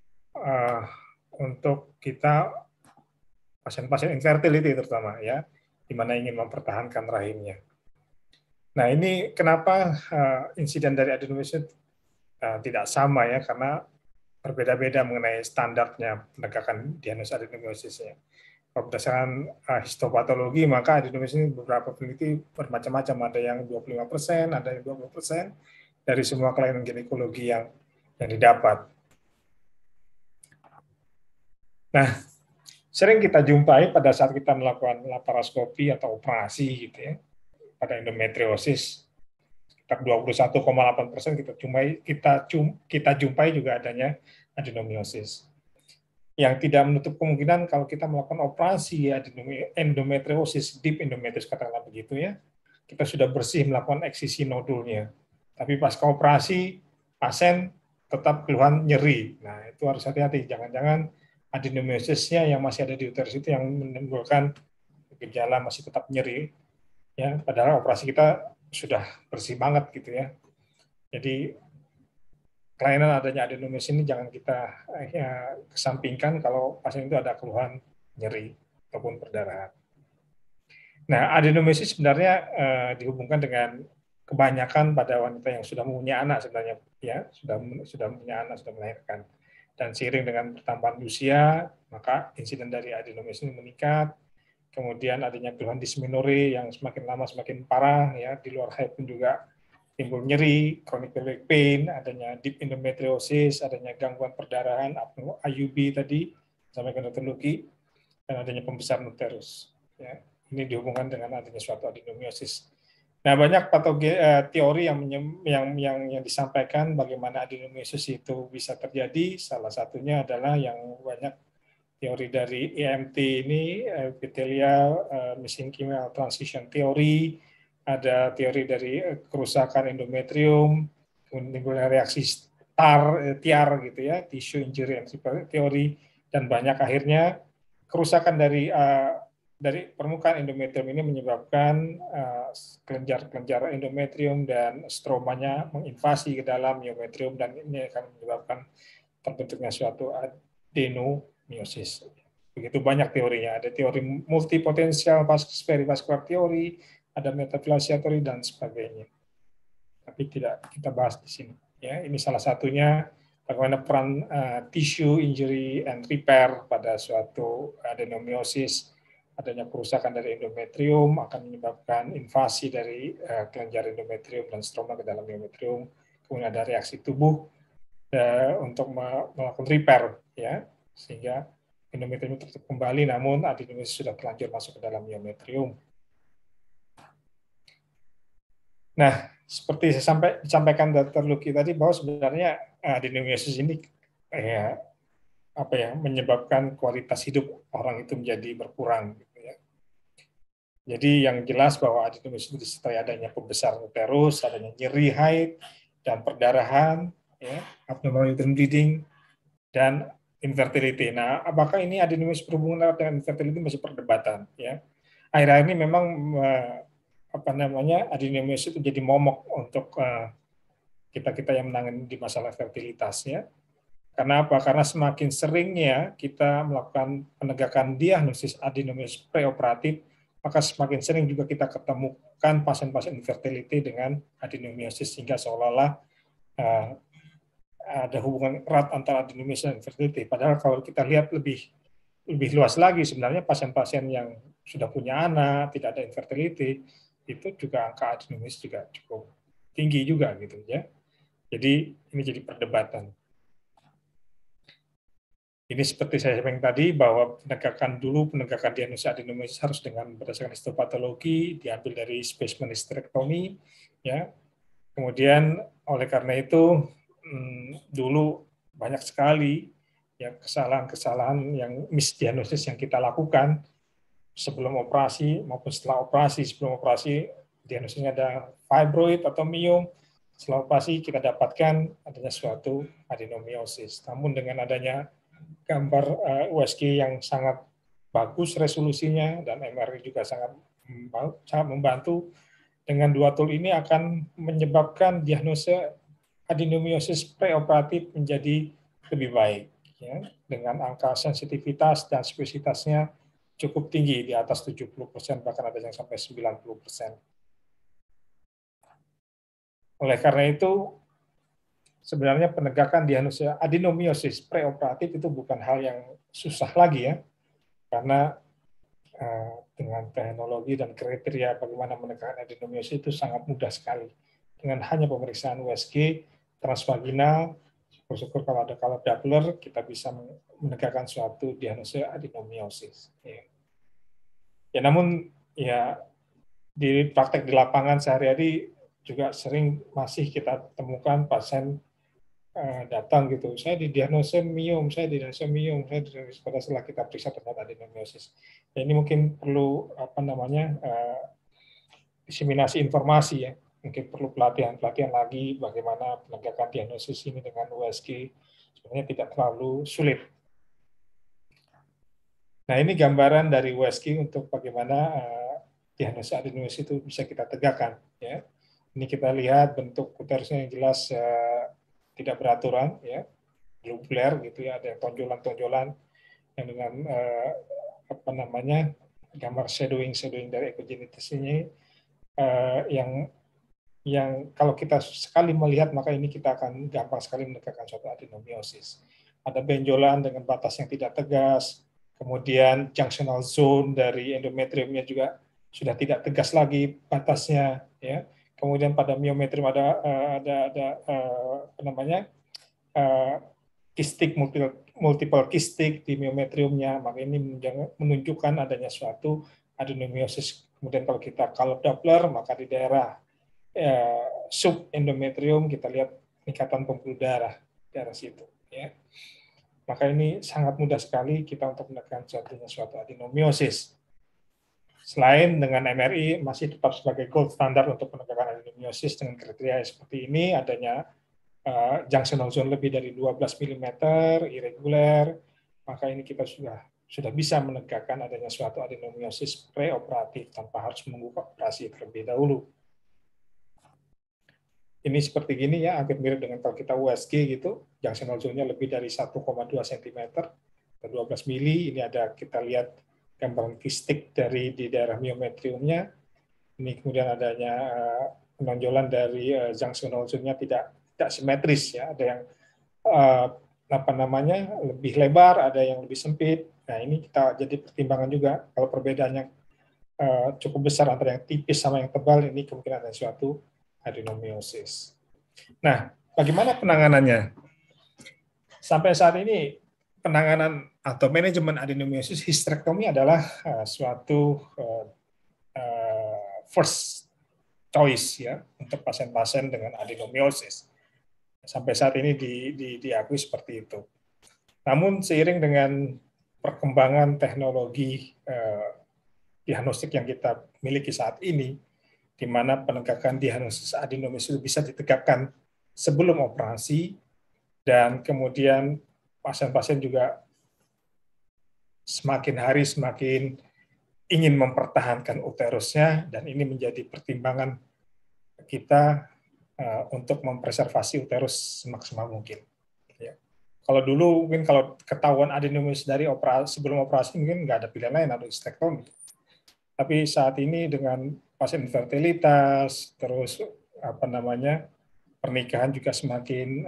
untuk kita pasien-pasien infertility terutama ya, di mana ingin mempertahankan rahimnya. Nah, ini kenapa insiden dari adenomiosis tidak sama ya, karena berbeda-beda mengenai standarnya penegakan diagnosis adenomiosisnya. Kalau berdasarkan histopatologi, maka adenomiosis beberapa peneliti bermacam-macam, ada yang 25%, ada yang 20% dari semua kelainan ginekologi yang didapat. Nah, sering kita jumpai pada saat kita melakukan laparoskopi atau operasi gitu ya, pada endometriosis, sekitar 21,8% kita jumpai juga adanya adenomiosis. Yang tidak menutup kemungkinan kalau kita melakukan operasi endometriosis, deep endometriosis katakanlah begitu ya, kita sudah bersih melakukan eksisi nodulnya. Tapi pasca operasi pasien tetap keluhan nyeri. Nah, itu harus hati-hati, jangan-jangan adenomiosisnya yang masih ada di uterus itu yang menimbulkan gejala masih tetap nyeri, ya, padahal operasi kita sudah bersih banget gitu ya. Jadi kelainan adanya adenomiosis ini jangan kita kesampingkan kalau pasien itu ada keluhan nyeri ataupun perdarahan. Nah, adenomiosis sebenarnya dihubungkan dengan kebanyakan pada wanita yang sudah mempunyai anak sebenarnya, ya, sudah punya anak, sudah melahirkan. Dan seiring dengan pertambahan usia, maka insiden dari adenomiosis ini meningkat. Kemudian adanya keluhan dysmenorrhea yang semakin lama semakin parah, ya, di luar haid pun juga timbul nyeri, chronic pelvic pain, adanya deep endometriosis, adanya gangguan perdarahan, IUB tadi, sampai ke Dr. Luki, dan adanya pembesaran uterus. Ya. Ini dihubungkan dengan adanya suatu adenomiosis. Nah, banyak teori yang disampaikan bagaimana adenomiosis itu bisa terjadi. Salah satunya adalah yang banyak teori dari EMT ini, epithelial mesenchymal transition theory, ada teori dari kerusakan endometrium, menimbulkan reaksi TIAR gitu ya, tissue injury and theory, dan banyak akhirnya kerusakan dari permukaan endometrium ini menyebabkan kelenjar-kelenjar endometrium dan stromanya menginvasi ke dalam myometrium, dan ini akan menyebabkan terbentuknya suatu adenomiosis. Begitu banyak teorinya. Ada teori multipotensial perivaskular teori, ada metaplasia teori, dan sebagainya. Tapi tidak kita bahas di sini. Ya, ini salah satunya bagaimana peran tissue injury and repair pada suatu adenomiosis. Adanya kerusakan dari endometrium akan menyebabkan invasi dari kelenjar endometrium dan stroma ke dalam myometrium. Kemudian ada reaksi tubuh untuk melakukan repair, ya, sehingga endometrium tertutup kembali, namun adenomiosis sudah terlanjur masuk ke dalam myometrium. Nah, seperti disampaikan Dr. Luki tadi, bahwa sebenarnya adenomiosis ini menyebabkan kualitas hidup orang itu menjadi berkurang. Gitu ya. Jadi yang jelas bahwa adenomiosis disertai adanya pembesaran uterus, adanya nyeri haid dan perdarahan, ya, abnormal uterine bleeding, dan infertility. Nah, apakah ini adenomiosis berhubungan dengan infertility masih perdebatan, ya. Akhir-akhir ini memang adenomiosis itu jadi momok untuk kita yang menangani di masalah fertilitas, ya. Karena apa? Karena semakin seringnya kita melakukan penegakan diagnosis adenomiosis preoperatif, maka semakin sering juga kita ketemukan pasien-pasien infertility dengan adenomiosis, sehingga seolah-olah ada hubungan erat antara adenomiosis dan infertility. Padahal kalau kita lihat lebih luas lagi, sebenarnya pasien-pasien yang sudah punya anak, tidak ada infertility, itu juga angka adenomiosis juga cukup tinggi juga gitu ya. Jadi ini jadi perdebatan. Ini seperti saya sampaikan tadi, bahwa penegakan diagnosis adenomiosis harus dengan berdasarkan histopatologi, diambil dari spesimen histerektomi, ya. Kemudian oleh karena itu dulu banyak sekali ya kesalahan-kesalahan yang misdiagnosis yang kita lakukan sebelum operasi maupun setelah operasi. Sebelum operasi diagnosisnya ada fibroid atau miom, setelah operasi kita dapatkan adanya suatu adenomiosis. Namun dengan adanya gambar USG yang sangat bagus resolusinya dan MRI juga sangat membantu, dengan dua tool ini akan menyebabkan diagnosa adenomiosis preoperatif menjadi lebih baik, ya, dengan angka sensitivitas dan spesifisitasnya cukup tinggi, di atas 70%, bahkan ada yang sampai 90%. Oleh karena itu, sebenarnya penegakan diagnosis adenomiosis preoperatif itu bukan hal yang susah lagi, ya, karena dengan teknologi dan kriteria bagaimana menegakkan adenomiosis itu sangat mudah sekali. Dengan hanya pemeriksaan USG transvaginal, syukur-syukur kalau ada color Doppler, kita bisa menegakkan suatu diagnosis adenomiosis. Ya, namun ya di praktek di lapangan sehari-hari juga sering masih kita temukan pasien datang gitu, saya didiagnosa miom, pada setelah kita periksa ternyata adenomiosis. Ya, ini mungkin perlu diseminasi informasi, ya. Mungkin perlu pelatihan lagi bagaimana penegakan diagnosis ini dengan USG. Sebenarnya tidak terlalu sulit. Nah, ini gambaran dari USG untuk bagaimana diagnosis adenomyosis itu bisa kita tegakkan. Ya. Ini kita lihat bentuk uterusnya yang jelas tidak beraturan, ya, globular gitu ya, ada tonjolan-tonjolan yang dengan apa namanya gambar shadowing dari ekogenitas ini yang kalau kita sekali melihat maka ini kita akan gampang sekali menegakkan suatu adenomyosis. Ada benjolan dengan batas yang tidak tegas, kemudian junctional zone dari endometriumnya juga sudah tidak tegas lagi batasnya, ya. Kemudian pada myometrium ada apa namanya kistik multiple kistik di myometriumnya, maka ini menunjukkan adanya suatu adenomyosis. Kemudian kalau kita color Doppler, maka di daerah subendometrium kita lihat peningkatan pembuluh darah situ, ya. Maka ini sangat mudah sekali kita untuk menekan suatu adenomyosis. Selain dengan MRI masih tetap sebagai gold standar untuk penegakan adenomyosis dengan kriteria seperti ini, adanya junctional zone lebih dari 12 mm, irregular, maka ini kita sudah bisa menegakkan adanya suatu adenomyosis preoperatif tanpa harus menunggu operasi terlebih dahulu. Ini seperti gini ya, hampir mirip dengan kalau kita USG gitu, junctional zone-nya lebih dari 1,2 cm ke 12 mili. Ini ada kita lihat gambaran kistik dari di daerah myometriumnya. Ini kemudian adanya penonjolan dari junctional zone-nya tidak simetris ya, ada yang apa namanya lebih lebar, ada yang lebih sempit. Nah, ini kita jadi pertimbangan juga kalau perbedaannya cukup besar antara yang tipis sama yang tebal, ini kemungkinan ada suatu adenomyosis. Nah, bagaimana penanganannya? Sampai saat ini penanganan atau manajemen adenomyosis histerektomi adalah suatu first choice ya untuk pasien-pasien dengan adenomyosis. Sampai saat ini diakui seperti itu. Namun seiring dengan perkembangan teknologi diagnostik yang kita miliki saat ini, di mana penegakan diagnosis adenomyosis bisa ditegakkan sebelum operasi, dan kemudian pasien-pasien juga semakin hari semakin ingin mempertahankan uterusnya, dan ini menjadi pertimbangan kita untuk mempreservasi uterus semaksimal mungkin. Ya. Kalau dulu mungkin kalau ketahuan adenomyosis dari sebelum operasi mungkin nggak ada pilihan lain, atau histektomi. Tapi saat ini dengan pasien infertilitas, terus apa namanya pernikahan juga semakin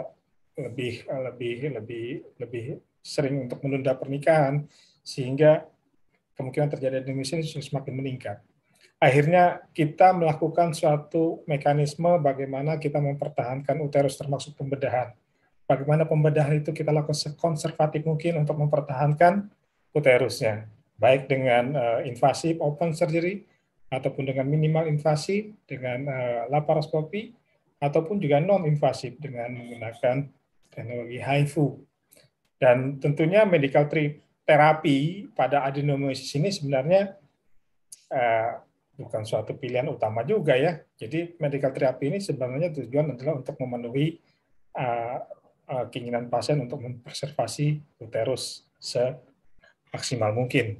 lebih sering untuk menunda pernikahan, sehingga kemungkinan terjadi adenomyosis semakin meningkat. Akhirnya kita melakukan suatu mekanisme bagaimana kita mempertahankan uterus termasuk pembedahan. Bagaimana pembedahan itu kita lakukan sekonservatif mungkin untuk mempertahankan uterusnya, baik dengan invasif open surgery ataupun dengan minimal invasif dengan laparoskopi ataupun juga non invasif dengan menggunakan teknologi HIFU. Dan tentunya medical terapi pada adenomyosis ini sebenarnya bukan suatu pilihan utama juga ya. Jadi medical terapi ini sebenarnya tujuan adalah untuk memenuhi keinginan pasien untuk mempreservasi uterus semaksimal mungkin.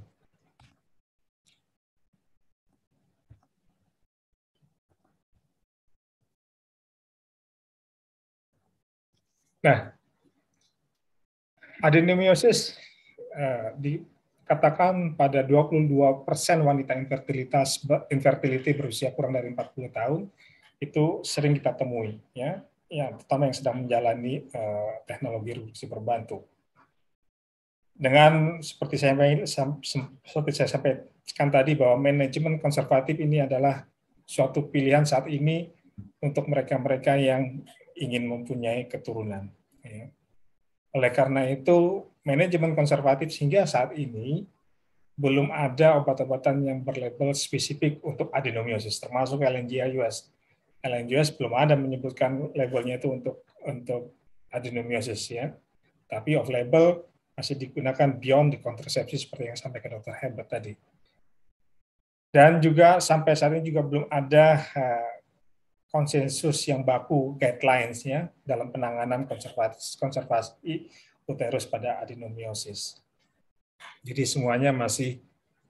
Nah, adenomyosis dikatakan pada 22% wanita infertility berusia kurang dari 40 tahun itu sering kita temui, ya, terutama yang sedang menjalani teknologi reproduksi berbantu. Dengan seperti saya sampaikan tadi bahwa manajemen konservatif ini adalah suatu pilihan saat ini untuk mereka-mereka yang ingin mempunyai keturunan. Ya. Oleh karena itu, manajemen konservatif hingga saat ini belum ada obat-obatan yang berlabel spesifik untuk adenomyosis, termasuk LNGIUS. LNGIUS belum ada menyebutkan labelnya itu untuk adenomyosis ya. Tapi off label masih digunakan beyond the kontrasepsi seperti yang sampaikan Dr. Herbert tadi. Dan juga sampai saat ini juga belum ada konsensus yang baku guidelines-nya dalam penanganan konservasi uterus pada adenomyosis. Jadi semuanya masih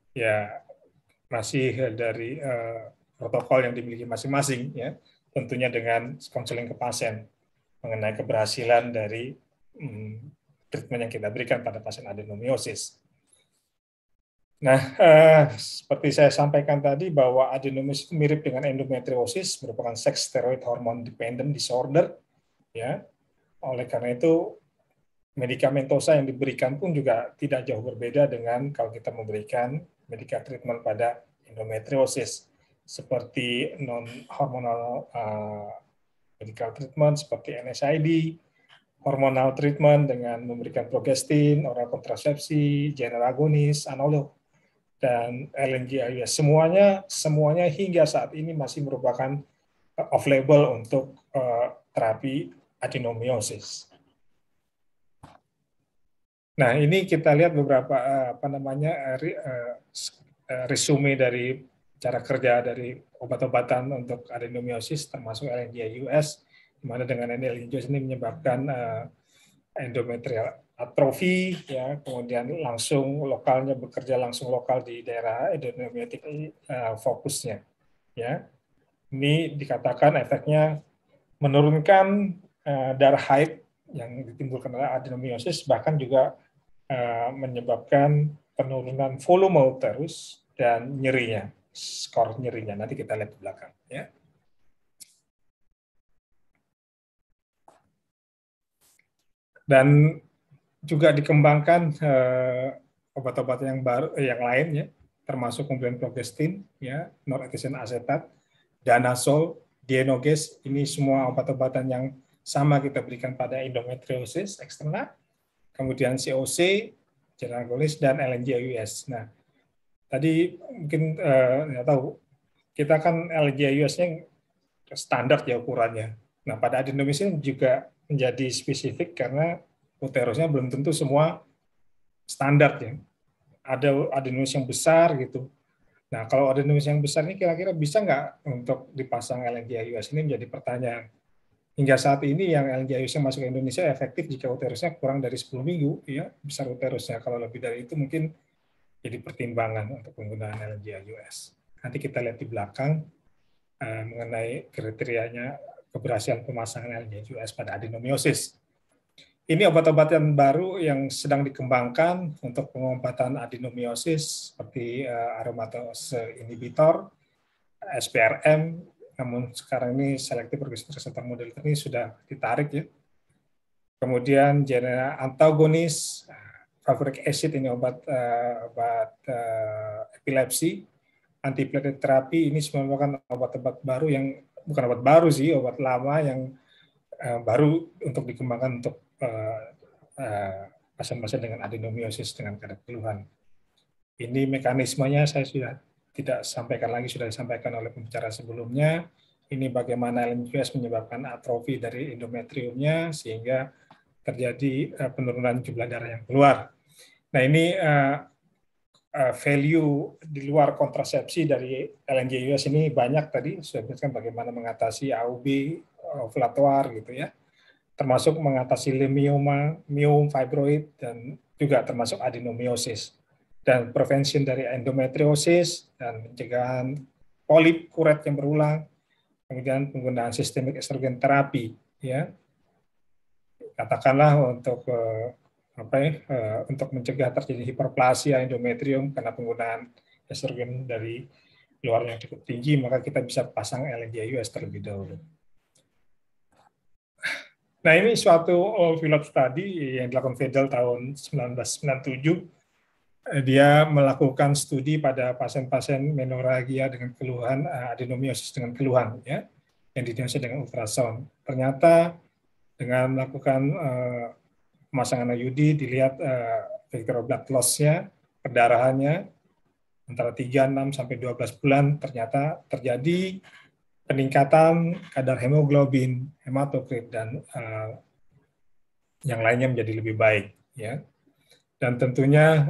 dari protokol yang dimiliki masing-masing, ya, tentunya dengan konseling ke pasien mengenai keberhasilan dari treatment yang kita berikan pada pasien adenomiosis. Nah, seperti saya sampaikan tadi bahwa adenomiosis itu mirip dengan endometriosis, merupakan sex steroid hormone dependent disorder, ya. Oleh karena itu, medikamentosa yang diberikan pun juga tidak jauh berbeda dengan kalau kita memberikan medical treatment pada endometriosis, seperti non-hormonal medical treatment seperti NSAID, hormonal treatment dengan memberikan progestin, oral kontrasepsi, general agonis, analog, dan LNG-IUS. Semuanya hingga saat ini masih merupakan off-label untuk terapi adenomiosis. Nah, ini kita lihat beberapa resume dari cara kerja dari obat-obatan untuk adenomiosis, termasuk LNG-IUS, di mana dengan LNG-IUS ini menyebabkan endometrial atrofi, ya, kemudian langsung lokalnya bekerja langsung lokal di daerah adenomiotik fokusnya, ya. Ini dikatakan efeknya menurunkan darah haid yang ditimbulkan oleh adenomiosis, bahkan juga menyebabkan penurunan volume uterus dan nyerinya, skor nyerinya. Nanti kita lihat di belakang, ya. Dan juga dikembangkan obat-obat yang baru yang lain, ya, termasuk kemudian progestin, ya, norethicin asetat, danazol, dienogase. Ini semua obat-obatan yang sama kita berikan pada endometriosis eksternal, kemudian COC, general agonis, dan LNG-IUS. Nah, tadi mungkin nggak tahu, kita kan LNG-IUS-nya standar ya ukurannya. Nah, pada adenomiosis juga menjadi spesifik karena uterusnya belum tentu semua standar, ya. Ada adenomiosis yang besar gitu. Nah, kalau adenomiosis yang besar ini kira-kira bisa nggak untuk dipasang LNG-IUS? Ini menjadi pertanyaan. Hingga saat ini yang LNG-IUS yang masuk ke Indonesia efektif jika uterusnya kurang dari 10 minggu, ya, besar uterusnya. Kalau lebih dari itu mungkin jadi pertimbangan untuk penggunaan LNG-IUS. Nanti kita lihat di belakang mengenai kriterianya keberhasilan pemasangan LNG-IUS pada adenomiosis. Ini obat-obatan baru yang sedang dikembangkan untuk pengobatan adenomiosis seperti aromatase inhibitor, SPRM, namun sekarang ini selective organ receptor modulator ini sudah ditarik, ya. Kemudian general antagonis, valproic acid, ini obat epilepsi, antiplatelet terapi, ini semua merupakan obat-obat baru yang bukan obat baru sih, obat lama yang baru untuk dikembangkan untuk pasien-pasien dengan adenomiosis dengan kadar keluhan. Ini mekanismenya saya sudah tidak sampaikan lagi, sudah disampaikan oleh pembicara sebelumnya. Ini bagaimana LNG-IUS menyebabkan atrofi dari endometriumnya sehingga terjadi penurunan jumlah darah yang keluar. Nah, ini value di luar kontrasepsi dari LNG-IUS ini banyak tadi, sudah disebutkan bagaimana mengatasi AUB, ovulatoar gitu, ya. Termasuk mengatasi lemioma, myofibroid, dan juga termasuk adenomiosis. Dan prevention dari endometriosis, dan pencegahan polip kuret yang berulang, kemudian penggunaan sistemik estrogen terapi, ya. Katakanlah untuk untuk mencegah terjadi hiperplasia endometrium karena penggunaan estrogen dari luar yang cukup tinggi, maka kita bisa pasang LNG-IUS terlebih dahulu. Nah, ini suatu pilot study yang dilakukan Fedel tahun 1997. Dia melakukan studi pada pasien-pasien menorrhagia dengan keluhan adenomiosis dengan keluhan, ya, yang didiagnosis dengan ultrasound. Ternyata dengan melakukan pemasangan IUD dilihat vector blood loss-nya, perdarahannya antara 3, 6 sampai 12 bulan ternyata terjadi peningkatan kadar hemoglobin, hematokrit, dan yang lainnya menjadi lebih baik, ya. Dan tentunya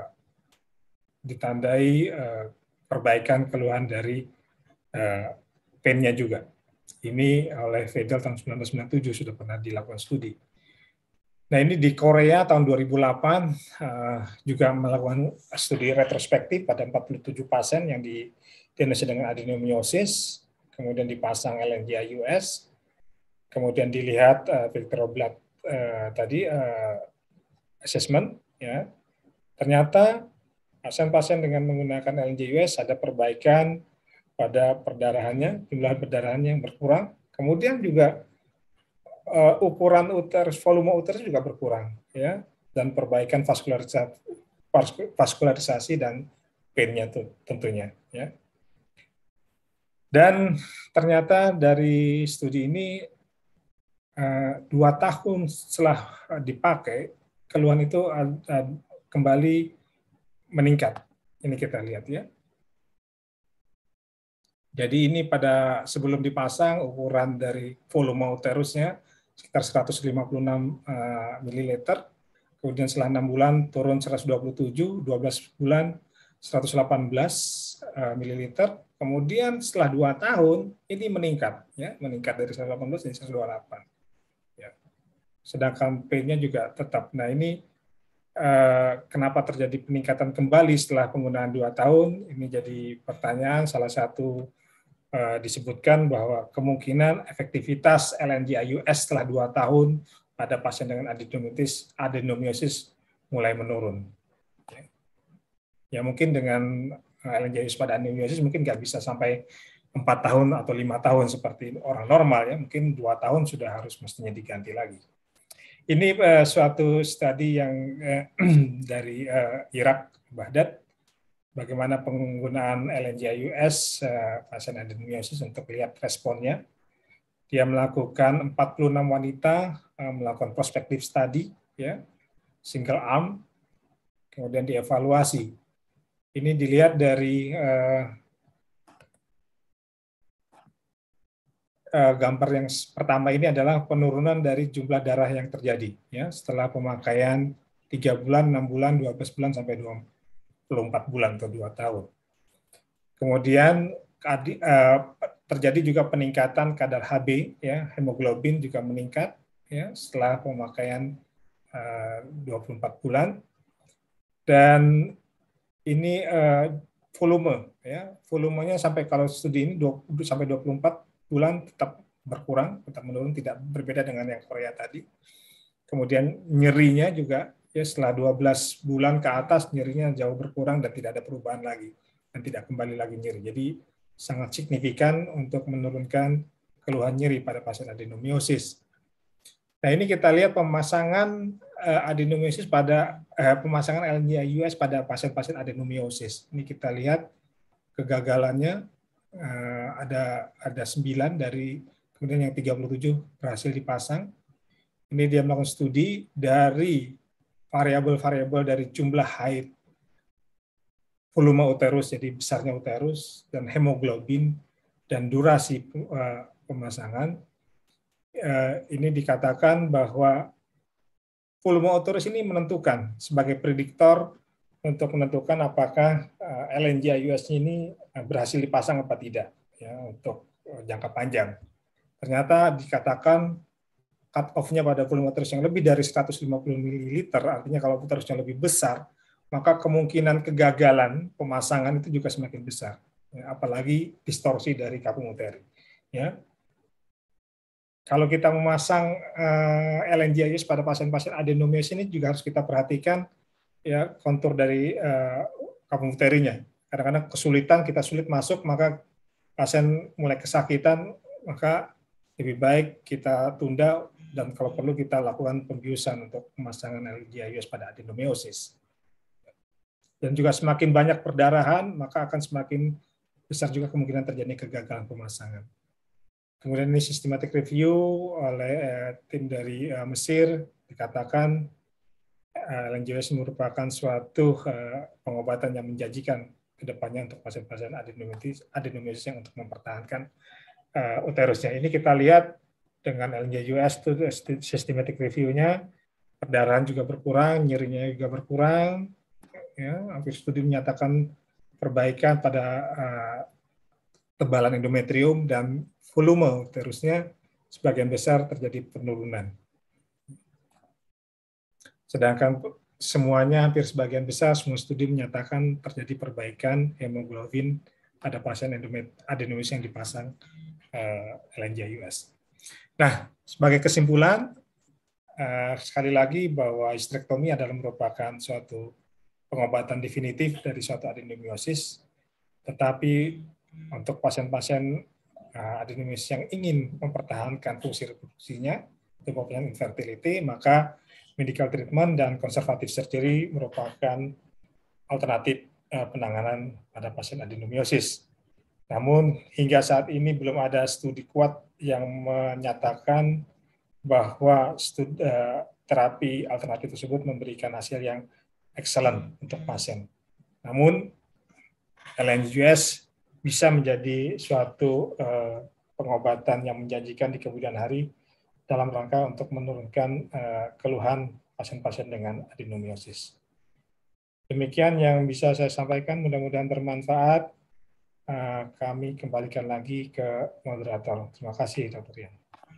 ditandai perbaikan keluhan dari pain-nya juga. Ini oleh Fedel tahun 1997 sudah pernah dilakukan studi. Nah, ini di Korea tahun 2008 juga melakukan studi retrospektif pada 47 pasien yang didiagnosis dengan adenomyosis, kemudian dipasang LNGIUS, kemudian dilihat peripheral blood tadi assessment, ya. Ternyata pasien-pasien dengan menggunakan LNGIUS ada perbaikan pada perdarahannya, jumlah perdarahannya yang berkurang, kemudian juga ukuran uterus, volume uterus juga berkurang, ya, dan perbaikan vaskularisasi dan pain-nya tentunya, ya. Dan ternyata dari studi ini 2 tahun setelah dipakai, keluhan itu kembali meningkat. Ini kita lihat, ya. Jadi ini pada sebelum dipasang ukuran dari volume uterusnya sekitar 156 ml, kemudian setelah 6 bulan turun 127, 12 bulan 118 ml, kemudian setelah 2 tahun ini meningkat, ya, meningkat dari 118 jadi 128. Ya. Sedangkan P-nya juga tetap. Nah, ini kenapa terjadi peningkatan kembali setelah penggunaan 2 tahun? Ini jadi pertanyaan. Salah satu disebutkan bahwa kemungkinan efektivitas LNGIUS setelah 2 tahun pada pasien dengan adenomyosis mulai menurun. Ya, mungkin dengan LNGIUS pada adenomyosis mungkin nggak bisa sampai 4 tahun atau 5 tahun seperti orang normal, ya. Mungkin 2 tahun sudah harus mestinya diganti lagi. Ini suatu studi yang dari Irak, Baghdad, bagaimana penggunaan LNGIUS pasien adenomyosis untuk lihat responnya. Dia melakukan 46 wanita melakukan prospektif study, ya, single arm, kemudian dievaluasi. Ini dilihat dari gambar yang pertama ini adalah penurunan dari jumlah darah yang terjadi, ya, setelah pemakaian 3 bulan, 6 bulan, 12 bulan sampai 24 bulan atau 2 tahun. Kemudian terjadi juga peningkatan kadar Hb, ya, hemoglobin juga meningkat, ya, setelah pemakaian 24 bulan. Dan ini volume, ya, volumenya sampai kalau studi ini sampai 24 bulan tetap berkurang, tetap menurun, tidak berbeda dengan yang Korea tadi. Kemudian nyerinya juga, ya, setelah 12 bulan ke atas nyerinya jauh berkurang dan tidak ada perubahan lagi dan tidak kembali lagi nyeri. Jadi sangat signifikan untuk menurunkan keluhan nyeri pada pasien adenomyosis. Nah, ini kita lihat pemasangan adenomyosis pada pemasangan LNGIUS pada pasien-pasien adenomyosis. Ini kita lihat kegagalannya ada 9 dari, kemudian yang 37 berhasil dipasang. Ini dia melakukan studi dari variabel-variabel dari jumlah haid, volume uterus, jadi besarnya uterus, dan hemoglobin, dan durasi pemasangan. Ini dikatakan bahwa volume uterus ini menentukan sebagai prediktor untuk menentukan apakah LNGIUS ini berhasil dipasang apa tidak, ya, untuk jangka panjang. Ternyata dikatakan cut off-nya pada volume uterus yang lebih dari 150 ml, artinya kalau uterusnya lebih besar, maka kemungkinan kegagalan pemasangan itu juga semakin besar, ya, apalagi distorsi dari kapung uteri. Ya. Kalau kita memasang LNGIUS pada pasien-pasien adenomyosis ini juga harus kita perhatikan, ya, kontur dari kapung uterinya. Kadang-kadang kesulitan, kita sulit masuk, maka pasien mulai kesakitan, maka lebih baik kita tunda dan kalau perlu kita lakukan pembiusan untuk pemasangan LNGIUS pada adenomyosis. Dan juga semakin banyak perdarahan, maka akan semakin besar juga kemungkinan terjadi kegagalan pemasangan. Kemudian ini systematic review oleh tim dari Mesir, dikatakan LNGIUS merupakan suatu pengobatan yang menjanjikan ke depannya untuk pasien-pasien adenomyosis yang untuk mempertahankan uterusnya. Ini kita lihat dengan LNGIUS itu systematic review-nya, perdarahan juga berkurang, nyerinya juga berkurang, ya, hampir studi menyatakan perbaikan pada tebalan endometrium dan volume uterusnya sebagian besar terjadi penurunan. Sedangkan semuanya hampir sebagian besar semua studi menyatakan terjadi perbaikan hemoglobin pada pasien adenomyosis yang dipasang LNGIUS. Nah, sebagai kesimpulan, sekali lagi bahwa histerektomi adalah merupakan suatu pengobatan definitif dari suatu adenomyosis, tetapi untuk pasien-pasien adenomyosis yang ingin mempertahankan fungsi reproduksinya, untuk populasi infertility, maka medical treatment dan conservative surgery merupakan alternatif penanganan pada pasien adenomyosis. Namun hingga saat ini belum ada studi kuat yang menyatakan bahwa terapi alternatif tersebut memberikan hasil yang excellent untuk pasien. Namun LNGIUS bisa menjadi suatu pengobatan yang menjanjikan di kemudian hari dalam rangka untuk menurunkan keluhan pasien-pasien dengan adenomyosis. Demikian yang bisa saya sampaikan, mudah-mudahan bermanfaat. Kami kembalikan lagi ke moderator. Terima kasih, Dr. Rian.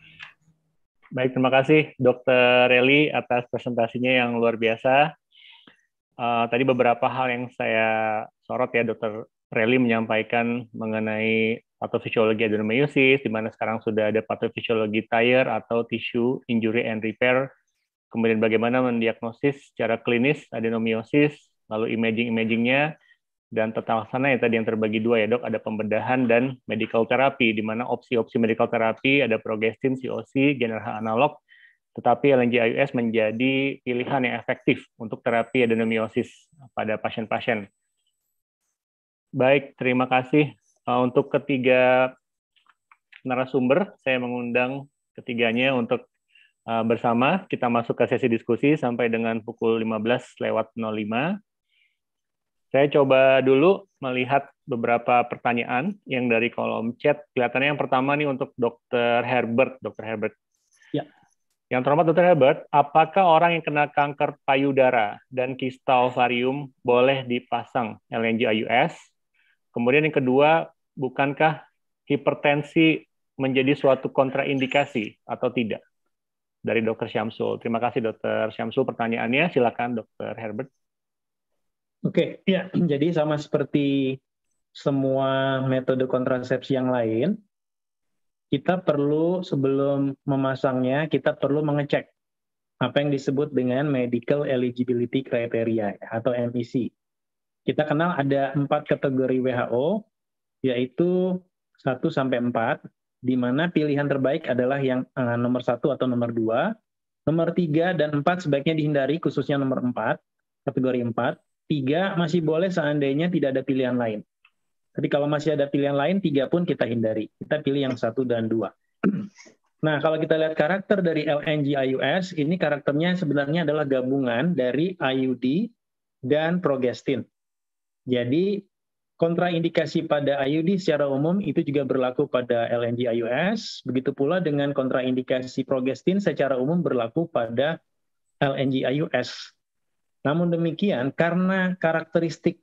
Baik, terima kasih Dr. Relly atas presentasinya yang luar biasa. Tadi beberapa hal yang saya sorot ya, Dr. Relly menyampaikan mengenai patofisiologi adenomyosis, di mana sekarang sudah ada patofisiologi tire atau tissue injury and repair, kemudian bagaimana mendiagnosis secara klinis adenomyosis, lalu imaging-imagingnya, dan tata laksana yang tadi yang terbagi dua ya dok, ada pembedahan dan medical therapy, di mana opsi-opsi medical therapy ada progestin, COC, general analog, tetapi LNGIUS menjadi pilihan yang efektif untuk terapi adenomyosis pada pasien-pasien. Baik, terima kasih. Untuk ketiga narasumber, saya mengundang ketiganya untuk bersama kita masuk ke sesi diskusi sampai dengan pukul 15:05. Saya coba dulu melihat beberapa pertanyaan yang dari kolom chat. Kelihatannya yang pertama nih untuk Dr. Herbert. Dr. Herbert. Ya. Yang terhormat Dr. Herbert, apakah orang yang kena kanker payudara dan kista ovarium boleh dipasang LNGIUS? Kemudian yang kedua, bukankah hipertensi menjadi suatu kontraindikasi atau tidak? Dari Dr. Syamsul. Terima kasih Dr. Syamsul pertanyaannya. Silakan Dr. Herbert. Oke, ya. Jadi sama seperti semua metode kontrasepsi yang lain, kita perlu sebelum memasangnya, kita perlu mengecek apa yang disebut dengan Medical Eligibility Criteria atau MEC. Kita kenal ada 4 kategori WHO, yaitu 1-4, di mana pilihan terbaik adalah yang nomor 1 atau nomor 2. Nomor 3 dan 4 sebaiknya dihindari, khususnya nomor 4, kategori 4. 3 masih boleh seandainya tidak ada pilihan lain. Tapi kalau masih ada pilihan lain, 3 pun kita hindari. Kita pilih yang 1 dan 2. Nah, kalau kita lihat karakter dari LNGIUS, ini karakternya sebenarnya adalah gabungan dari IUD dan progestin. Jadi, kontraindikasi pada IUD secara umum itu juga berlaku pada LNGIUS, begitu pula dengan kontraindikasi progestin secara umum berlaku pada LNGIUS. Namun demikian, karena karakteristik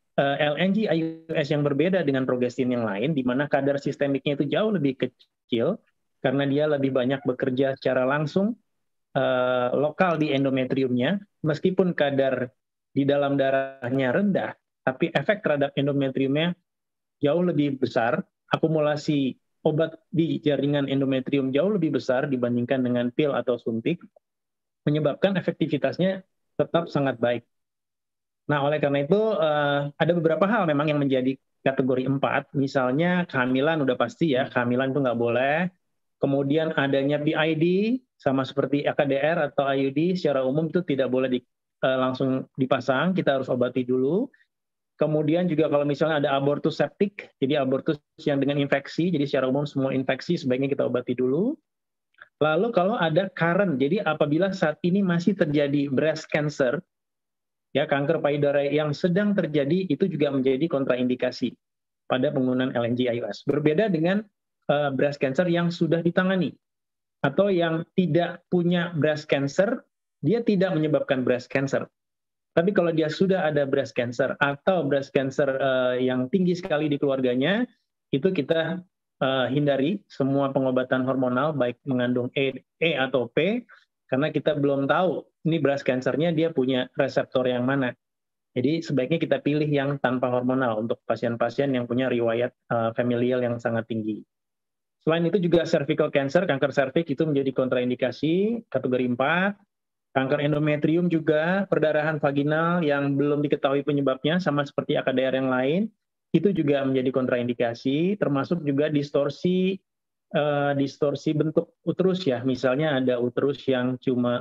LNGIUS yang berbeda dengan progestin yang lain, di mana kadar sistemiknya itu jauh lebih kecil, karena dia lebih banyak bekerja secara langsung lokal di endometriumnya, meskipun kadar di dalam darahnya rendah, tapi efek terhadap endometriumnya jauh lebih besar, akumulasi obat di jaringan endometrium jauh lebih besar dibandingkan dengan pil atau suntik, menyebabkan efektivitasnya tetap sangat baik. Nah, oleh karena itu, ada beberapa hal memang yang menjadi kategori 4, misalnya kehamilan udah pasti ya, kehamilan itu nggak boleh, kemudian adanya PID, sama seperti AKDR atau IUD, secara umum itu tidak boleh langsung dipasang, kita harus obati dulu. Kemudian juga kalau misalnya ada abortus septik, jadi abortus yang dengan infeksi, jadi secara umum semua infeksi sebaiknya kita obati dulu. Lalu kalau ada current, jadi apabila saat ini masih terjadi breast cancer, ya kanker payudara yang sedang terjadi, itu juga menjadi kontraindikasi pada penggunaan LNGIUS. Berbeda dengan breast cancer yang sudah ditangani, atau yang tidak punya breast cancer, dia tidak menyebabkan breast cancer. Tapi kalau dia sudah ada breast cancer atau breast cancer yang tinggi sekali di keluarganya, itu kita hindari semua pengobatan hormonal, baik mengandung E atau P, karena kita belum tahu ini breast cancer-nya dia punya reseptor yang mana. Jadi sebaiknya kita pilih yang tanpa hormonal untuk pasien-pasien yang punya riwayat familial yang sangat tinggi. Selain itu juga cervical cancer, kanker serviks itu menjadi kontraindikasi kategori 4. Kanker endometrium juga, perdarahan vaginal yang belum diketahui penyebabnya sama seperti AKDR yang lain, itu juga menjadi kontraindikasi, termasuk juga distorsi bentuk uterus ya. Misalnya ada uterus yang cuma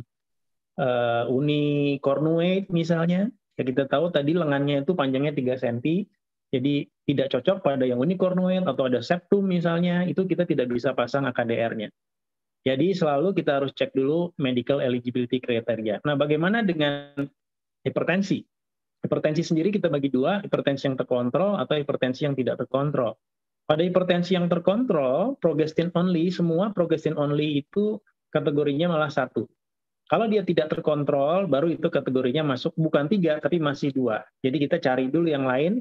unicornuate misalnya. Ya kita tahu tadi lengannya itu panjangnya 3 cm, jadi tidak cocok pada yang unicornuate atau ada septum misalnya, itu kita tidak bisa pasang AKDR-nya. Jadi selalu kita harus cek dulu medical eligibility criteria. Nah, bagaimana dengan hipertensi? Hipertensi sendiri kita bagi dua, hipertensi yang terkontrol atau hipertensi yang tidak terkontrol. Pada hipertensi yang terkontrol, progestin only, semua progestin only itu kategorinya malah 1. Kalau dia tidak terkontrol, baru itu kategorinya masuk bukan 3, tapi masih 2. Jadi kita cari dulu yang lain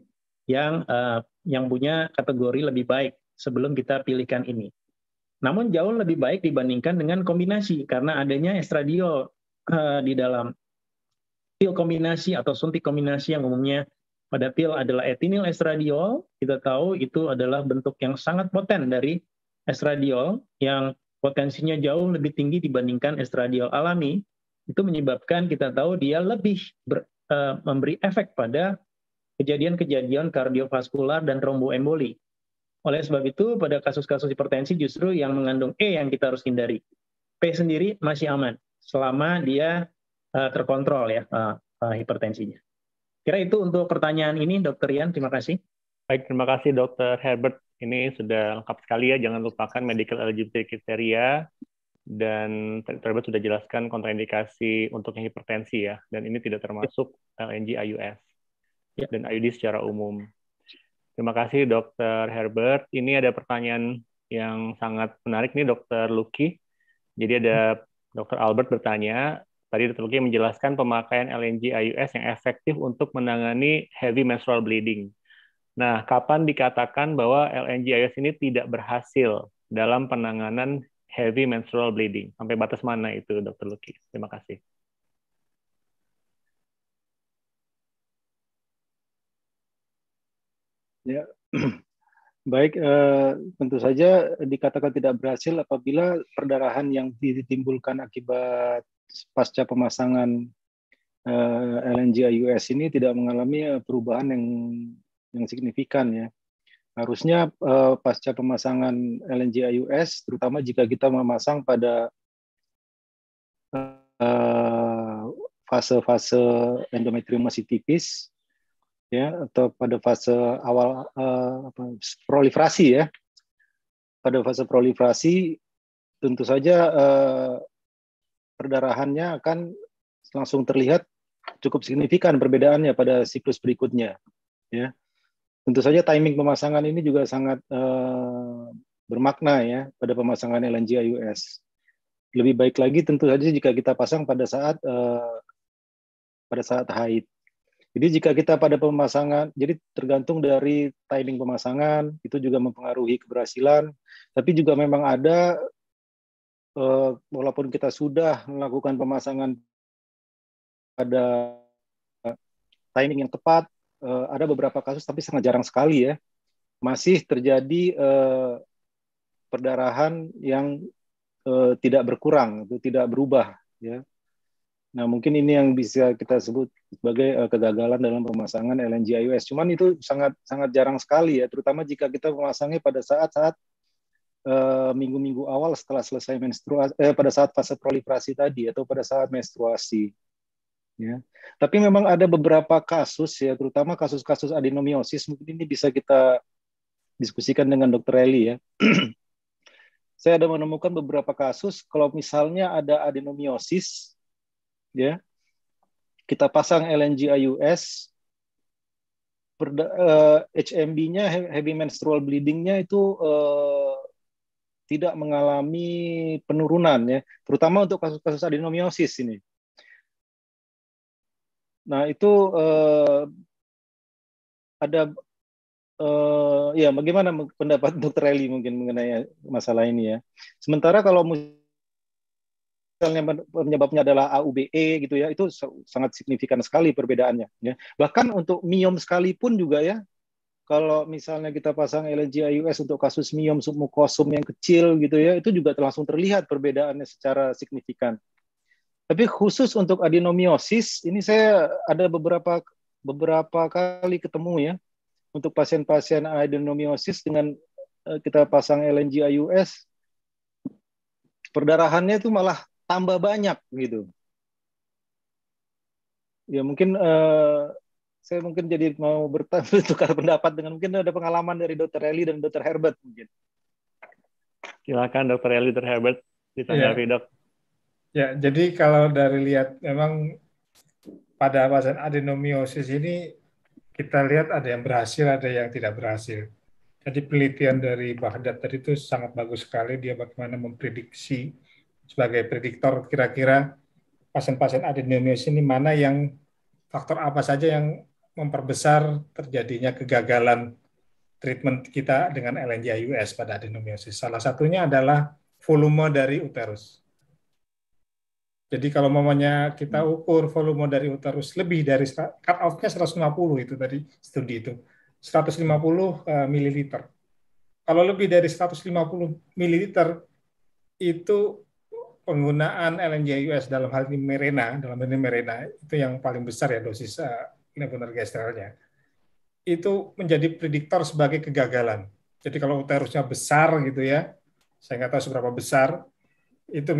yang punya kategori lebih baik sebelum kita pilihkan ini. Namun jauh lebih baik dibandingkan dengan kombinasi, karena adanya estradiol di dalam pil kombinasi atau suntik kombinasi yang umumnya pada pil adalah etinil estradiol. Kita tahu itu adalah bentuk yang sangat poten dari estradiol yang potensinya jauh lebih tinggi dibandingkan estradiol alami. Itu menyebabkan kita tahu dia lebih memberi efek pada kejadian-kejadian kardiovaskular dan tromboemboli. Oleh sebab itu, pada kasus-kasus hipertensi justru yang mengandung E yang kita harus hindari. P sendiri masih aman selama dia terkontrol ya hipertensinya. Kira itu untuk pertanyaan ini, Dr. Ian. Terima kasih. Baik, terima kasih Dr. Herbert. Ini sudah lengkap sekali ya. Jangan lupakan medical eligibility criteria, dan Herbert sudah jelaskan kontraindikasi untuk yang hipertensi ya. Dan ini tidak termasuk LNG IUS dan IUD secara umum. Terima kasih Dr. Herbert. Ini ada pertanyaan yang sangat menarik nih Dr. Lucky. Jadi ada Dr. Albert bertanya, tadi Dr. Lucky menjelaskan pemakaian LNG IUS yang efektif untuk menangani heavy menstrual bleeding. Nah, kapan dikatakan bahwa LNG IUS ini tidak berhasil dalam penanganan heavy menstrual bleeding? Sampai batas mana itu Dr. Lucky? Terima kasih. Ya, baik. Tentu saja dikatakan tidak berhasil apabila perdarahan yang ditimbulkan akibat pasca pemasangan LNG IUS ini tidak mengalami perubahan yang signifikan ya. Harusnya pasca pemasangan LNG IUS, terutama jika kita memasang pada fase-fase endometrium masih tipis, ya, atau pada fase awal proliferasi ya. Pada fase proliferasi tentu saja perdarahannya akan langsung terlihat cukup signifikan perbedaannya pada siklus berikutnya ya. Tentu saja timing pemasangan ini juga sangat bermakna ya pada pemasangan LNG IUS. Lebih baik lagi tentu saja jika kita pasang pada saat haid. Jadi jika kita pada pemasangan, jadi tergantung dari timing pemasangan, itu juga mempengaruhi keberhasilan. Tapi juga memang ada, walaupun kita sudah melakukan pemasangan pada timing yang tepat, ada beberapa kasus, tapi sangat jarang sekali ya, masih terjadi perdarahan yang tidak berkurang, atau tidak berubah. Ya. Nah, mungkin ini yang bisa kita sebut sebagai kegagalan dalam pemasangan LNG IUS. Cuman itu sangat jarang sekali ya, terutama jika kita memasangnya pada saat-saat minggu-minggu awal setelah selesai menstruasi, pada saat fase proliferasi tadi atau pada saat menstruasi. Ya. Tapi memang ada beberapa kasus ya, terutama kasus-kasus adenomiosis. Mungkin ini bisa kita diskusikan dengan Dr. Eli ya. Saya ada menemukan beberapa kasus kalau misalnya ada adenomiosis. Ya, kita pasang LNG IUS, HMB-nya, heavy menstrual bleeding-nya itu tidak mengalami penurunan ya, terutama untuk kasus-kasus adenomiosis ini. Nah itu ada ya bagaimana pendapat Dr. Eli mungkin mengenai masalah ini ya. Sementara kalau misalnya penyebabnya adalah AUBE gitu ya, itu sangat signifikan sekali perbedaannya. Ya. Bahkan untuk miom sekalipun juga ya, kalau misalnya kita pasang LNG-IUS untuk kasus miom submukosum yang kecil gitu ya, itu juga langsung terlihat perbedaannya secara signifikan. Tapi khusus untuk adenomiosis, ini saya ada beberapa kali ketemu ya, untuk pasien-pasien adenomiosis dengan kita pasang LNG-IUS, perdarahannya itu malah tambah banyak gitu. Ya mungkin saya mungkin jadi mau bertukar pendapat dengan mungkin ada pengalaman dari Dr. Eli dan Dr. Herbert mungkin. Silakan Dr. Eli, Dr. Herbert ditanggapi dok. Ya, jadi kalau dari lihat memang pada pasien adenomiosis ini kita lihat ada yang berhasil, ada yang tidak berhasil. Jadi penelitian dari Baghdad tadi itu sangat bagus sekali, dia bagaimana memprediksi sebagai prediktor kira-kira pasien-pasien adenomiosis ini mana yang faktor apa saja yang memperbesar terjadinya kegagalan treatment kita dengan LNG-IUS pada adenomiosis. Salah satunya adalah volume dari uterus. Jadi kalau mamanya kita ukur volume dari uterus lebih dari cut off-nya 150 itu tadi studi itu. 150 mililiter. Kalau lebih dari 150 mililiter itu penggunaan LNG-IUS dalam hal ini Mirena, itu yang paling besar ya dosis levonorgestrelnya. Itu menjadi prediktor sebagai kegagalan. Jadi kalau uterusnya besar gitu ya, saya nggak tahu seberapa besar, itu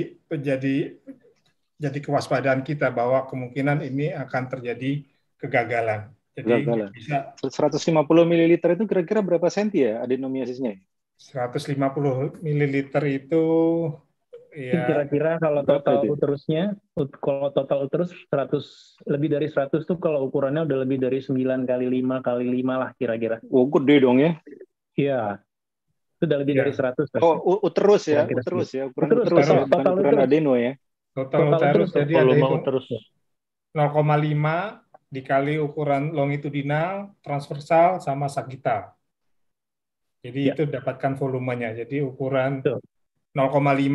jadi kewaspadaan kita bahwa kemungkinan ini akan terjadi kegagalan. Jadi bisa 150 ml itu kira-kira berapa senti ya adenomiosisnya? 150 ml itu ya kira-kira kalau total uterus 100 lebih dari 100 tuh kalau ukurannya udah lebih dari 9 kali 5 kali 5 lah kira-kira. Oh, gede dong ya. Iya. Itu udah lebih dari 100. Oh, uterus ya, uterus ya, uterus ya, bukan ukuran adeno ya. Total uterus jadi ada itu 0,5 dikali ukuran longitudinal, transversal, sama sagittal. Jadi itu dapatkan volumenya. Jadi ukuran 0,5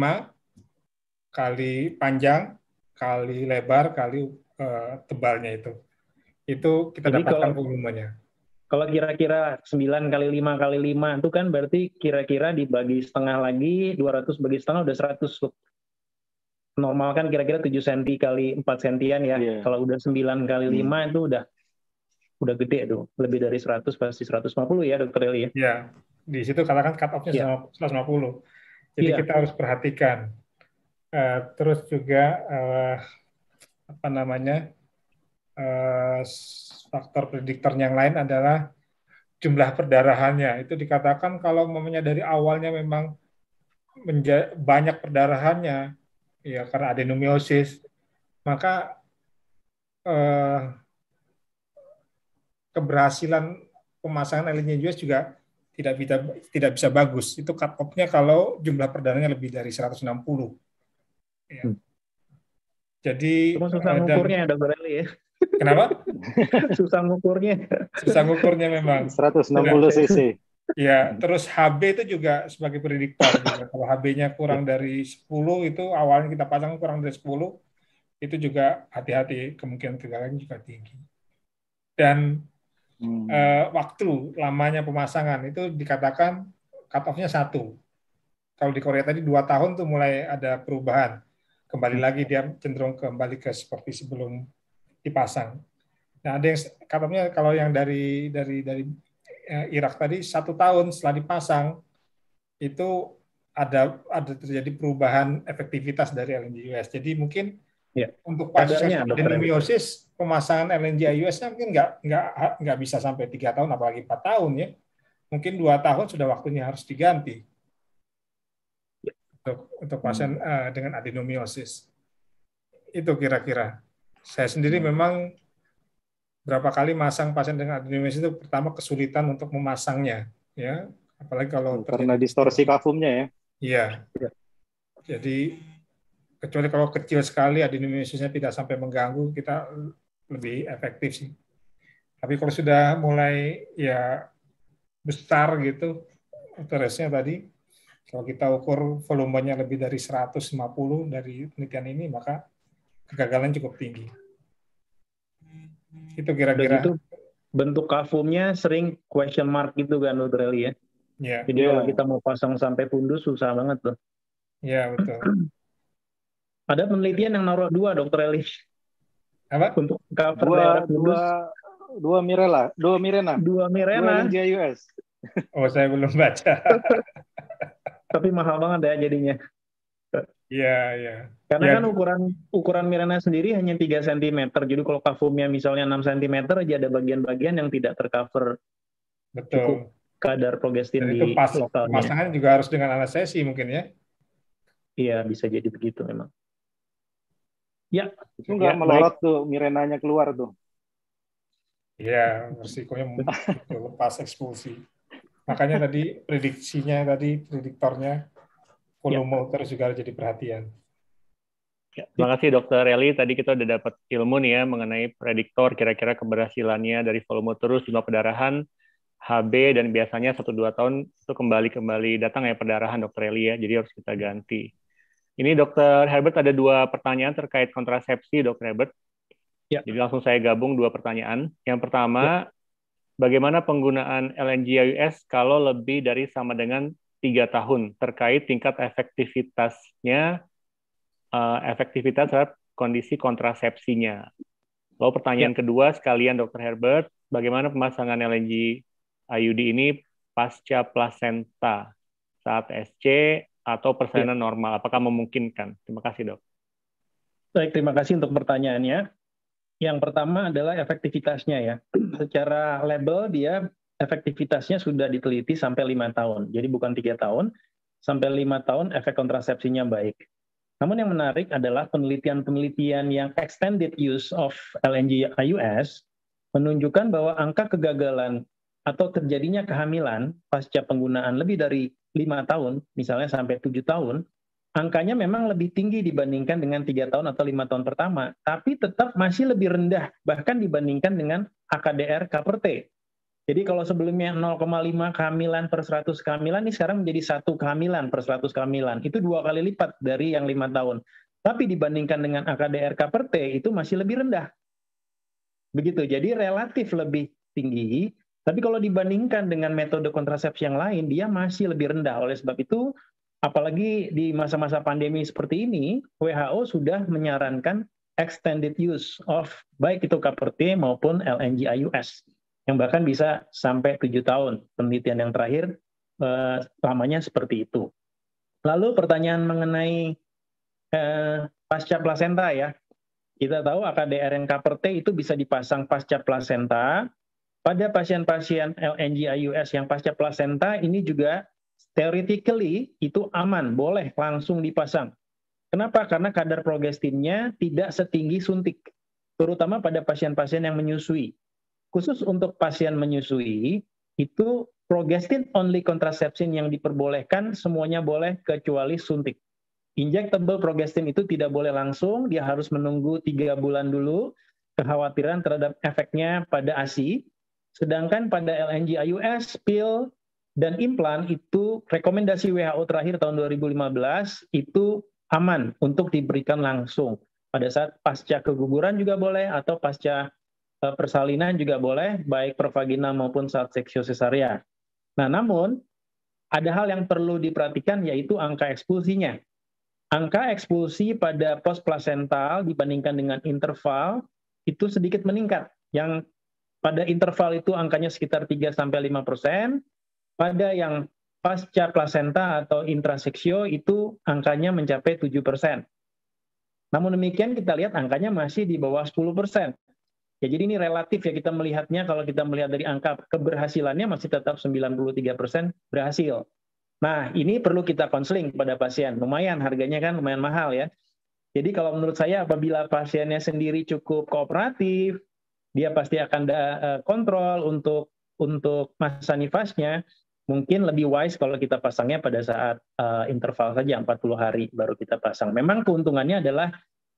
kali panjang, kali lebar, kali tebalnya itu. Itu kita dapatkan volumenya. Kalau kira-kira 9 kali 5 kali 5 itu kan berarti kira-kira dibagi setengah lagi, 200 bagi setengah udah 100. Normal kan kira-kira 7 cm kali 4 sentian ya. Yeah. Kalau udah 9 kali 5 itu udah gede tuh. Lebih dari 100 pasti 150 ya Dr. Eli ya. Iya. Di situ katakan cut off-nya 150. Jadi kita harus perhatikan. Terus juga faktor prediktor yang lain adalah jumlah perdarahannya. Itu dikatakan kalau mamanya dari awalnya memang banyak perdarahannya, ya karena adenomiosis, maka keberhasilan pemasangan LNG-IUS juga tidak bisa bagus. Itu cut off-nya kalau jumlah perdarahannya lebih dari 160. Ya. Jadi susah ngukurnya ada berarti ya. Kenapa? Susah ngukurnya. Susah ngukurnya memang. 160 cc. Ya, terus HB itu juga sebagai prediktor juga. Kalau HB-nya kurang dari 10 itu awalnya kita pasang kurang dari 10 itu juga hati-hati, kemungkinan kegagalannya juga tinggi. Dan waktu lamanya pemasangan itu dikatakan cut off-nya 1. Kalau di Korea tadi 2 tahun tuh mulai ada perubahan. Kembali lagi dia cenderung kembali ke seperti sebelum dipasang. Nah, ada yang cut off-nya kalau yang dari Irak tadi 1 tahun setelah dipasang itu ada terjadi perubahan efektivitas dari LNG-IUS. Jadi mungkin untuk pasien adenomiosis pemasangan LNG-IUS-nya mungkin nggak bisa sampai 3 tahun apalagi 4 tahun ya. Mungkin 2 tahun sudah waktunya harus diganti untuk pasien dengan adenomiosis. Itu kira-kira. Saya sendiri memang berapa kali masang pasien dengan adenomiosis itu pertama kesulitan untuk memasangnya, ya, apalagi kalau karena distorsi kafumnya ya. Iya. Jadi kecuali kalau kecil sekali adenomiosisnya tidak sampai mengganggu, kita lebih efektif sih. Tapi kalau sudah mulai ya besar gitu uterusnya tadi, Kalau kita ukur volumenya lebih dari 150 dari penelitian ini, maka kegagalan cukup tinggi. Itu kira-kira. Begitu bentuk kafumnya sering question mark gitu kan, Dr. Eli ya. Ya. Jadi kalau kita mau pasang sampai pundus susah banget tuh. Ya, betul. Ada penelitian yang naruh 2, Dr. Eli. Apa? Untuk cover daerah pundus. Dua Mirena. 2 LNGIUS. Oh, saya belum baca. Tapi mahal banget ya jadinya. Iya, iya. Karena Ya. kan ukuran Mirena sendiri hanya 3 cm. Jadi kalau kafumnya misalnya 6 cm aja ada bagian-bagian yang tidak tercover. Betul. Cukup kadar progestin Dan di itu lokalnya. pasangan juga harus dengan anestesi mungkin ya? Iya, bisa jadi begitu memang. Ya. Itu nggak melorot tuh, Mirenanya keluar tuh. Iya, risikonya lepas ekspulsi. Makanya tadi prediktornya volume terus juga harus jadi perhatian. Ya, terima kasih Dr. Eli. Tadi kita udah dapat ilmu nih ya mengenai prediktor kira-kira keberhasilannya dari volume terus, jumlah perdarahan, HB, dan biasanya 1-2 tahun itu kembali datang ya perdarahan Dr. Eli ya, jadi harus kita ganti. Ini Dr. Herbert ada 2 pertanyaan terkait kontrasepsi Dr. Herbert. Ya. Jadi langsung saya gabung 2 pertanyaan. Yang pertama, bagaimana penggunaan LNGIUS kalau lebih dari sama dengan 3 tahun terkait tingkat efektivitas terhadap kondisi kontrasepsinya. Lalu pertanyaan kedua sekalian Dr. Herbert, bagaimana pemasangan LNG IUD ini pasca plasenta saat SC atau persalinan normal? Apakah memungkinkan? Terima kasih, Dok. Baik, terima kasih untuk pertanyaannya. Yang pertama adalah efektivitasnya ya. Secara label dia efektivitasnya sudah diteliti sampai 5 tahun. Jadi bukan 3 tahun, sampai 5 tahun efek kontrasepsinya baik. Namun yang menarik adalah penelitian-penelitian yang extended use of LNG-IUS menunjukkan bahwa angka kegagalan atau terjadinya kehamilan pasca penggunaan lebih dari 5 tahun, misalnya sampai 7 tahun, angkanya memang lebih tinggi dibandingkan dengan 3 tahun atau 5 tahun pertama, tapi tetap masih lebih rendah, bahkan dibandingkan dengan AKDR K/T. Jadi kalau sebelumnya 0,5 kehamilan per 100 kehamilan, ini sekarang menjadi 1 kehamilan per 100 kehamilan. Itu 2 kali lipat dari yang 5 tahun. Tapi dibandingkan dengan AKDR K/T, itu masih lebih rendah. Begitu, jadi relatif lebih tinggi, tapi kalau dibandingkan dengan metode kontrasepsi yang lain, dia masih lebih rendah. Oleh sebab itu, apalagi di masa-masa pandemi seperti ini, WHO sudah menyarankan extended use of baik itu K/T maupun LNG-IUS. Yang bahkan bisa sampai 7 tahun. Penelitian yang terakhir lamanya seperti itu. Lalu pertanyaan mengenai pasca plasenta ya. Kita tahu AKDR yang K/T itu bisa dipasang pasca plasenta. Pada pasien-pasien LNG-IUS yang pasca plasenta ini juga theoretically itu aman, boleh langsung dipasang. Kenapa? Karena kadar progestinnya tidak setinggi suntik, terutama pada pasien-pasien yang menyusui. Khusus untuk pasien menyusui, itu progestin only contraception yang diperbolehkan semuanya boleh kecuali suntik. Injectable progestin itu tidak boleh langsung, dia harus menunggu 3 bulan dulu, kekhawatiran terhadap efeknya pada ASI. Sedangkan pada LNG-IUS, pil, dan implan itu rekomendasi WHO terakhir tahun 2015 itu aman untuk diberikan langsung. Pada saat pasca keguguran juga boleh, atau pasca persalinan juga boleh, baik pervaginal maupun saat seksio sesarea. Nah, namun ada hal yang perlu diperhatikan yaitu angka ekspulsinya. Angka ekspulsi pada postplasental dibandingkan dengan interval itu sedikit meningkat. Yang pada interval itu angkanya sekitar 3-5%, pada yang pasca plasenta atau intraseksio itu angkanya mencapai 7%. Namun demikian kita lihat angkanya masih di bawah 10%. Ya, jadi ini relatif ya kita melihatnya, kalau kita melihat dari angka keberhasilannya masih tetap 93% berhasil. Nah, ini perlu kita konseling pada pasien. Lumayan, harganya kan lumayan mahal ya. Jadi kalau menurut saya apabila pasiennya sendiri cukup kooperatif, dia pasti akan kontrol untuk masa nifasnya, mungkin lebih wise kalau kita pasangnya pada saat interval saja 40 hari baru kita pasang. Memang keuntungannya adalah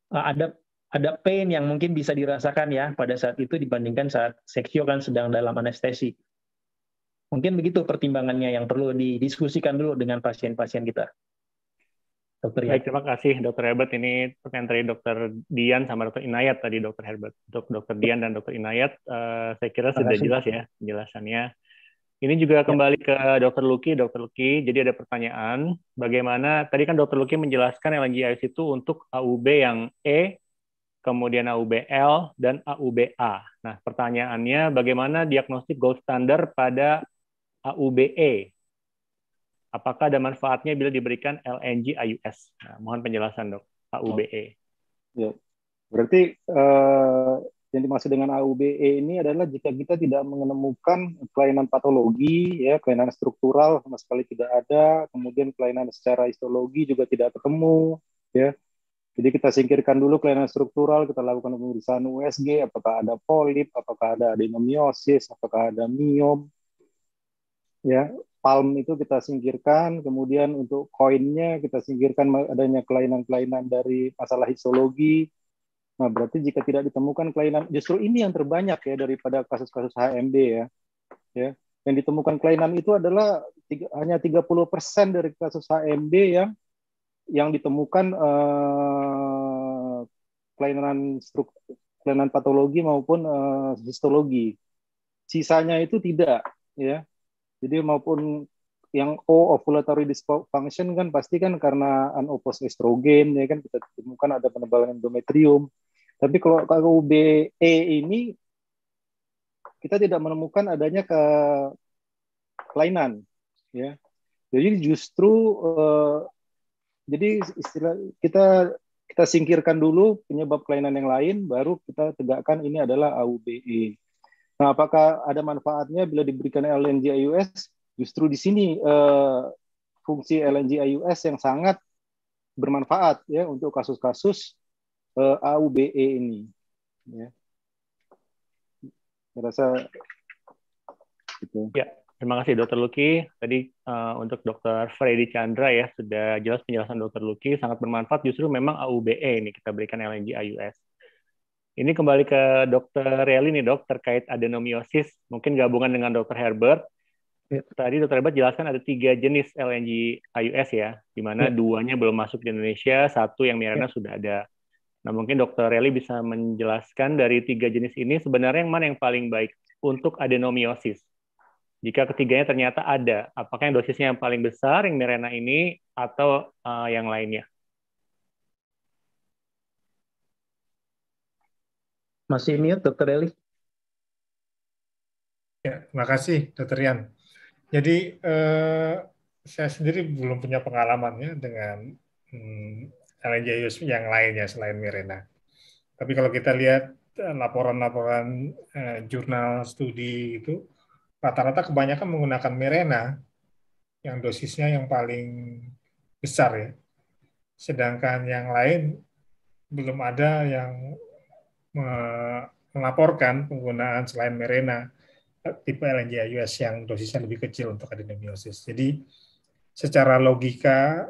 ada pain yang mungkin bisa dirasakan ya pada saat itu dibandingkan saat seksio kan sedang dalam anestesi. Mungkin begitu pertimbangannya yang perlu didiskusikan dulu dengan pasien-pasien kita. Dokter Baik, terima kasih Dokter Herbert. Ini pertanyaan dari Dokter Dian sama Dokter Inayat tadi, Dokter Herbert. Untuk Dokter Dian dan Dokter Inayat, saya kira sudah jelas ya penjelasannya. Ini juga kembali ke Dokter Luki. Dokter Luki, jadi ada pertanyaan, bagaimana, tadi kan Dokter Luki menjelaskan LNG-IUS itu untuk AUB yang E, kemudian AUBL, dan AUBA. Nah, pertanyaannya, bagaimana diagnostik gold standard pada AUBE? Apakah ada manfaatnya bila diberikan LNG-IUS? Nah, mohon penjelasan, Dok. AUBE. Ya, berarti yang dimaksud dengan AUBE ini adalah jika kita tidak menemukan kelainan patologi, ya kelainan struktural sama sekali tidak ada, kemudian kelainan secara histologi juga tidak ketemu, ya. Jadi kita singkirkan dulu kelainan struktural, kita lakukan pemeriksaan USG, apakah ada polip, apakah ada adenomiosis, apakah ada miom, ya. Palm itu kita singkirkan, kemudian untuk koinnya kita singkirkan adanya kelainan-kelainan dari masalah histologi. Nah, berarti jika tidak ditemukan kelainan, justru ini yang terbanyak ya daripada kasus-kasus HMB ya. Ya, yang ditemukan kelainan itu adalah hanya 30% dari kasus HMB yang ditemukan kelainan patologi maupun histologi. Sisanya itu tidak ya. Jadi maupun yang ovulatory dysfunction kan pasti kan karena unopposed estrogen ya kan, kita temukan ada penebalan endometrium. Tapi kalau KUBE ini kita tidak menemukan adanya kelainan ya. Jadi justru jadi istilah kita singkirkan dulu penyebab kelainan yang lain, baru kita tegakkan ini adalah AUBE. Nah, apakah ada manfaatnya bila diberikan LNG-IUS? Justru di sini fungsi LNG-IUS yang sangat bermanfaat ya untuk kasus-kasus AUBE ini. Ya. Saya rasa itu. Ya, terima kasih Dr. Luki. Tadi untuk Dr. Freddy Chandra ya sudah jelas penjelasan Dr. Luki, sangat bermanfaat. Justru memang AUBE ini kita berikan LNG-IUS. Ini kembali ke Dr. Relly nih dok, terkait adenomiosis, mungkin gabungan dengan Dr. Herbert. Tadi Dr. Herbert jelaskan ada 3 jenis LNG-IUS ya, di mana 2-nya belum masuk di Indonesia, 1 yang Mirena sudah ada. Nah mungkin Dr. Relly bisa menjelaskan dari 3 jenis ini sebenarnya yang mana yang paling baik untuk adenomiosis. Jika ketiganya ternyata ada, apakah yang dosisnya yang paling besar, yang Mirena ini, atau yang lainnya? Masih mute, Dr. Eli? Ya, terima kasih, Dr. Rian. Jadi, saya sendiri belum punya pengalamannya dengan LNG-IUS yang lainnya selain Mirena. Tapi kalau kita lihat laporan-laporan jurnal studi itu, rata-rata kebanyakan menggunakan Mirena, yang dosisnya yang paling besar ya. Sedangkan yang lain belum ada yang melaporkan penggunaan selain Mirena tipe LNG-IUS yang dosisnya lebih kecil untuk adenomiosis. Jadi secara logika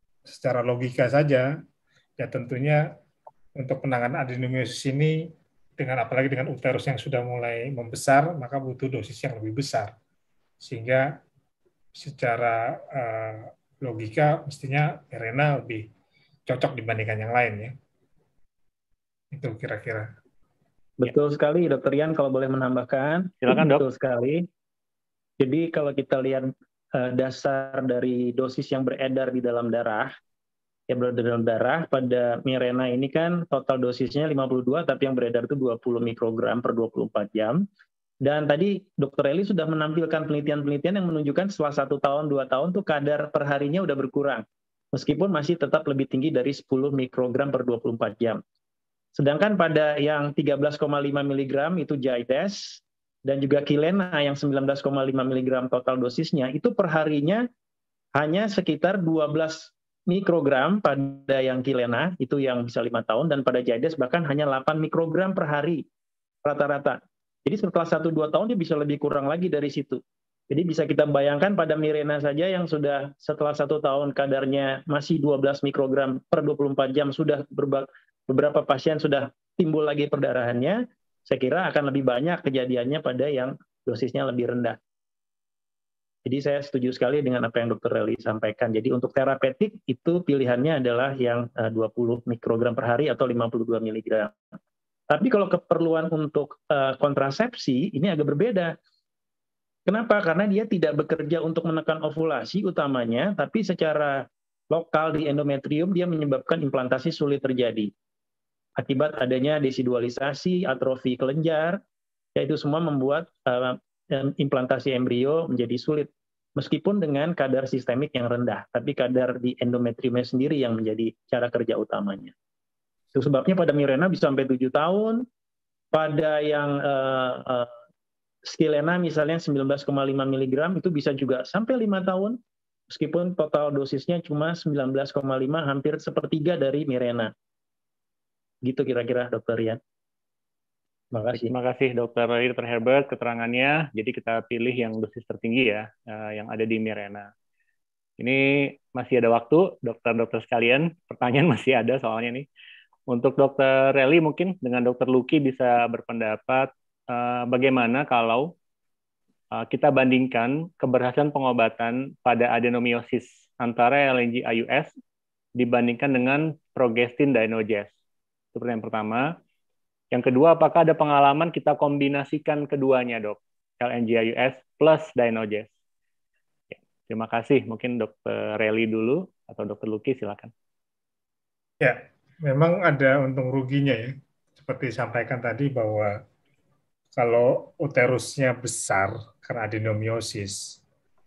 saja ya tentunya untuk penanganan adenomiosis ini apalagi dengan uterus yang sudah mulai membesar, maka butuh dosis yang lebih besar. Sehingga secara logika mestinya Mirena lebih cocok dibandingkan yang lain ya. Itu kira-kira. Betul sekali, Dr. Rian, kalau boleh menambahkan. Silakan, Dok. Betul sekali. Jadi kalau kita lihat dasar dari dosis yang beredar di dalam darah, pada Mirena ini kan total dosisnya 52, tapi yang beredar itu 20 mikrogram per 24 jam. Dan tadi Dr. Eli sudah menampilkan penelitian-penelitian yang menunjukkan setelah 1 tahun, 2 tahun tuh kadar perharinya udah berkurang. Meskipun masih tetap lebih tinggi dari 10 mikrogram per 24 jam. Sedangkan pada yang 13,5 mg itu Zydus, dan juga Kilena yang 19,5 mg total dosisnya, itu perharinya hanya sekitar 12 mikrogram pada yang Kilena, itu yang bisa 5 tahun, dan pada Zydus bahkan hanya 8 mikrogram per hari rata-rata. Jadi setelah 1-2 tahun dia bisa lebih kurang lagi dari situ. Jadi bisa kita bayangkan pada Mirena saja yang sudah setelah 1 tahun kadarnya masih 12 mikrogram per 24 jam, sudah beberapa pasien sudah timbul lagi perdarahannya, saya kira akan lebih banyak kejadiannya pada yang dosisnya lebih rendah. Jadi saya setuju sekali dengan apa yang Dr. Reli sampaikan. Jadi untuk terapeutik itu pilihannya adalah yang 20 mikrogram per hari atau 52 miligram. Tapi kalau keperluan untuk kontrasepsi ini agak berbeda. Kenapa? Karena dia tidak bekerja untuk menekan ovulasi utamanya, tapi secara lokal di endometrium dia menyebabkan implantasi sulit terjadi. Akibat adanya desidualisasi, atrofi kelenjar, yaitu semua membuat implantasi embrio menjadi sulit. Meskipun dengan kadar sistemik yang rendah, tapi kadar di endometriumnya sendiri yang menjadi cara kerja utamanya. Itu sebabnya pada Mirena bisa sampai 7 tahun, pada yang Stilena misalnya 19,5 mg itu bisa juga sampai 5 tahun, meskipun total dosisnya cuma 19,5, hampir sepertiga dari Mirena. Gitu kira-kira Dr. Rian. Terima kasih Dr. Herbert keterangannya. Jadi kita pilih yang dosis tertinggi ya, yang ada di Mirena. Ini masih ada waktu, dokter-dokter sekalian. Pertanyaan masih ada soalnya nih. Untuk Dr. Reli mungkin dengan Dr. Luki bisa berpendapat bagaimana kalau kita bandingkan keberhasilan pengobatan pada adenomiosis antara LNG-IUS dibandingkan dengan progestin Dynogest. Itu pertanyaan pertama. Yang kedua, apakah ada pengalaman kita kombinasikan keduanya, Dok? LNG-IUS plus Dynogest. Ya, terima kasih. Mungkin Dr. Reli dulu atau Dr. Luki silakan. Ya, memang ada untung ruginya ya. Seperti disampaikan tadi bahwa kalau uterusnya besar karena adenomiosis,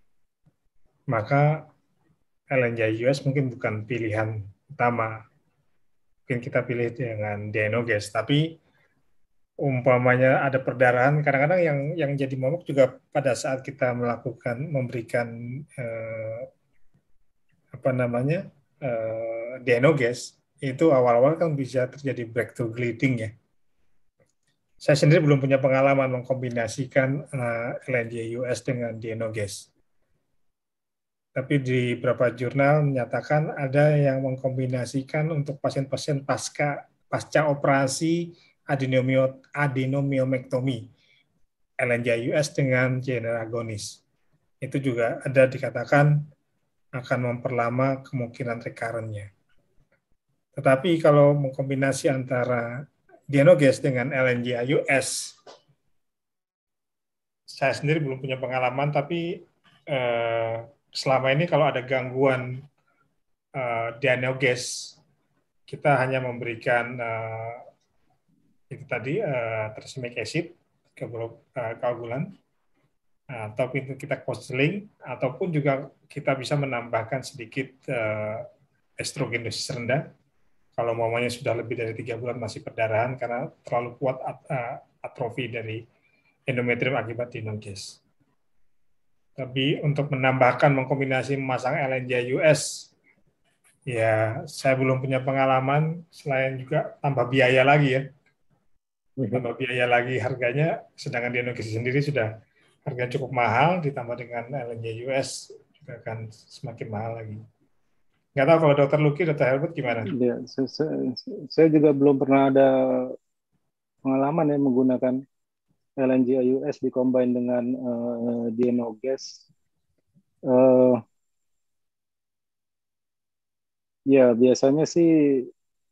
maka LNG-IUS mungkin bukan pilihan utama. Mungkin kita pilih dengan Dynogest, tapi umpamanya ada perdarahan, kadang-kadang yang jadi momok juga pada saat kita memberikan Dynogest, itu awal-awal kan bisa terjadi breakthrough bleeding ya. Saya sendiri belum punya pengalaman mengkombinasikan LNG-IUS dengan Dynogest. Tapi di beberapa jurnal menyatakan ada yang mengkombinasikan untuk pasien-pasien pasca operasi adenomiomektomi, LNG-IUS dengan GnRH agonis. Itu juga ada dikatakan akan memperlama kemungkinan recurrent-nya. Tetapi kalau mengkombinasi antara Dynogest dengan LNG-IUS, saya sendiri belum punya pengalaman, tapi selama ini kalau ada gangguan Dynogest, kita hanya memberikan itu tadi trasemic acid, koagulan, atau kita counseling, ataupun juga kita bisa menambahkan sedikit estrogen dosis rendah. Kalau mamanya sudah lebih dari 3 bulan masih perdarahan karena terlalu kuat atrofi dari endometrium akibat Dynogest. Tapi untuk menambahkan, mengkombinasi memasang LNG-IUS, ya saya belum punya pengalaman, selain juga tambah biaya lagi ya. Tambah biaya lagi harganya, sedangkan Dynogest sendiri sudah harganya cukup mahal, ditambah dengan LNG-IUS juga akan semakin mahal lagi. Nggak tahu kalau Dr. Luki, Dr. Herbert gimana? Ya, saya juga belum pernah ada pengalaman ya menggunakan LNG-IUS dikombin dengan Dynogest. Ya, biasanya sih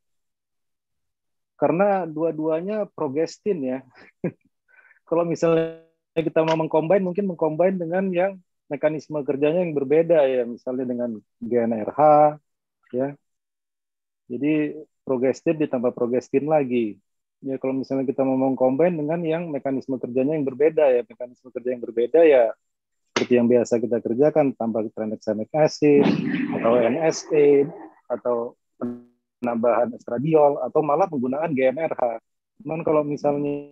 karena dua-duanya progestin ya. Kalau misalnya kita mau mungkin dengan yang mekanisme kerjanya yang berbeda ya, misalnya dengan GnRH ya. Jadi progestin ditambah progestin lagi. Ya kalau misalnya kita mau mengcombine dengan yang mekanisme kerjanya yang berbeda ya, mekanisme kerja yang berbeda ya seperti yang biasa kita kerjakan, tambah tranexamic acid atau NSA atau penambahan estradiol atau malah penggunaan GnRH. Cuman kalau misalnya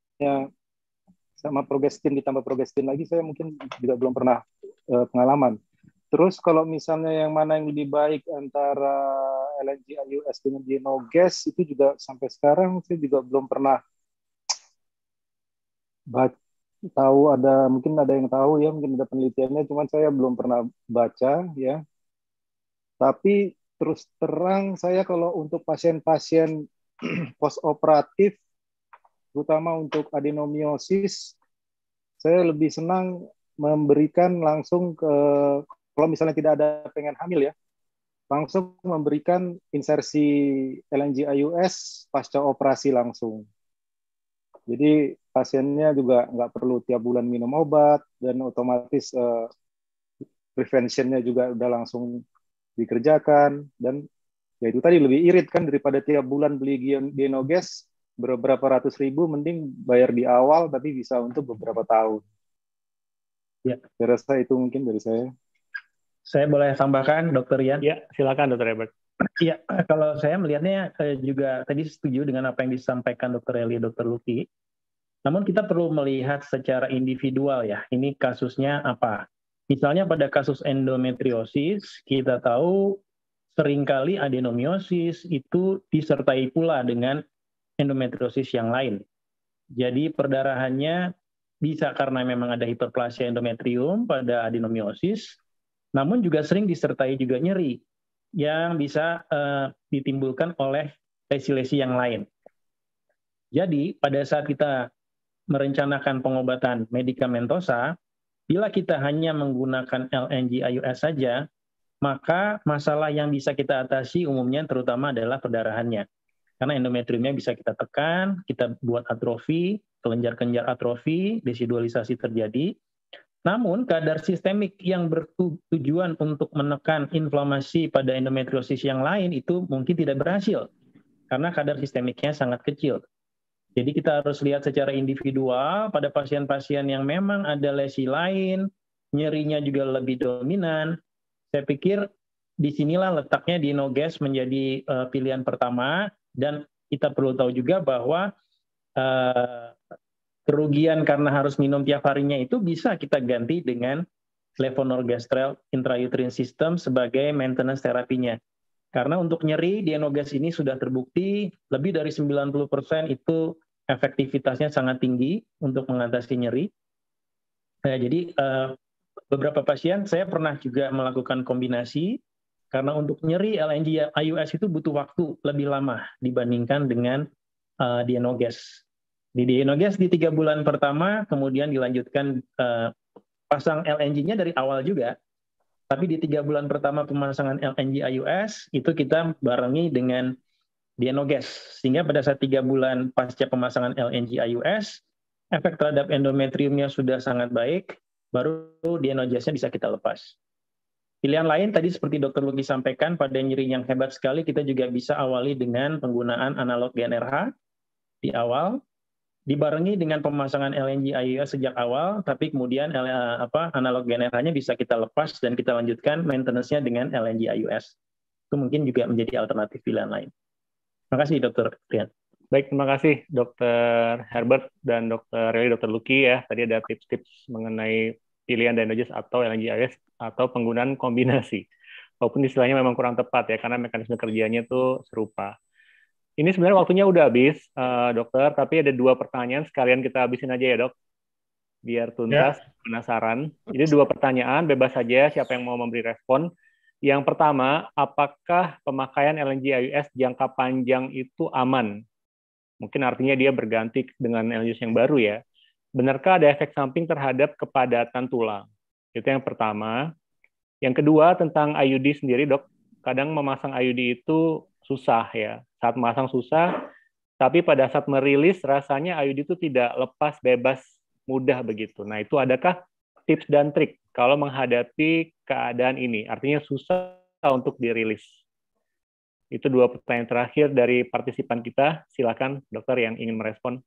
sama progestin ditambah progestin lagi, saya mungkin juga belum pernah pengalaman. Terus kalau misalnya yang mana yang lebih baik antara LNG-IUS dengan Dynogest, itu juga sampai sekarang saya juga belum pernah tahu, mungkin ada yang tahu ya, mungkin ada penelitiannya, cuman saya belum pernah baca ya. Tapi terus terang saya kalau untuk pasien-pasien postoperatif, terutama untuk adenomiosis, saya lebih senang memberikan langsung ke, kalau misalnya tidak ada pengen hamil ya, langsung memberikan insersi LNG IUS pasca operasi langsung. Jadi pasiennya juga nggak perlu tiap bulan minum obat, dan otomatis preventionnya juga udah langsung dikerjakan. Dan ya itu tadi, lebih irit kan daripada tiap bulan beli Genogas beberapa ratus ribu, mending bayar di awal tapi bisa untuk beberapa tahun. Ya. Saya rasa itu mungkin dari saya. Saya boleh tambahkan, Dr. Rian? Ya, silakan Dr. Herbert. Iya, kalau saya melihatnya juga tadi setuju dengan apa yang disampaikan Dr. Eli, Dr. Luki. Namun kita perlu melihat secara individual ya, ini kasusnya apa. Misalnya pada kasus endometriosis, kita tahu seringkali adenomiosis itu disertai pula dengan endometriosis yang lain. Jadi perdarahannya bisa karena memang ada hiperplasia endometrium pada adenomiosis, namun juga sering disertai juga nyeri yang bisa ditimbulkan oleh lesi-lesi yang lain. Jadi pada saat kita merencanakan pengobatan medikamentosa, bila kita hanya menggunakan LNG IUS saja, maka masalah yang bisa kita atasi umumnya terutama adalah perdarahannya. Karena endometriumnya bisa kita tekan, kita buat atrofi, kelenjar-kelenjar atrofi, desidualisasi terjadi. Namun kadar sistemik yang bertujuan untuk menekan inflamasi pada endometriosis yang lain itu mungkin tidak berhasil, karena kadar sistemiknya sangat kecil. Jadi kita harus lihat secara individual pada pasien-pasien yang memang ada lesi lain, nyerinya juga lebih dominan. Saya pikir disinilah letaknya Genogas menjadi pilihan pertama, dan kita perlu tahu juga bahwa kerugian karena harus minum tiap harinya itu bisa kita ganti dengan levonorgestrel intrauterine system sebagai maintenance terapinya. Karena untuk nyeri, Genogas ini sudah terbukti lebih dari 90% itu efektivitasnya sangat tinggi untuk mengatasi nyeri. Nah, jadi beberapa pasien saya pernah juga melakukan kombinasi, karena untuk nyeri LNG IUS itu butuh waktu lebih lama dibandingkan dengan Genogas. Di Genogas di 3 bulan pertama, kemudian dilanjutkan pasang LNG-nya dari awal juga. Tapi di 3 bulan pertama pemasangan LNG IUS, itu kita barengi dengan Genogas. Sehingga pada saat 3 bulan pasca pemasangan LNG IUS, efek terhadap endometriumnya sudah sangat baik, baru Genogasnya bisa kita lepas. Pilihan lain tadi seperti Dr. Luki sampaikan, pada nyeri yang hebat sekali, kita juga bisa awali dengan penggunaan analog GnRH di awal, dibarengi dengan pemasangan LNG IUS sejak awal, tapi kemudian analog GnRH-nya bisa kita lepas dan kita lanjutkan maintenance-nya dengan LNG IUS. Itu mungkin juga menjadi alternatif pilihan lain. Terima kasih, Dr. Rian. Baik, terima kasih Dr. Herbert dan Dr. Eli, Dr. Luki ya. Tadi ada tips-tips mengenai pilihan Genogas atau LNG IUS atau penggunaan kombinasi. Walaupun istilahnya memang kurang tepat ya, karena mekanisme kerjanya itu serupa. Ini sebenarnya waktunya udah habis, dokter, tapi ada 2 pertanyaan, sekalian kita habisin aja ya, dok. Biar tuntas, penasaran. Jadi 2 pertanyaan, bebas saja siapa yang mau memberi respon. Yang pertama, apakah pemakaian LNG IUS jangka panjang itu aman? Mungkin artinya dia berganti dengan LNG yang baru ya. Benarkah ada efek samping terhadap kepadatan tulang? Itu yang pertama. Yang kedua, tentang IUD sendiri, dok. Kadang memasang IUD itu susah ya. Saat memasang susah, tapi pada saat merilis rasanya IUD itu tidak lepas bebas mudah begitu. Nah, itu adakah tips dan trik kalau menghadapi keadaan ini? Artinya susah untuk dirilis. Itu 2 pertanyaan terakhir dari partisipan kita. Silakan dokter yang ingin merespon.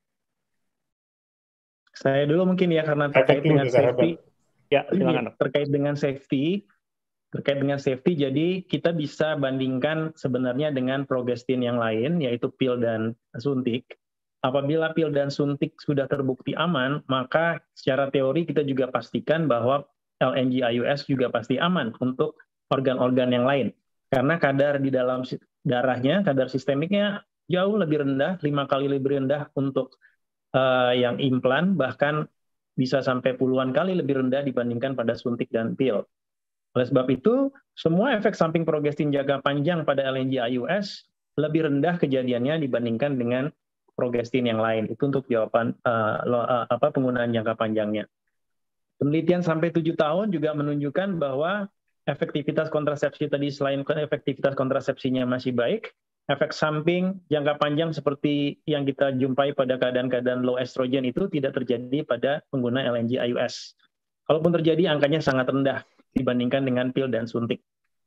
Saya dulu mungkin ya, karena terkait dengan safety. Ya, silakan dok. Terkait dengan safety, jadi kita bisa bandingkan sebenarnya dengan progestin yang lain, yaitu pil dan suntik. Apabila pil dan suntik sudah terbukti aman, maka secara teori kita juga pastikan bahwa LNG IUS juga pasti aman untuk organ-organ yang lain. Karena kadar di dalam darahnya, kadar sistemiknya jauh lebih rendah, 5 kali lebih rendah untuk yang implan, bahkan bisa sampai puluhan kali lebih rendah dibandingkan pada suntik dan pil. Oleh sebab itu, semua efek samping progestin jangka panjang pada LNG IUS lebih rendah kejadiannya dibandingkan dengan progestin yang lain. Itu untuk jawaban penggunaan jangka panjangnya. Penelitian sampai 7 tahun juga menunjukkan bahwa efektivitas kontrasepsi tadi selain efektivitas kontrasepsinya masih baik, efek samping jangka panjang seperti yang kita jumpai pada keadaan-keadaan low estrogen itu tidak terjadi pada pengguna LNG IUS. Kalaupun terjadi, angkanya sangat rendah dibandingkan dengan pil dan suntik.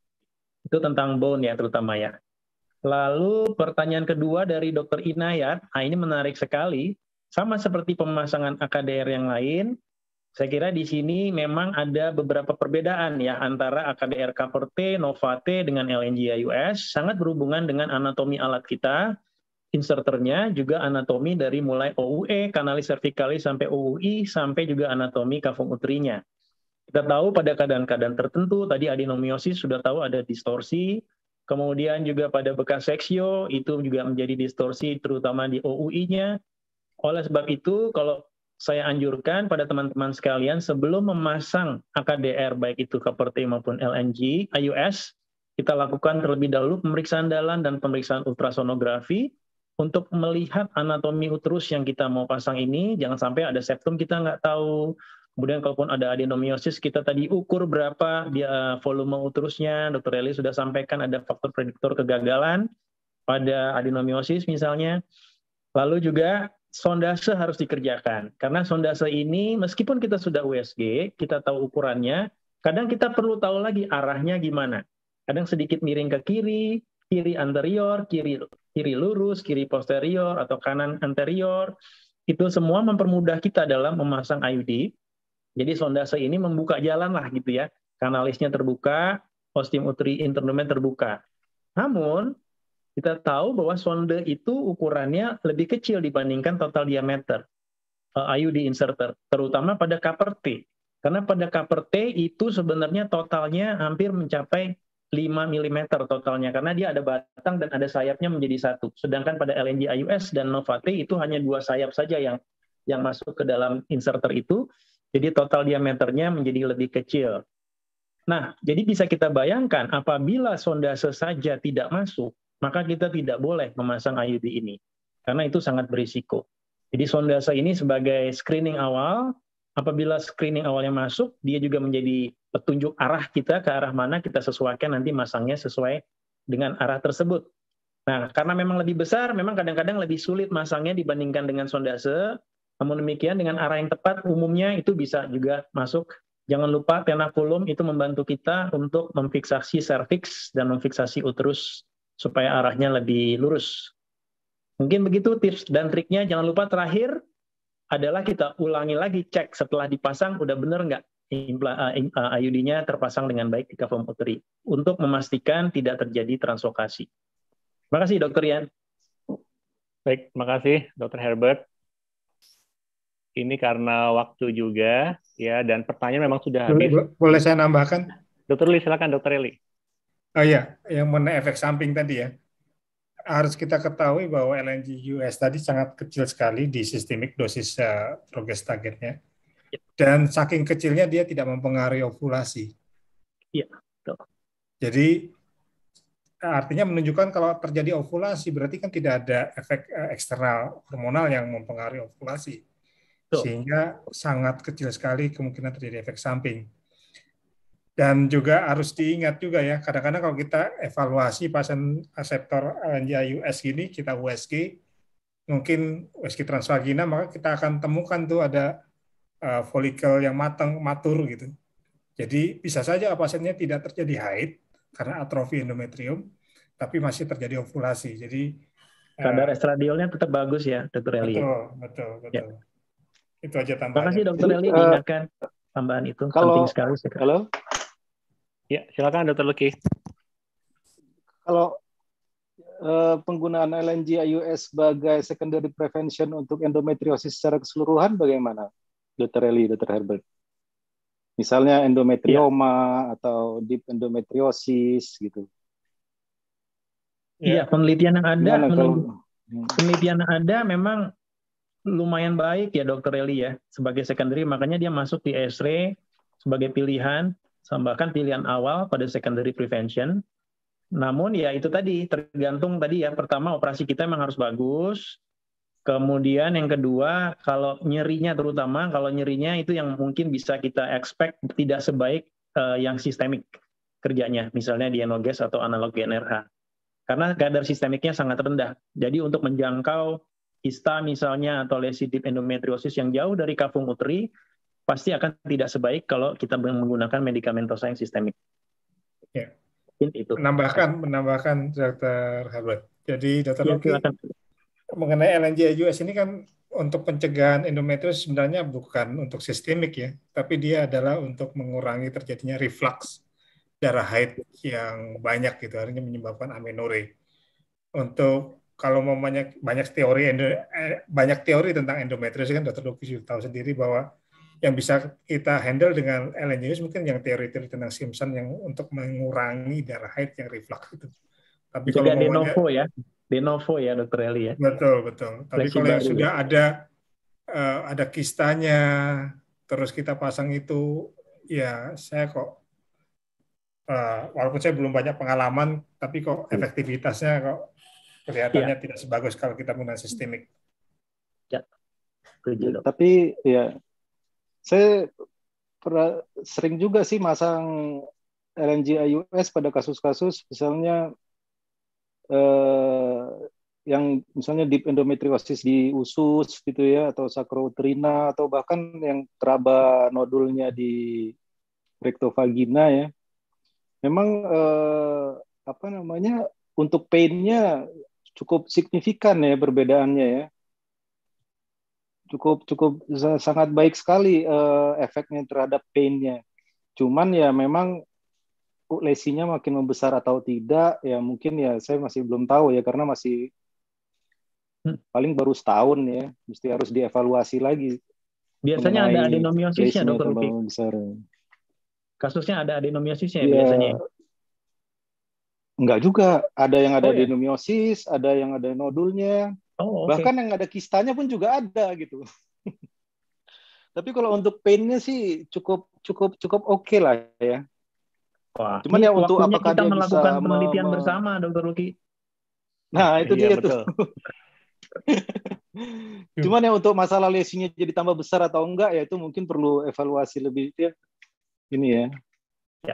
Itu tentang bone ya terutama ya. Lalu pertanyaan kedua dari Dr. Inayat, ini menarik sekali. Sama seperti pemasangan AKDR yang lain, saya kira di sini memang ada beberapa perbedaan ya antara AKDR Copper T, Nova T dengan LNG IUS, sangat berhubungan dengan anatomi alat kita, inserternya, juga anatomi dari mulai OUE, kanalis cervicalis sampai OUI, sampai juga anatomi kavum uterinya. Kita tahu pada keadaan-keadaan tertentu, tadi adenomiosis sudah tahu ada distorsi, kemudian juga pada bekas seksio, itu juga menjadi distorsi terutama di OUI-nya. Oleh sebab itu, kalau saya anjurkan pada teman-teman sekalian sebelum memasang AKDR baik itu Copper T maupun LNG IUS, kita lakukan terlebih dahulu pemeriksaan dalam dan pemeriksaan ultrasonografi untuk melihat anatomi uterus yang kita mau pasang ini. Jangan sampai ada septum kita nggak tahu. Kemudian kalaupun ada adenomiosis, kita tadi ukur berapa dia volume uterusnya. Dr. Eli sudah sampaikan ada faktor prediktor kegagalan pada adenomiosis misalnya. Lalu juga sondase harus dikerjakan. Karena sondase ini, meskipun kita sudah USG, kita tahu ukurannya, kadang kita perlu tahu lagi arahnya gimana. Kadang sedikit miring ke kiri, kiri anterior, kiri lurus, kiri posterior, atau kanan anterior. Itu semua mempermudah kita dalam memasang IUD. Jadi sondase ini membuka jalan lah gitu ya. Kanalisnya terbuka, ostium uteri interlumen terbuka. Namun, kita tahu bahwa sonde itu ukurannya lebih kecil dibandingkan total diameter IUD inserter, terutama pada Copper T. Karena pada Copper T itu sebenarnya totalnya hampir mencapai 5 mm totalnya, karena dia ada batang dan ada sayapnya menjadi satu. Sedangkan pada LNG IUS dan Nova T itu hanya 2 sayap saja yang masuk ke dalam inserter itu, jadi total diameternya menjadi lebih kecil. Nah, jadi bisa kita bayangkan apabila sondase saja tidak masuk, maka kita tidak boleh memasang IUD ini, karena itu sangat berisiko. Jadi sondase ini sebagai screening awal, apabila screening awalnya masuk, dia juga menjadi petunjuk arah kita ke arah mana kita sesuaikan nanti masangnya sesuai dengan arah tersebut. Nah, karena memang lebih besar, memang kadang-kadang lebih sulit masangnya dibandingkan dengan sondase, namun demikian dengan arah yang tepat umumnya itu bisa juga masuk. Jangan lupa tenakulum itu membantu kita untuk memfiksasi serviks dan memfiksasi uterus, supaya arahnya lebih lurus. Mungkin begitu tips dan triknya. Jangan lupa terakhir adalah kita ulangi lagi cek setelah dipasang udah benar nggak IUD-nya terpasang dengan baik di kavum uteri untuk memastikan tidak terjadi translokasi. Terima kasih Dr. Ian. Baik, terima kasih Dr. Herbert. Ini karena waktu juga ya, dan pertanyaan memang sudah habis. Boleh saya nambahkan? Dr. Eli, silakan Dr. Eli. Oh iya, yang mengenai efek samping tadi ya, harus kita ketahui bahwa LNG US tadi sangat kecil sekali di systemic dosis progestagetnya, dan saking kecilnya dia tidak mempengaruhi ovulasi. Iya, betul. Jadi artinya menunjukkan kalau terjadi ovulasi berarti kan tidak ada efek eksternal hormonal yang mempengaruhi ovulasi, sehingga sangat kecil sekali kemungkinan terjadi efek samping. Dan juga harus diingat juga ya, kadang-kadang kalau kita evaluasi pasien reseptor LNG IUS gini, kita USG, mungkin USG transvagina, maka kita akan temukan tuh ada folikel yang matur gitu. Jadi bisa saja pasiennya tidak terjadi haid karena atrofi endometrium, tapi masih terjadi ovulasi. Jadi kadar estradiolnya tetap bagus ya, Dr. Eli. Betul. Ya. Itu aja tambahan. Terima kasih Dr. Eli diingatkan tambahan itu penting sekali. Halo. Ya, silakan Dr. Luki. Kalau penggunaan LNG IUS sebagai secondary prevention untuk endometriosis secara keseluruhan bagaimana, Dr. Eli, Dr. Herbert? Misalnya endometrioma atau deep endometriosis gitu. Iya, penelitian yang ada memang lumayan baik ya Dr. Eli ya sebagai secondary, makanya dia masuk di ESRE sebagai pilihan. Bahkan pilihan awal pada secondary prevention. Namun ya itu tadi tergantung tadi ya, pertama operasi kita memang harus bagus, Kemudian yang kedua, kalau nyerinya itu yang mungkin bisa kita expect tidak sebaik yang sistemik kerjanya, misalnya di enogas atau analog GNRH. Karena kadar sistemiknya sangat rendah. Jadi untuk menjangkau kista misalnya atau lesi deep endometriosis yang jauh dari kafum uteri, pasti akan tidak sebaik kalau kita menggunakan medikamentosa yang sistemik. Ya. Itu. Menambahkan Dr. Herbert. Jadi Dr. Luki, silakan. Mengenai LNG-IUS ini kan untuk pencegahan endometriosis sebenarnya bukan untuk sistemik ya, tapi dia adalah untuk mengurangi terjadinya reflux darah haid yang banyak gitu, artinya menyebabkan amenore. Untuk kalau mau banyak teori tentang endometriosis kan Dr. Luki sudah tahu sendiri bahwa yang bisa kita handle dengan LNG mungkin yang teori-teori tentang Simpson yang untuk mengurangi darah haid yang reflux itu. Tapi juga kalau de novo ya Dr. Eli ya. Betul. Tapi kalau yang sudah ada kistanya, terus kita pasang itu, ya saya kok walaupun saya belum banyak pengalaman, tapi kok efektivitasnya kok kelihatannya tidak sebagus kalau kita menggunakan sistemik. Ya. Tapi ya saya sering juga sih masang LNG-IUS pada kasus-kasus misalnya yang misalnya deep endometriosis di usus gitu ya, atau sakrouterina, atau bahkan yang teraba nodulnya di rektovagina ya. Memang untuk pain-nya cukup signifikan ya perbedaannya ya. Cukup sangat baik sekali efeknya terhadap pain-nya. Cuman ya memang lesinya makin membesar atau tidak ya mungkin ya saya masih belum tahu ya, karena masih paling baru setahun ya, mesti harus dievaluasi lagi. Biasanya ada adenomiosisnya Dr. Luki. Kasusnya ada adenomiosisnya ya, biasanya. Enggak juga, ada yang ada adenomiosis, ada yang ada nodulnya. Bahkan yang ada kistanya pun juga ada gitu. Tapi kalau untuk pain-nya sih cukup oke lah ya. Wah, cuman ya untuk apakah kita dia melakukan bisa penelitian bersama, Dr. Luki. Nah, itu dia betul. tuh. Cuman ya untuk masalah lesinya jadi tambah besar atau enggak ya itu mungkin perlu evaluasi lebih ya. Ini ya. Ya.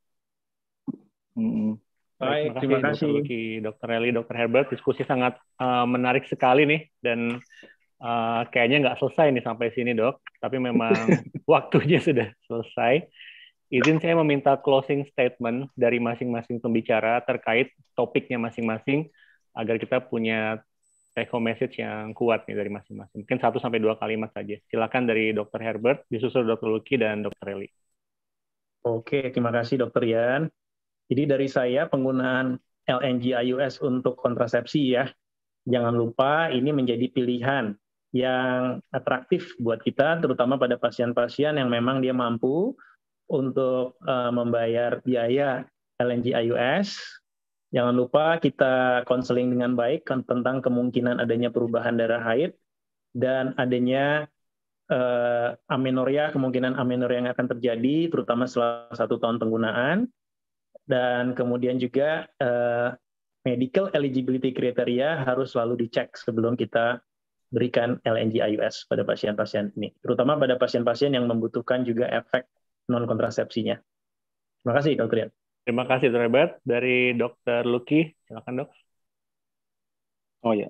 Baik, terima kasih Dr. Luki, Dr. Eli, Dr. Herbert. Diskusi sangat menarik sekali nih, dan kayaknya nggak selesai nih sampai sini, Dok. Tapi memang waktunya sudah selesai. Izin saya meminta closing statement dari masing-masing pembicara terkait topiknya masing-masing, agar kita punya take home message yang kuat nih dari masing-masing. Mungkin 1-2 kalimat saja. Silakan dari Dr. Herbert, disusul Dr. Luki dan Dr. Eli. Oke, terima kasih Dr. Yan. Jadi dari saya, penggunaan LNG-IUS untuk kontrasepsi ya, jangan lupa ini menjadi pilihan yang atraktif buat kita, terutama pada pasien-pasien yang memang dia mampu untuk membayar biaya LNG-IUS. Jangan lupa kita konseling dengan baik tentang kemungkinan adanya perubahan darah haid dan adanya amenoria, kemungkinan amenoria yang akan terjadi, terutama setelah 1 tahun penggunaan. Dan kemudian juga medical eligibility kriteria harus selalu dicek sebelum kita berikan LNG-IUS pada pasien-pasien ini, terutama pada pasien-pasien yang membutuhkan juga efek non-kontrasepsinya. Terima kasih, Dr. Yan. Terima kasih, Dr. Herbert. Dari Dr. Luki, silakan, Dok. Oh ya,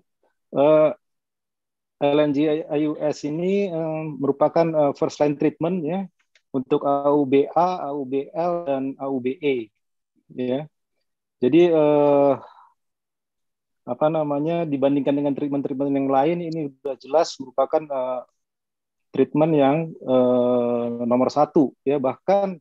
LNG-IUS ini merupakan first line treatment ya untuk AUBA, AUBL, dan AUBE. Ya, jadi dibandingkan dengan treatment yang lain, ini sudah jelas merupakan treatment yang nomor 1 ya. Bahkan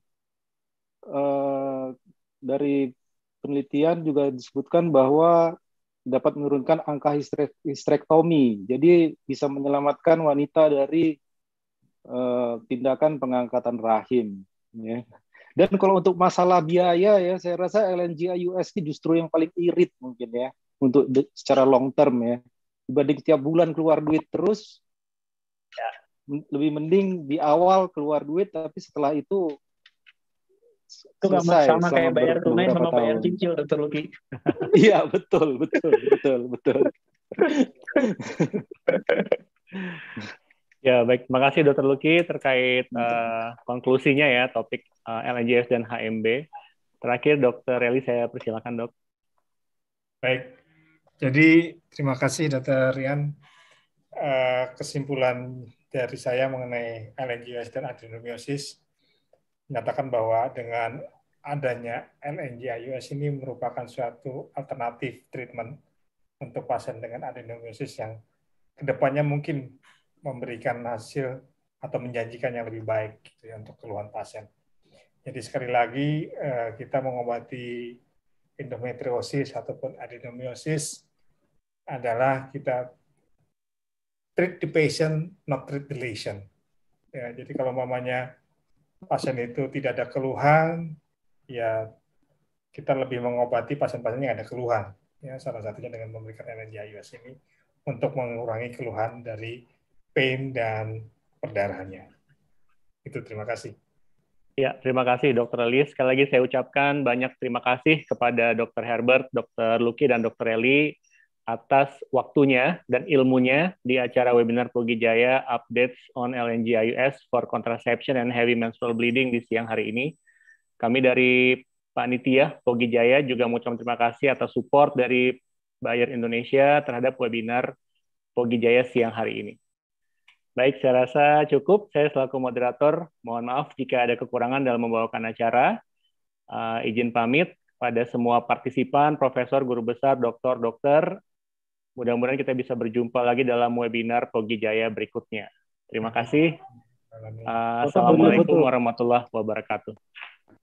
dari penelitian juga disebutkan bahwa dapat menurunkan angka histerektomi, jadi bisa menyelamatkan wanita dari tindakan pengangkatan rahim ya. Dan kalau untuk masalah biaya ya, saya rasa LNG-IUS ini justru yang paling irit mungkin ya untuk secara long term ya. Dibanding tiap bulan keluar duit terus, ya, lebih mending di awal keluar duit, tapi setelah itu selesai. Sama kayak bayar tunai sama bayar cicil, Dr. Luki. Iya, betul. Ya, baik. Terima kasih Dr. Luki terkait konklusinya ya, topik LNGS dan HMB. Terakhir, Dr. Eli, saya persilakan, Dok. Baik, jadi terima kasih Dr. Rian. Kesimpulan dari saya mengenai LNGS dan adenomyosis menyatakan bahwa dengan adanya LNG-IUS ini merupakan suatu alternatif treatment untuk pasien dengan adenomyosis yang kedepannya mungkin memberikan hasil atau menjanjikan yang lebih baik gitu ya, untuk keluhan pasien. Jadi sekali lagi kita mengobati endometriosis ataupun adenomyosis adalah kita treat the patient, not treat the lesion. Ya, jadi kalau mamanya pasien itu tidak ada keluhan, ya kita lebih mengobati pasien-pasien yang ada keluhan. Ya, salah satunya dengan memberikan LNG-IUS ini untuk mengurangi keluhan dari pain dan perdarahannya. Itu, terima kasih. Ya, terima kasih Dr. Eli. Sekali lagi saya ucapkan banyak terima kasih kepada Dr. Herbert, Dr. Luki, dan Dr. Eli atas waktunya dan ilmunya di acara webinar Pogi Jaya Updates on LNG-IUS for Contraception and Heavy Menstrual Bleeding di siang hari ini. Kami dari Panitia Pogi Jaya juga mengucapkan terima kasih atas support dari Bayer Indonesia terhadap webinar Pogi Jaya siang hari ini. Baik, saya rasa cukup. Saya selaku moderator, mohon maaf jika ada kekurangan dalam membawakan acara. Izin pamit pada semua partisipan, profesor, guru besar, dokter. Mudah-mudahan kita bisa berjumpa lagi dalam webinar Pogi Jaya berikutnya. Terima kasih. Assalamualaikum warahmatullahi wabarakatuh.